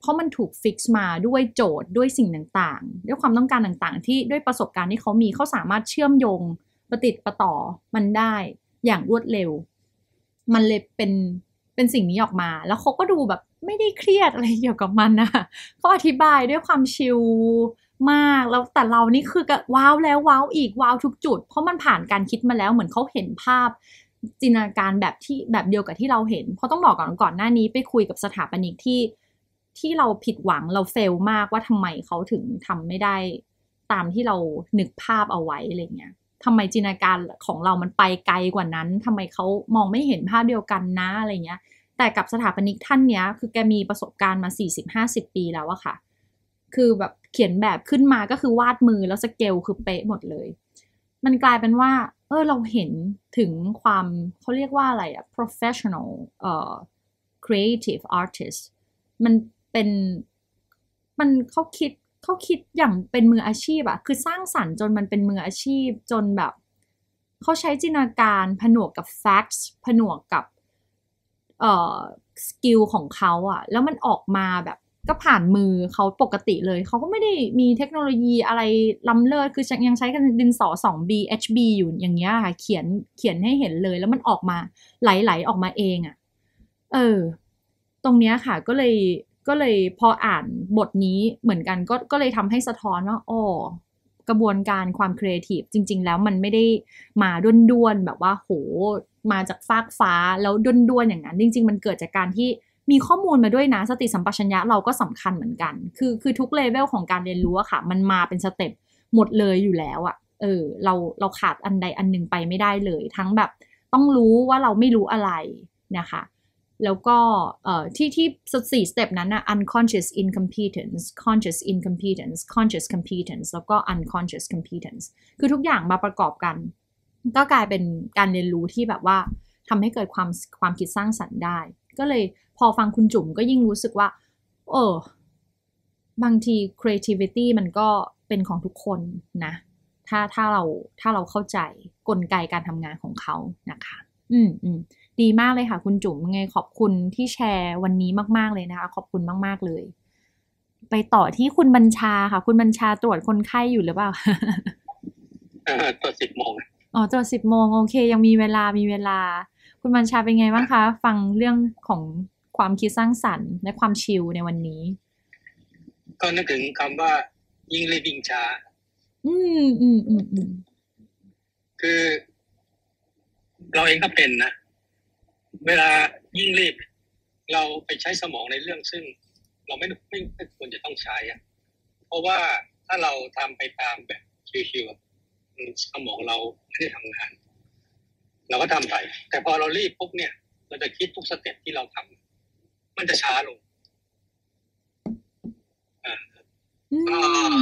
ราะมันถูกฟิกซ์มาด้วยโจทย์ด้วยสิ่งต่างๆด้วยความต้องการต่างๆที่ด้วยประสบการณ์ที่เขามีเขาสามารถเชื่อมโยงประติดประต่อมันได้อย่างรวดเร็วมันเลยเป็นเป็นสิ่งนี้ออกมาแล้วเขาก็ดูแบบไม่ได้เครียดอะไรเกี่ยวกับมันนะเขาอธิบายด้วยความชิลมากแล้วแต่เรานี่คือว้าวแล้วว้าวอีกว้าวทุกจุดเพราะมันผ่านการคิดมาแล้วเหมือนเขาเห็นภาพจินตนาการแบบที่แบบเดียวกับที่เราเห็นเพราะต้องบอกก่อนก่อนหน้านี้ไปคุยกับสถาปนิกที่ที่เราผิดหวังเราเฟลมากว่าทำไมเขาถึงทำไม่ได้ตามที่เรานึกภาพเอาไว้อะไรเงี้ยทำไมจินตนาการของเรามันไปไกลกว่านั้นทำไมเขามองไม่เห็นภาพเดียวกันนะอะไรเงี้ยแต่กับสถาปนิกท่านเนี้ยคือแกมีประสบการณ์มา สี่สิบห้าสิบ ปีแล้วอะค่ะคือแบบเขียนแบบขึ้นมาก็คือวาดมือแล้วสเกลคือเป๊ะหมดเลยมันกลายเป็นว่าเออเราเห็นถึงความเขาเรียกว่าอะไรอะ professional เอ่อ creative artist มันเป็นมันเขาคิดเขาคิดอย่างเป็นมืออาชีพอะคือสร้างสรรค์จนมันเป็นมืออาชีพจนแบบเขาใช้จินตนาการผนวกกับ facts ผนวกกับเอ่อสกิลของเขาอะแล้วมันออกมาแบบก็ผ่านมือเขาปกติเลยเขาก็ไม่ได้มีเทคโนโลยีอะไรล้ำเลิศคือยังใช้กันดินสอ สอง บี เอช บี อยู่อย่างเงี้ยค่ะเขียนเขียนให้เห็นเลยแล้วมันออกมาไหลๆออกมาเองอะเออตรงเนี้ยค่ะก็เลยก็เลยพออ่านบทนี้เหมือนกันก็ก็เลยทำให้สะท้อนว่าอ๋อกระบวนการความครีเอทีฟจริงๆแล้วมันไม่ได้มาด้วนๆแบบว่าโหมาจากฟากฟ้าแล้วด้วนๆอย่างนั้นจริงๆมันเกิดจากการที่มีข้อมูลมาด้วยนะสติสัมปชัญญะเราก็สำคัญเหมือนกันคือคือทุกเลเวลของการเรียนรู้อะค่ะมันมาเป็นสเต็ปหมดเลยอยู่แล้วอะเออเราเราขาดอันใดอันหนึ่งไปไม่ได้เลยทั้งแบบต้องรู้ว่าเราไม่รู้อะไรนะคะแล้วก็เอ่อที่ที่สี่สเต็ปนั้นนะ unconscious incompetence conscious incompetence conscious competence แล้วก็ unconscious competence คือทุกอย่างมาประกอบกันก็กลายเป็นการเรียนรู้ที่แบบว่าทำให้เกิดความความคิดสร้างสรรค์ได้ก็เลยพอฟังคุณจุ๋มก็ยิ่งรู้สึกว่าเออบางที creativity มันก็เป็นของทุกคนนะถ้าถ้าเราถ้าเราเข้าใจกลไกการทำงานของเขานะคะอืมอืมดีมากเลยค่ะคุณจุ๋มไงขอบคุณที่แชร์วันนี้มากๆเลยนะคะขอบคุณมากๆเลยไปต่อที่คุณบัญชาค่ะคุณบัญชาตรวจคนไข้อยู่หรือเปล่าเออตรวจสิบโมงอ๋อตรวจสิบโมงโอเคยังมีเวลามีเวลาคุณบัญชาเป็นไงบ้างคะฟังเรื่องของความคิดสร้างสรรค์และความชิลในวันนี้ก็นึกถึงคำว่ายิ่งรีบยิ่งช้าอืมอืมอืมอืมคือเราเองก็เป็นนะเวลายิ่งรีบเราไปใช้สมองในเรื่องซึ่งเราไม่ไม่ไม่ควรจะต้องใช้อะเพราะว่าถ้าเราทำไปตามแบบชิวๆสมองเราไม่ได้ทำงานเราก็ทำไปแต่พอเรารีบปุ๊บเนี่ยเราจะคิดทุกสเต็ปที่เราทำมันจะช้าลงอ่าก็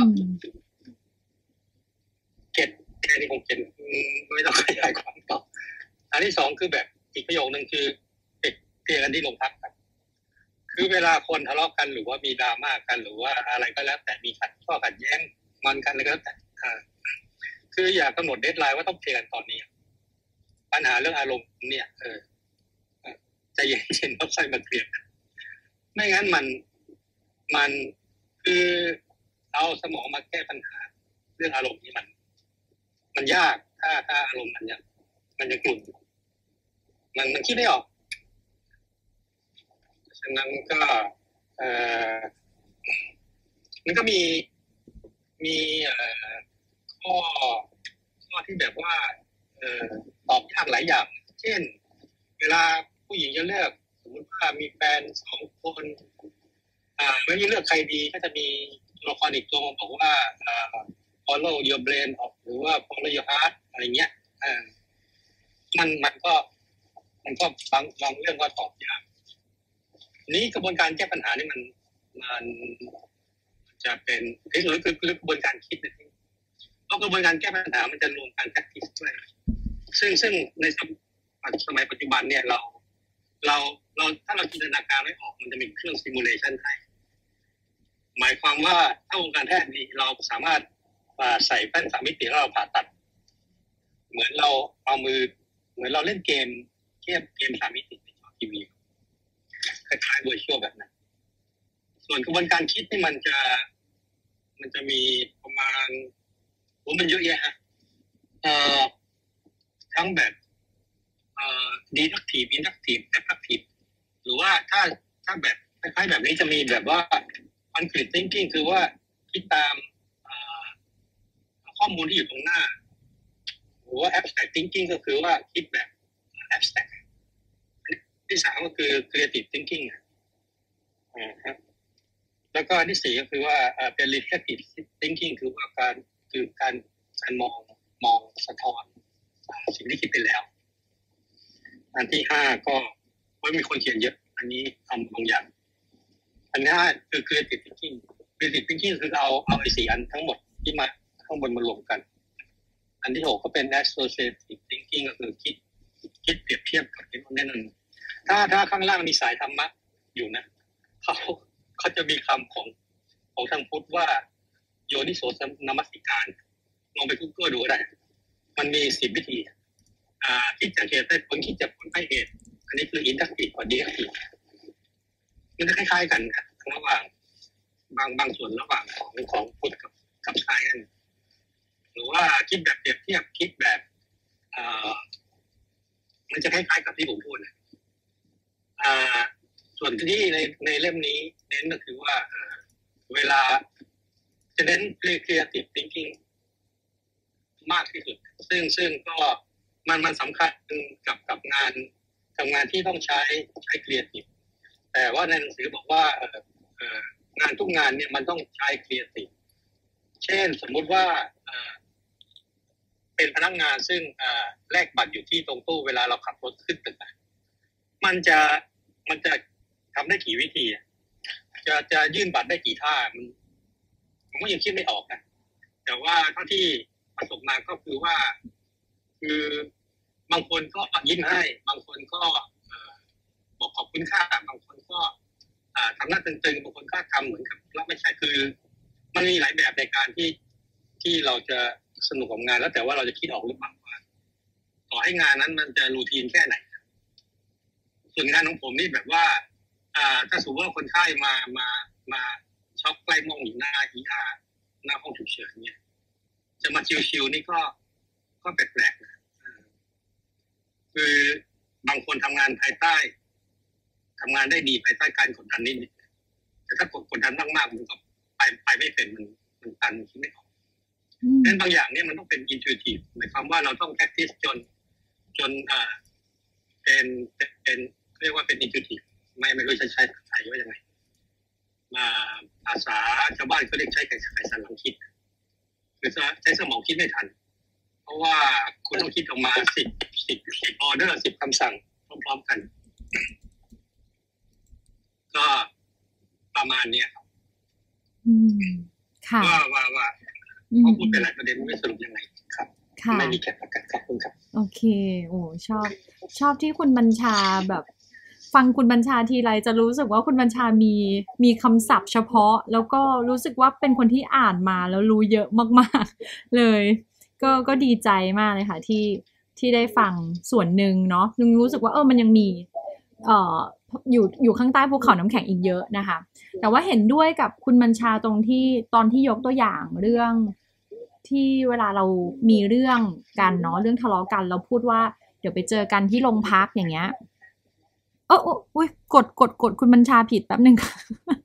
เก็บแค่นี้คงเก็บไม่ต้องขยายความต่ออันที่สองคือแบบอีกประโยคนึงคือเคลียร์กันที่โรงพักครับคือเวลาคนทะเลาะกันหรือว่ามีดราม่ากันหรือว่าอะไรก็แล้วแต่มีขัดข้อขัดแย้งมันกันอะไรก็แล้วแต่คืออย่ากำหนดเดดไลน์ว่าต้องเคลียร์กันตอนนี้ปัญหาเรื่องอารมณ์เนี่ยเออใจเย็นๆต้องค่อยมาเคลียร์กันไม่งั้นมันมันคือเอาสมองมาแก้ปัญหาเรื่องอารมณ์นี่มันมันยากถ้าถ้าอารมณ์มันยังมันยังกลุ่นมันมันคิดไม่ออกฉะนั้นก็เอ่อมันก็มีมีเอ่อข้อข้อที่แบบว่าเอ่อตอบยากหลายอย่างเช่นเวลาผู้หญิงจะเลือกสมมติว่ามีแฟนสองคนอ่าไม่รู้เลือกใครดีก็จะมีตัวละครอีกตัวบอกว่าอ่า follow your brain หรือว่า follow your heart อะไรเงี้ยอ่ามันมันก็มันก็บางบางเรื่องก็ตอบยากนี้กระบวนการแก้ปัญหานี่มันมันจะเป็นหรือคือกระบวนการคิดนะเพราะกระบวนการแก้ปัญหามันจะรวมการ practice ด้วยซึ่งซึ่งในสมัยปัจจุบันเนี่ยเราเราเราถ้าเราจินตนาการไม่ออกมันจะมีเครื่อง simulation ให้หมายความว่าถ้าวงการแพทย์นี้เราสามารถใส่แว่นสามมิติแล้วเราผ่าตัดเหมือนเราเอามือเหมือนเราเล่นเกมเกมเกมสามมิติในจอทีวีคล้ายๆ virtual แบบนั้นส่วนกระบวนการคิดนี่มันจะมันจะมีประมาณโอ้มันเยอะแยะฮะเอ่อทั้งแบบเอ่อ deductive inductive deductive หรือว่าถ้าถ้าแบบคล้ายๆแบบนี้จะมีแบบว่า concrete thinking คือว่าคิดตามข้อมูลที่อยู่ตรงหน้าหรือว่า abstract thinking ก็คือว่าคิดแบบ abstract ที่สามก็คือ creative thinking อ่าครับแล้วก็ที่สี่ก็คือว่าเป็น reflective thinking คือว่าการคือการการมองมองสะท้อนสิ่งที่คิดไปแล้วอันที่ห้าก็ไม่มีคนเขียนเยอะอันนี้ทำบางอย่างอันที่ห้าคือ creative thinking creative thinking คือเอาเอาไอ้สี่อันทั้งหมดที่มาข้างบนมารวมกันอันที่หกก็เป็น associative thinking ก็คือคิดคิดเปรียบเทียบกับที่แน่นอนถ้าถ้าข้างล่างมีสายธรรมะอยู่นะเขาเขาจะมีคำของของทางพุทธว่าโยนิโสนมัสสิการลองไป Google ดูก็ได้มันมีสิบวิธีอ่าคิดจากเหตุได้ผลคิดจากผลให้เหตุอันนี้คือ inductive กับ deductive มันจะคล้ายๆกันครับระหว่างบางบางส่วนระหว่างของของพุทธกับกับไซน์หรือว่าคิดแบบเปรียบเทียบคิดแบบอ่ามันจะคล้ายๆกับที่ผมพูดนะอ่าส่วนที่ในในเล่มนี้เน้นก็คือว่าเวลาจะเน้น creative thinking มากที่สุดซึ่งซึ่งก็มันมันสำคัญกับกับงานกับงานที่ต้องใช้ใช้ creative แต่ว่าในหนังสือบอกว่าเอ่อเอ่องานทุกงานเนี่ยมันต้องใช้ creative เช่นสมมุติว่าเอ่อเป็นพนักงานซึ่งเอ่อแลกบัตรอยู่ที่ตรงตู้เวลาเราขับรถขึ้นตึกมันจะมันจะทำได้กี่วิธีจะจะยื่นบัตรได้กี่ท่ามันผมก็ยังคิดไม่ออกนะแต่ว่าเท่าที่ประสบมาก็คือว่าคือบางคนก็ยิ้มให้บางคนก็บอกขอบคุณค่าบางคนก็ทำหน้าตึงๆบางคนก็ทำเหมือนกับรับไม่ใช่คือมันมีหลายแบบในการที่ที่เราจะสนุกกับงานแล้วแต่ว่าเราจะคิดออกหรือเปล่าว่าต่อให้งานนั้นมันจะรูทีนแค่ไหนส่วนงานของผมนี่แบบว่าถ้าสมมติว่าคนไข้มามามาช็อกใกล้มองอยู่หน้า อี อาร์ หน้าห้องฉุกเฉินเนี่ยจะมาชิวๆนี่ก็ก็แปลกๆนะคือบางคนทำงานภายใต้ทำงานได้ดีภายใต้การกดดันนิดนึงแต่ถ้ากดกดดันมากๆมันก็ไปไปไม่เป็นมันมันตันคิดไม่ออกดังนั้นบางอย่างเนี่ยมันต้องเป็น intuitive หมายความว่าเราต้อง practice จนจนอ่าเป็นเป็นเรียกว่าเป็น intuitive ไม่ไม่รู้จะใช้ภาษาว่ายังไงมาภาษาชาวบ้านเขาเรียกใช้ไขสันหลังคิดคือใช้สมองคิดไม่ทันเพราะว่าคุณต้องคิดออกมาสิบสิบสิบออเดอร์สิบคำสั่งพร้อมๆกันก็ประมาณเนี้ยครับค่ะว่าว่าว่าเขาพูดเป็นหลายประเด็นไม่สรุปยังไงครับไม่มีแค่ประกาศครับคุณครับโอเคโอ้ชอบชอบที่คุณบัญชาแบบฟังคุณบัญชาทีไรจะรู้สึกว่าคุณบัญชามีมีคำศัพท์เฉพาะแล้วก็รู้สึกว่าเป็นคนที่อ่านมาแล้วรู้เยอะมากๆเลยก็ก็ดีใจมากเลยค่ะที่ที่ได้ฟังส่วนหนึ่งเนาะยังรู้สึกว่าเออมันยังมีเอ่ออยู่อยู่ข้างใต้ภูเขาน้ำแข็งอีกเยอะนะคะแต่ว่าเห็นด้วยกับคุณบัญชาตรงที่ตอนที่ยกตัวอย่างเรื่องที่เวลาเรามีเรื่องกันเนาะเรื่องทะเลาะกันเราพูดว่าเดี๋ยวไปเจอกันที่โรงพักอย่างเงี้ยเอออุ้ยกดกดกดคุณบัญชาผิดแป๊บนึงค่ะ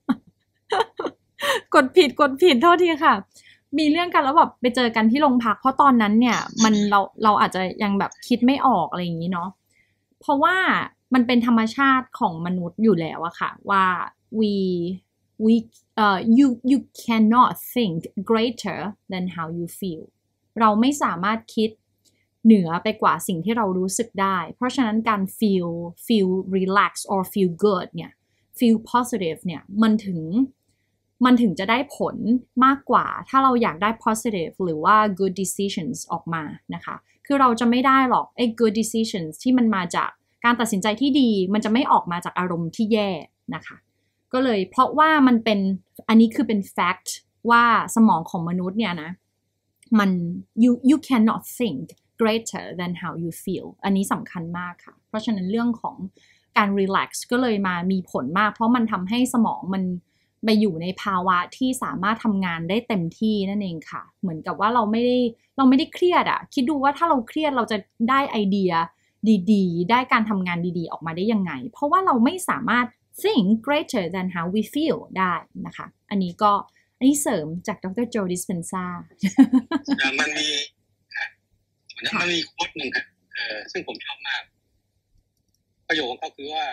กดผิดกดผิดโทษทีค่ะมีเรื่องกันแล้วแบบไปเจอกันที่โรงพักเพราะตอนนั้นเนี่ยมันเราเราอาจจะยังแบบคิดไม่ออกอะไรอย่างนี้เนาะเพราะว่ามันเป็นธรรมชาติของมนุษย์อยู่แล้วอะค่ะว่า we we uh you you cannot think greater than how you feel เราไม่สามารถคิดเหนือไปกว่าสิ่งที่เรารู้สึกได้เพราะฉะนั้นการ feel feel relax or feel good เนี่ย feel positive เนี่ยมันถึงมันถึงจะได้ผลมากกว่าถ้าเราอยากได้ positive หรือว่า good decisions ออกมานะคะคือเราจะไม่ได้หรอกไอ้ good decisions ที่มันมาจากการตัดสินใจที่ดีมันจะไม่ออกมาจากอารมณ์ที่แย่นะคะก็เลยเพราะว่ามันเป็นอันนี้คือเป็น fact ว่าสมองของมนุษย์เนี่ยนะมัน you you cannot think greater than how you feel อันนี้สำคัญมากค่ะเพราะฉะนั้นเรื่องของการ relax ก็เลยมามีผลมากเพราะมันทำให้สมองมันไปอยู่ในภาวะที่สามารถทำงานได้เต็มที่นั่นเองค่ะเหมือนกับว่าเราไม่ได้เราไม่ได้เครียดอะคิดดูว่าถ้าเราเครียดเราจะได้ไอเดียดีๆได้การทำงานดีๆออกมาได้ยังไงเพราะว่าเราไม่สามารถ think greater than how we feel ได้นะคะอันนี้ก็อันนี้เสริมจากดร. Joe Dispenza มันมีมันมีโค้ดหนึ่งครับซึ่งผมชอบมากประโยคของเขาคือว่า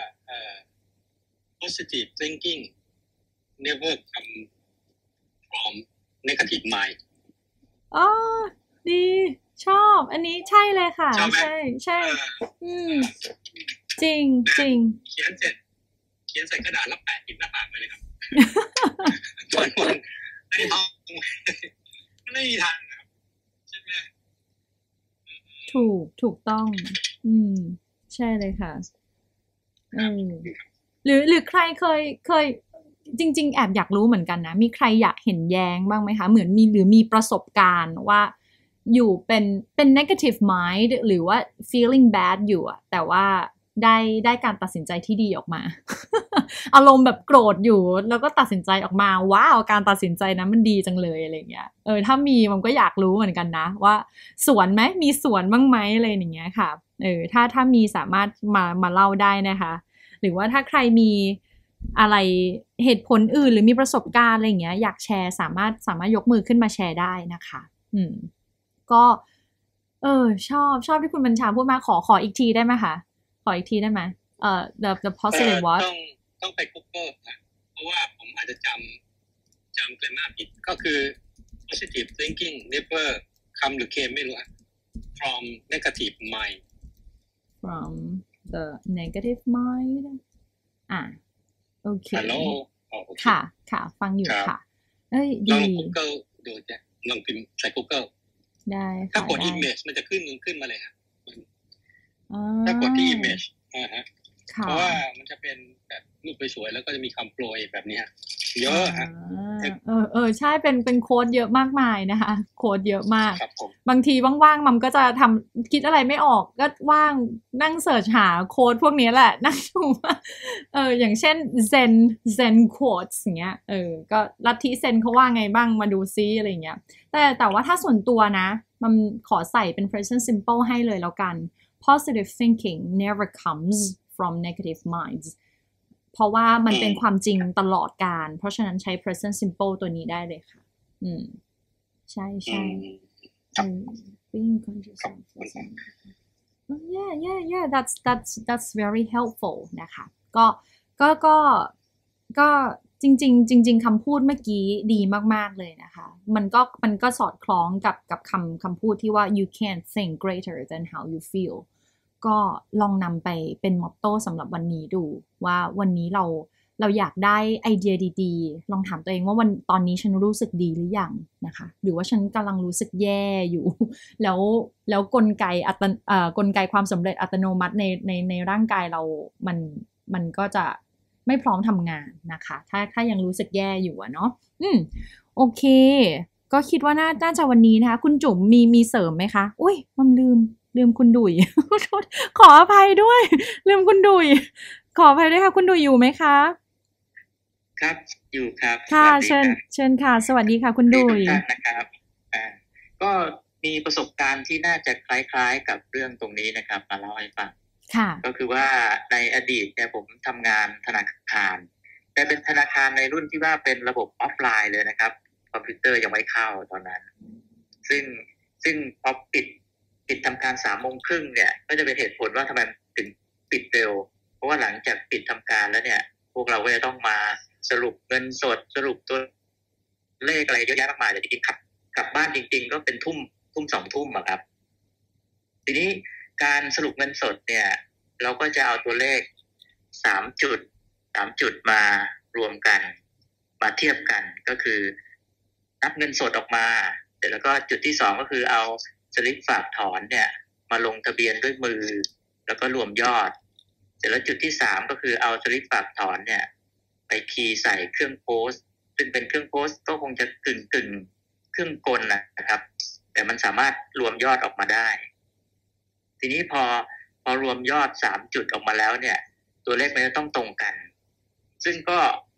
positive thinking never come from negative mind อ๋อดีชอบอันนี้ใช่เลยค่ะใช่ใช่อืมจริงจริงเขียนเสร็จเขียนใส่กระดาษแล้วแปะติดหน้าผากไปเลยครับจนวันไอ้ท้องไม่มีทางครับใช่ไหมถูกถูกต้องอืมใช่เลยค่ะอืมหรือหรือใครเคยเคยจริงๆแอบอยากรู้เหมือนกันนะมีใครอยากเห็นแย้งบ้างไหมคะเหมือนมีหรือมีประสบการณ์ว่าอยู่เป็นเป็น negative mind หรือว่า feeling bad อยู่อะแต่ว่าได้ได้การตัดสินใจที่ดีออกมา อารมณ์แบบโกรธอยู่แล้วก็ตัดสินใจออกมาว้าวการตัดสินใจนั้นมันดีจังเลยอะไรเงี้ยเออถ้ามีมันก็อยากรู้เหมือนกันนะว่าสวนไหมมีสวนบ้างไหมอะไรอย่างเงี้ยค่ะเออถ้าถ้ามีสามารถมามาเล่าได้นะคะหรือว่าถ้าใครมีอะไรเหตุผลอื่นหรือมีประสบการณ์อะไรอย่างเงี้ยอยากแชร์สามารถสามารถยกมือขึ้นมาแชร์ได้นะคะอืมก็เออชอบชอบที่คุณบัญชาพูดมาขอขออีกทีได้ไหมคะขออีกทีได้ไหมเอ่อ the the positive what ต้องต้องไป Google นะเพราะว่าผมอาจจะจำจำเกรมมาผิดก็คือ positive thinking never come หรือ came ไม่รู้อะ from negative mind from the negative mind อ่ะโอเคค่ะค่ะฟังอยู่ค่ะเอ้ยดีลอง Google ดูจ้ะลองพิมพ์ใส่ Google ได้ค่ะถ้ากด image มันจะขึ้นขึ้นมาเลยครับถ้ากดที่ image อ่าฮะเพราะว่ามันจะเป็นแบบรูปสวยๆแล้วก็จะมีคำโปรยแบบนี้เยอะฮะเออเออใช่เป็นเป็นโค้ดเยอะมากมายนะคะโค้ดเยอะมากบางทีว่างๆมันก็จะทำคิดอะไรไม่ออกก็ว่างนั่งเสิร์ชหาโค้ดพวกนี้แหละนั่งดูว่าเอออย่างเช่น Zen Zen quotes อย่างเงี้ยเออก็ลัทธิเซนเขาว่าไงบ้างมาดูซิอะไรเงี้ยแต่แต่ว่าถ้าส่วนตัวนะมันขอใส่เป็น present simple ให้เลยแล้วกัน positive thinking never comes from negative minds เพราะว่ามันเป็นความจริงตลอดการเพราะฉะนั้นใช้ present simple ตัวนี้ได้เลยค่ะอืมใช่ใช่อืม being conscious of present oh, yeah yeah yeah that's that's that's very helpful นะคะก็ก็ก็ก็จริงๆจริงๆคำพูดเมื่อกี้ดีมากๆเลยนะคะมันก็มันก็สอดคล้องกับกับคำคำพูดที่ว่า you can't think greater than how you feelก็ลองนำไปเป็นมอตโต้สำหรับวันนี้ดูว่าวันนี้เราเราอยากได้ไอเดียดีๆลองถามตัวเองว่าวันตอนนี้ฉันรู้สึกดีหรือยังนะคะหรือว่าฉันกำลังรู้สึกแย่อยู่แล้วแล้วกลไกอัตเอ่อกลไกความสำเร็จอัตโนมัติในในในร่างกายเรามันมันก็จะไม่พร้อมทำงานนะคะถ้าถ้ายังรู้สึกแย่อยู่อะเนาะอืมโอเคก็คิดว่าน่าน่าจะวันนี้นะคะคุณจุ๋มมีมีเสริมไหมคะอุ้ยมันลืมลืมคุณดุย ขออภัยด้วยลืมคุณดุยขออภัยด้วยค่ะคุณดุยอยู่ไหมคะครับอยู่ครับค่ะเชิญเชิญค่ะสวัสดีค่ะคุณดุยนะครับอ่าก็มีประสบการณ์ที่น่าจะคล้ายๆกับเรื่องตรงนี้นะครับมาเล่าให้ฟังค่ะก็คือว่าในอดีตเนี่ยผมทำงานธนาคารแต่เป็นธนาคารในรุ่นที่ว่าเป็นระบบออฟไลน์เลยนะครับคอมพิวเตอร์ยังไม่เข้าตอนนั้นซึ่งซึ่งพอปิดปิดทำการสามโมงครึ่งเนี่ยก็จะเป็นเหตุผลว่าทำไมถึงปิดเร็วเพราะว่าหลังจากปิดทำการแล้วเนี่ยพวกเราก็จะต้องมาสรุปเงินสดสรุปตัวเลขอะไรเยอะแยะมากมายแต่จริงๆขับกลับบ้านจริงๆก็เป็นทุ่มทุ่มสองทุ่มอะครับทีนี้การสรุปเงินสดเนี่ยเราก็จะเอาตัวเลขสามจุดสามจุดมารวมกันมาเทียบกันก็คือนับเงินสดออกมาเสร็จแล้วก็จุดที่สองก็คือเอาสลิปฝากถอนเนี่ยมาลงทะเบียนด้วยมือแล้วก็รวมยอดเสร็จแล้วจุดที่สามก็คือเอาสลิปฝากถอนเนี่ยไปคีย์ใส่เครื่องโพสต์ซึ่งเป็นเครื่องโพสต์ก็คงจะกึ่งกึ่งเครื่องกลนะครับแต่มันสามารถรวมยอดออกมาได้ทีนี้พอพอรวมยอดสามจุดออกมาแล้วเนี่ยตัวเลขมันจะต้องตรงกันซึ่งก็ก็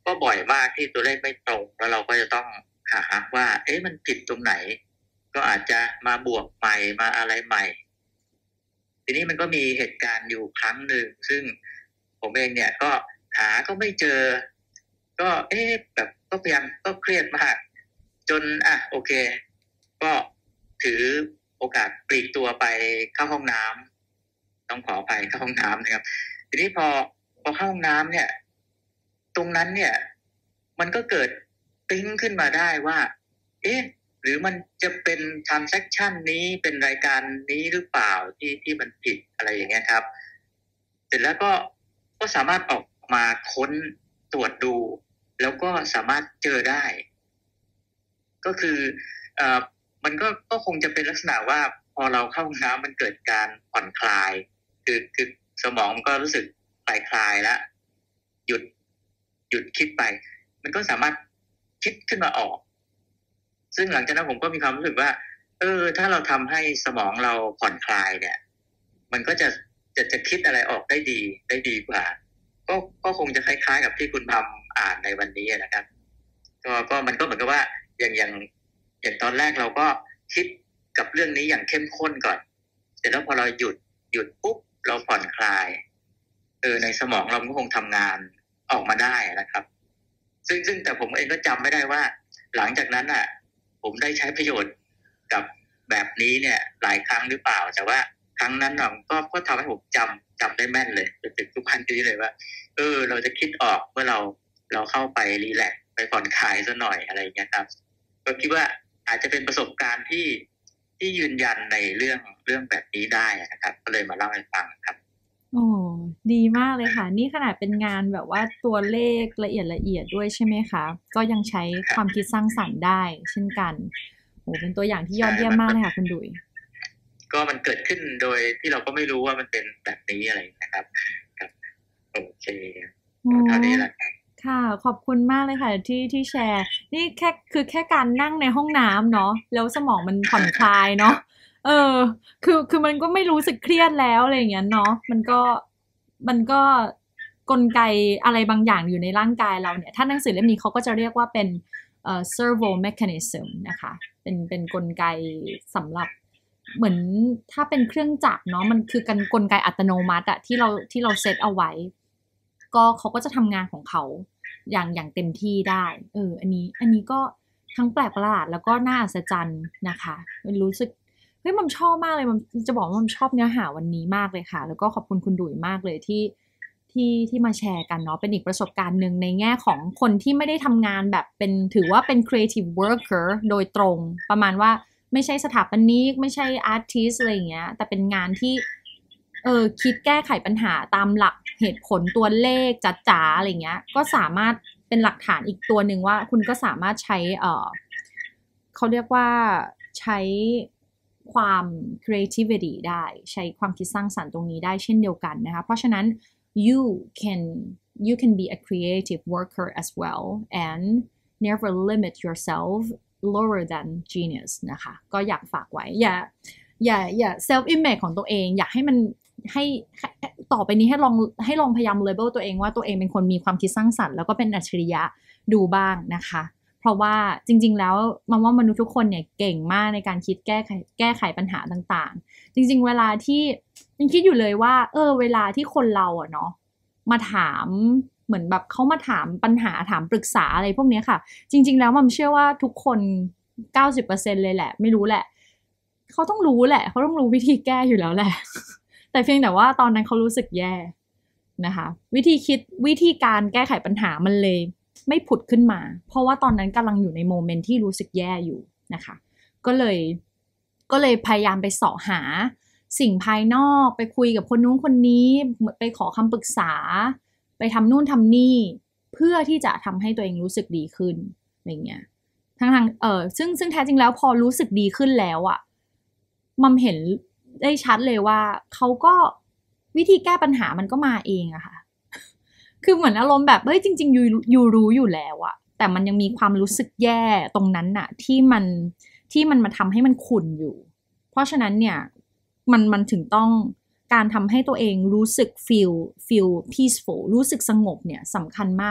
ก็บ่อยมากที่ตัวเลขไม่ตรงแล้วเราก็จะต้องหาว่าเอ๊ะมันผิดตรงไหนก็อาจจะมาบวกใหม่มาอะไรใหม่ทีนี้มันก็มีเหตุการณ์อยู่ครั้งหนึ่งซึ่งผมเองเนี่ยก็หาก็ไม่เจอก็เอ๊ะแบบก็พยายามก็เครียดมากจนอ่ะโอเคก็ถือโอกาสปลีกตัวไปเข้าห้องน้ำต้องขอไปเข้าห้องน้ำนะครับทีนี้พอพอเข้าห้องน้ำเนี่ยตรงนั้นเนี่ยมันก็เกิดปิ๊งขึ้นมาได้ว่าเอ๊ะหรือมันจะเป็น transaction นี้เป็นรายการนี้หรือเปล่าที่ที่มันผิดอะไรอย่างเงี้ยครับเสร็จแล้วก็ก็สามารถออกมาค้นตรวจดูแล้วก็สามารถเจอได้ก็คือเอ่อมันก็ก็คงจะเป็นลักษณะว่าพอเราเข้าห้องน้ำมันเกิดการผ่อนคลายคือคือสมองมันก็รู้สึกคลายคลายแล้วหยุดหยุดคิดไปมันก็สามารถคิดขึ้นมาออกซึ่งหลังจากนั้นผมก็มีความรู้สึกว่าเออถ้าเราทำให้สมองเราผ่อนคลายเนี่ยมันก็จะจะจะคิดอะไรออกได้ดีได้ดีกว่าก็ก็คงจะคล้ายๆกับที่คุณทำอ่านในวันนี้นะครับก็ก็มันก็เหมือนกับว่าอย่างอย่างอย่างตอนแรกเราก็คิดกับเรื่องนี้อย่างเข้มข้นก่อนเสร็จแล้วพอเราหยุดหยุดปุ๊บเราผ่อนคลายเออในสมองเราก็คงทำงานออกมาได้นะครับซึ่งซึ่งแต่ผมเองก็จำไม่ได้ว่าหลังจากนั้นอ่ะผมได้ใช้ประโยชน์กับแบบนี้เนี่ยหลายครั้งหรือเปล่าแต่ว่าครั้งนั้นเราก็ก็ทำให้ผมจำจำได้แม่นเลยจนถึงทุกวันนี้เลยว่าเออเราจะคิดออกเมื่อเราเราเข้าไปรีแลกซ์ไปผ่อนคลายซะหน่อยอะไรอย่างเงี้ยครับก็คิดว่าอาจจะเป็นประสบการณ์ที่ที่ยืนยันในเรื่องเรื่องแบบนี้ได้นะครับก็เลยมาเล่าให้ฟังครับโอ้ดีมากเลยค่ะนี่ขนาดเป็นงานแบบว่าตัวเลขละเอียดละเอียดด้วยใช่ไหมคะก็ยังใช้ความคิดสร้างสรรค์ได้เช่นกันโอ้เป็นตัวอย่างที่ยอดเยี่ยมมากเลยค่ะคุณดุยก็มันเกิดขึ้นโดยที่เราก็ไม่รู้ว่ามันเป็นแบบนี้อะไรนะครับครับโอเคเท่านี้แหละครับค่ะขอบคุณมากเลยค่ะที่ที่แชร์นี่แค่คือแค่การนั่งในห้องน้ำเนาะแล้วสมองมันผ่อนคลายเนาะเออคือคือมันก็ไม่รู้สึกเครียดแล้วอะไรอย่างเงี้ยเนาะมันก็มันก็กลไกอะไรบางอย่างอยู่ในร่างกายเราเนี่ยถ้าหนังสือเล่มนี้เขาก็จะเรียกว่าเป็นเอ่อ servo mechanism นะคะเป็นเป็นกลไกสำหรับเหมือนถ้าเป็นเครื่องจักรเนาะมันคือกันกลไกอัตโนมัติอะที่เราที่เราเซตเอาไว้ก็เขาก็จะทำงานของเขาอย่างอย่างเต็มที่ได้เอออันนี้อันนี้ก็ทั้งแปลกประหลาดแล้วก็น่าอัศจรรย์นะคะรู้สึกเฮ้ยมันชอบมากเลยมันจะบอกว่ามันชอบเนื้อหาวันนี้มากเลยค่ะแล้วก็ขอบคุณคุณดุยมากเลยที่ที่ที่มาแชร์กันเนาะเป็นอีกประสบการณ์หนึ่งในแง่ของคนที่ไม่ได้ทำงานแบบเป็นถือว่าเป็น creative worker โดยตรงประมาณว่าไม่ใช่สถาปนิกไม่ใช่ artist อะไรอย่างเงี้ยแต่เป็นงานที่เออคิดแก้ไขปัญหาตามหลักเหตุผลตัวเลขจ๋าๆอะไรเงี้ยก็สามารถเป็นหลักฐานอีกตัวหนึ่งว่าคุณก็สามารถใช้เออเขาเรียกว่าใช้ความ creativity ได้ใช้ความคิดสร้างสรรค์ตรงนี้ได้เช่นเดียวกันนะคะเพราะฉะนั้น you can you can be a creative worker as well and never limit yourself lower than genius นะคะก็อยากฝากไว้อย่าอย่าอย่า self image ของตัวเองอยากให้มันให้ต่อไปนี้ให้ลองให้ลองพยายาม label ตัวเองว่าตัวเองเป็นคนมีความคิดสร้างสรรค์แล้วก็เป็นอัจฉริยะดูบ้างนะคะเพราะว่าจริงๆแล้วมันว่ามนุษย์ทุกคนเนี่ยเก่งมากในการคิดแก้ไขแก้ไขปัญหาต่างๆจริงๆเวลาที่ยังคิดอยู่เลยว่าเออเวลาที่คนเราอะเนาะมาถามเหมือนแบบเขามาถามปัญหาถามปรึกษาอะไรพวกนี้ค่ะจริงๆแล้วมันเชื่อว่าทุกคน เก้าสิบเปอร์เซ็นต์ เลยแหละไม่รู้แหละเขาต้องรู้แหละเขาต้องรู้วิธีแก้อยู่แล้วแหละแต่เพียงแต่ว่าตอนนั้นเขารู้สึกแย่นะคะวิธีคิดวิธีการแก้ไขปัญหามันเลยไม่ผุดขึ้นมาเพราะว่าตอนนั้นกำลังอยู่ในโมเมนต์ที่รู้สึกแย่อยู่นะคะก็เลยก็เลยพยายามไปเสาะหาสิ่งภายนอกไปคุยกับคนนู้นคนนี้ไปขอคำปรึกษาไปทำนู่นทำนี่เพื่อที่จะทำให้ตัวเองรู้สึกดีขึ้นอะไรเงี้ยทั้งทางเออซึ่งซึ่งแท้จริงแล้วพอรู้สึกดีขึ้นแล้วอะมันเห็นได้ชัดเลยว่าเขาก็วิธีแก้ปัญหามันก็มาเองอะค่ะคือเหมือนอารมณ์แบบเฮ้ยจริงๆอยู่อยู่รู้อยู่แล้วอะแต่มันยังมีความรู้สึกแย่ตรงนั้นน่ะที่มันที่มันมาทำให้มันขุ่นอยู่เพราะฉะนั้นเนี่ยมันมันถึงต้องการทำให้ตัวเองรู้สึก feel feel peaceful รู้สึกสงบเนี่ยสำคัญมากเลยค่ะ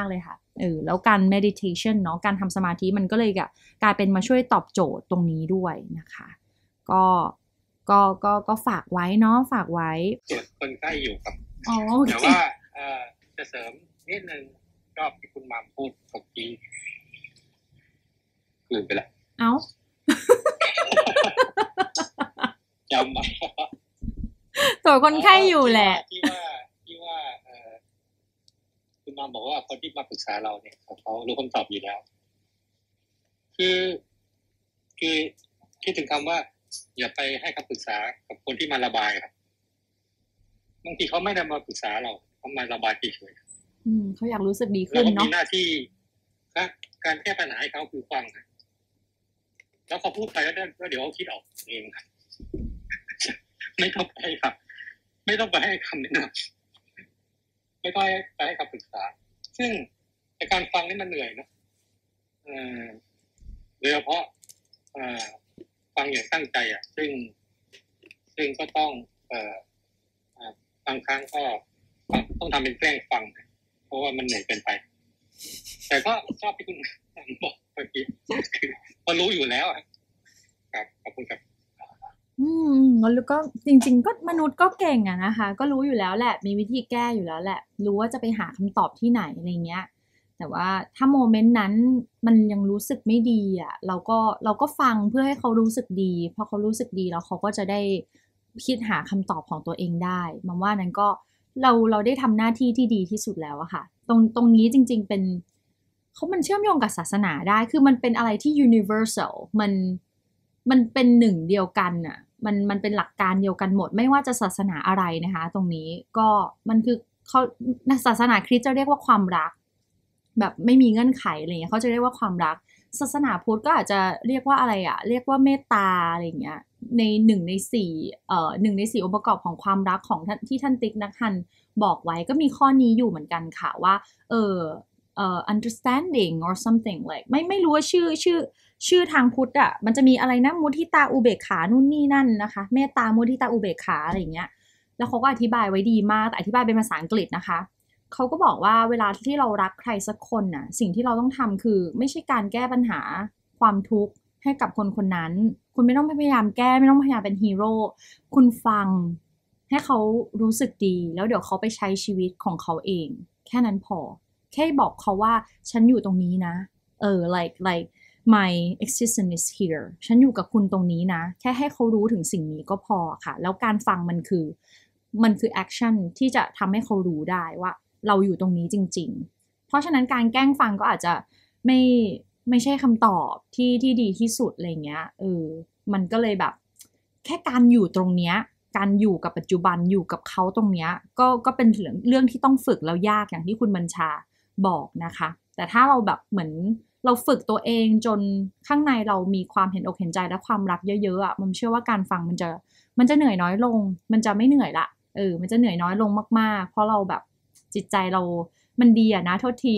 เออแล้วการ meditation เนาะการทำสมาธิมันก็เลยกลายเป็นมาช่วยตอบโจทย์ตรงนี้ด้วยนะคะก็ก็ก็ก็ฝากไว้เนาะฝากไว้ส่วนคนใกล้อยู่ครับอ๋อแต่ว่าเอ่อจะเสริมนิดนึงก็ที่คุณมัมพูดเมื่อกี้ลืมไปละเอ้าจำมาตัวคนไข้อยู่แหละที่ว่าที่ว่าเอ่อคุณมัมบอกว่าคนที่มาปรึกษาเราเนี่ยเขารู้คำตอบอยู่แล้วคือคือคิดถึงคำว่าอย่าไปให้คำปรึกษากับคนที่มาระบายครับบางทีเขาไม่ได้มาปรึกษาเราเขามาระบายเฉยๆอืมเขาอยากรู้สึกดีขึ้นเนาะเรามีหน้าที่การแก้ปัญหาให้เขาคือฟังแล้วเขาพูดไปแล้วเดี๋ยวเขาคิดออกเองไม่ต้องไปครับไม่ต้องไปให้คำแนะนำไม่ต้องไปให้คำปรึกษาซึ่งในการฟังนี่มันเหนื่อยเนาะโดยเฉพาะฟังอย่างตั้งใจอ่ะซึ่งซึ่งก็ต้องบางครั้งก็ต้องทำเป็นแกล้งฟังเพราะว่ามันเหนื่อยเกินไปแต่ก็ชอบที่คุณบอกเมื่อกี้คือพอรู้อยู่แล้วครับขอบคุณครับอืมแล้วก็จริงๆก็มนุษย์ก็เก่งอะนะคะก็รู้อยู่แล้วแหละมีวิธีแก้อยู่แล้วแหละรู้ว่าจะไปหาคำตอบที่ไหนอะไรเงี้ยแต่ว่าถ้าโมเมนต์นั้นมันยังรู้สึกไม่ดีอะเราก็เราก็ฟังเพื่อให้เขารู้สึกดีพอเขารู้สึกดีแล้วเขาก็จะได้คิดหาคำตอบของตัวเองได้มันว่านั้นก็เราเราได้ทำหน้าที่ที่ดีที่สุดแล้วอะค่ะตรงตรงนี้จริงๆเป็นเขามันเชื่อมโยงกับศาสนาได้คือมันเป็นอะไรที่ universal มันมันเป็นหนึ่งเดียวกันอะมันมันเป็นหลักการเดียวกันหมดไม่ว่าจะศาสนาอะไรนะคะตรงนี้ก็มันคือเขาศาสนาคริสต์จะเรียกว่าความรักแบบไม่มีเงื่อนไขอะไรเงี้ยเขาจะเรียกว่าความรักศาสนาพุทธก็อาจจะเรียกว่าอะไรอะเรียกว่าเมตตาอะไรเงี้ยในหนึ่งในสี่เอ่อหนึ่งในสี่องค์ประกอบของความรักของท่านที่ท่านติ๊กนักฮันบอกไว้ก็มีข้อนี้อยู่เหมือนกันค่ะว่าเออเอ่อ understanding or something like ไม่ไม่รู้ว่าชื่อชื่อชื่อทางพุทธอ่ะมันจะมีอะไรนะมุทิตาอุเบกขานู่นนี่นั่นนะคะเมตตามุทิตาอุเบกขาอะไรอย่างเงี้ยแล้วเขาก็อธิบายไว้ดีมากแต่อธิบายเป็นภาษาอังกฤษนะคะเขาก็บอกว่าเวลาที่เรารักใครสักคนน่ะสิ่งที่เราต้องทำคือไม่ใช่การแก้ปัญหาความทุกข์ให้กับคนคนนั้นคุณไม่ต้องพยายามแก้ไม่ต้องพยายามเป็นฮีโร่คุณฟังให้เขารู้สึกดีแล้วเดี๋ยวเขาไปใช้ชีวิตของเขาเองแค่นั้นพอแค่บอกเขาว่าฉันอยู่ตรงนี้นะเออ like like my existence is here ฉันอยู่กับคุณตรงนี้นะแค่ให้เขารู้ถึงสิ่งนี้ก็พอค่ะแล้วการฟังมันคือมันคือ action ที่จะทำให้เขารู้ได้ว่าเราอยู่ตรงนี้จริงๆเพราะฉะนั้นการแกล้งฟังก็อาจจะไม่ไม่ใช่คำตอบที่ที่ดีที่สุดอะไรเงี้ยเออมันก็เลยแบบแค่การอยู่ตรงเนี้ยการอยู่กับปัจจุบันอยู่กับเขาตรงเนี้ยก็ก็เป็นเรื่องเรื่องที่ต้องฝึกแล้วยากอย่างที่คุณบัญชาบอกนะคะแต่ถ้าเราแบบเหมือนเราฝึกตัวเองจนข้างในเรามีความเห็นอกเห็นใจและความรักเยอะๆอ่ะมันเชื่อว่าการฟังมันจะมันจะเหนื่อยน้อยลงมันจะไม่เหนื่อยละเออมันจะเหนื่อยน้อยลงมากๆเพราะเราแบบจิตใจเรามันดีอะนะโทษที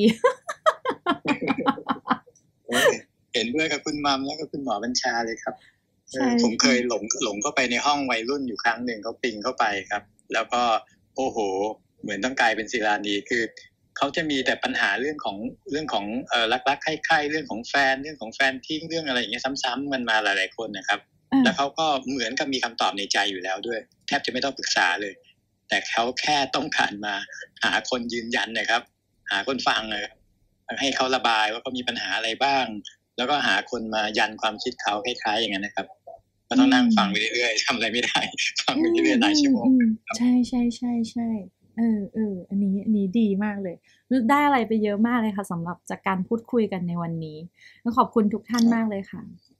เห็นด้วยกับคุณมัมแล้วก็คุณหมอบัญชาเลยครับผมเคยหลงหลงเข้าไปในห้องวัยรุ่นอยู่ครั้งหนึ่งเขาปิงเข้าไปครับแล้วก็โอ้โหเหมือนต้องกลายเป็นศิลานีคือเขาจะมีแต่ปัญหาเรื่องของเรื่องของเอ่อรักๆใคร่ๆเรื่องของแฟนเรื่องของแฟนทิ้งเรื่องอะไรอย่างเงี้ยซ้ำๆมันมาหลายๆคนนะครับแล้วเขาก็เหมือนกับมีคำตอบในใจอยู่แล้วด้วยแทบจะไม่ต้องปรึกษาเลยแต่เขาแค่ต้องการมาหาคนยืนยันนะครับหาคนฟังเลยให้เขาระบายว่าเขามีปัญหาอะไรบ้างแล้วก็หาคนมายันความคิดเขาคล้ายๆอย่างนั้นนะครับก็ต้องนั่งฟังไปเรื่อยๆทำอะไรไม่ได้ฟังไปเรื่อยๆหลายชั่วโมงใช่ใช่ใช่ใช่เออเอออันนี้อันนี้ดีมากเลยได้อะไรไปเยอะมากเลยค่ะสำหรับจากการพูดคุยกันในวันนี้ขอบคุณทุกท่านมากเลยค่ะ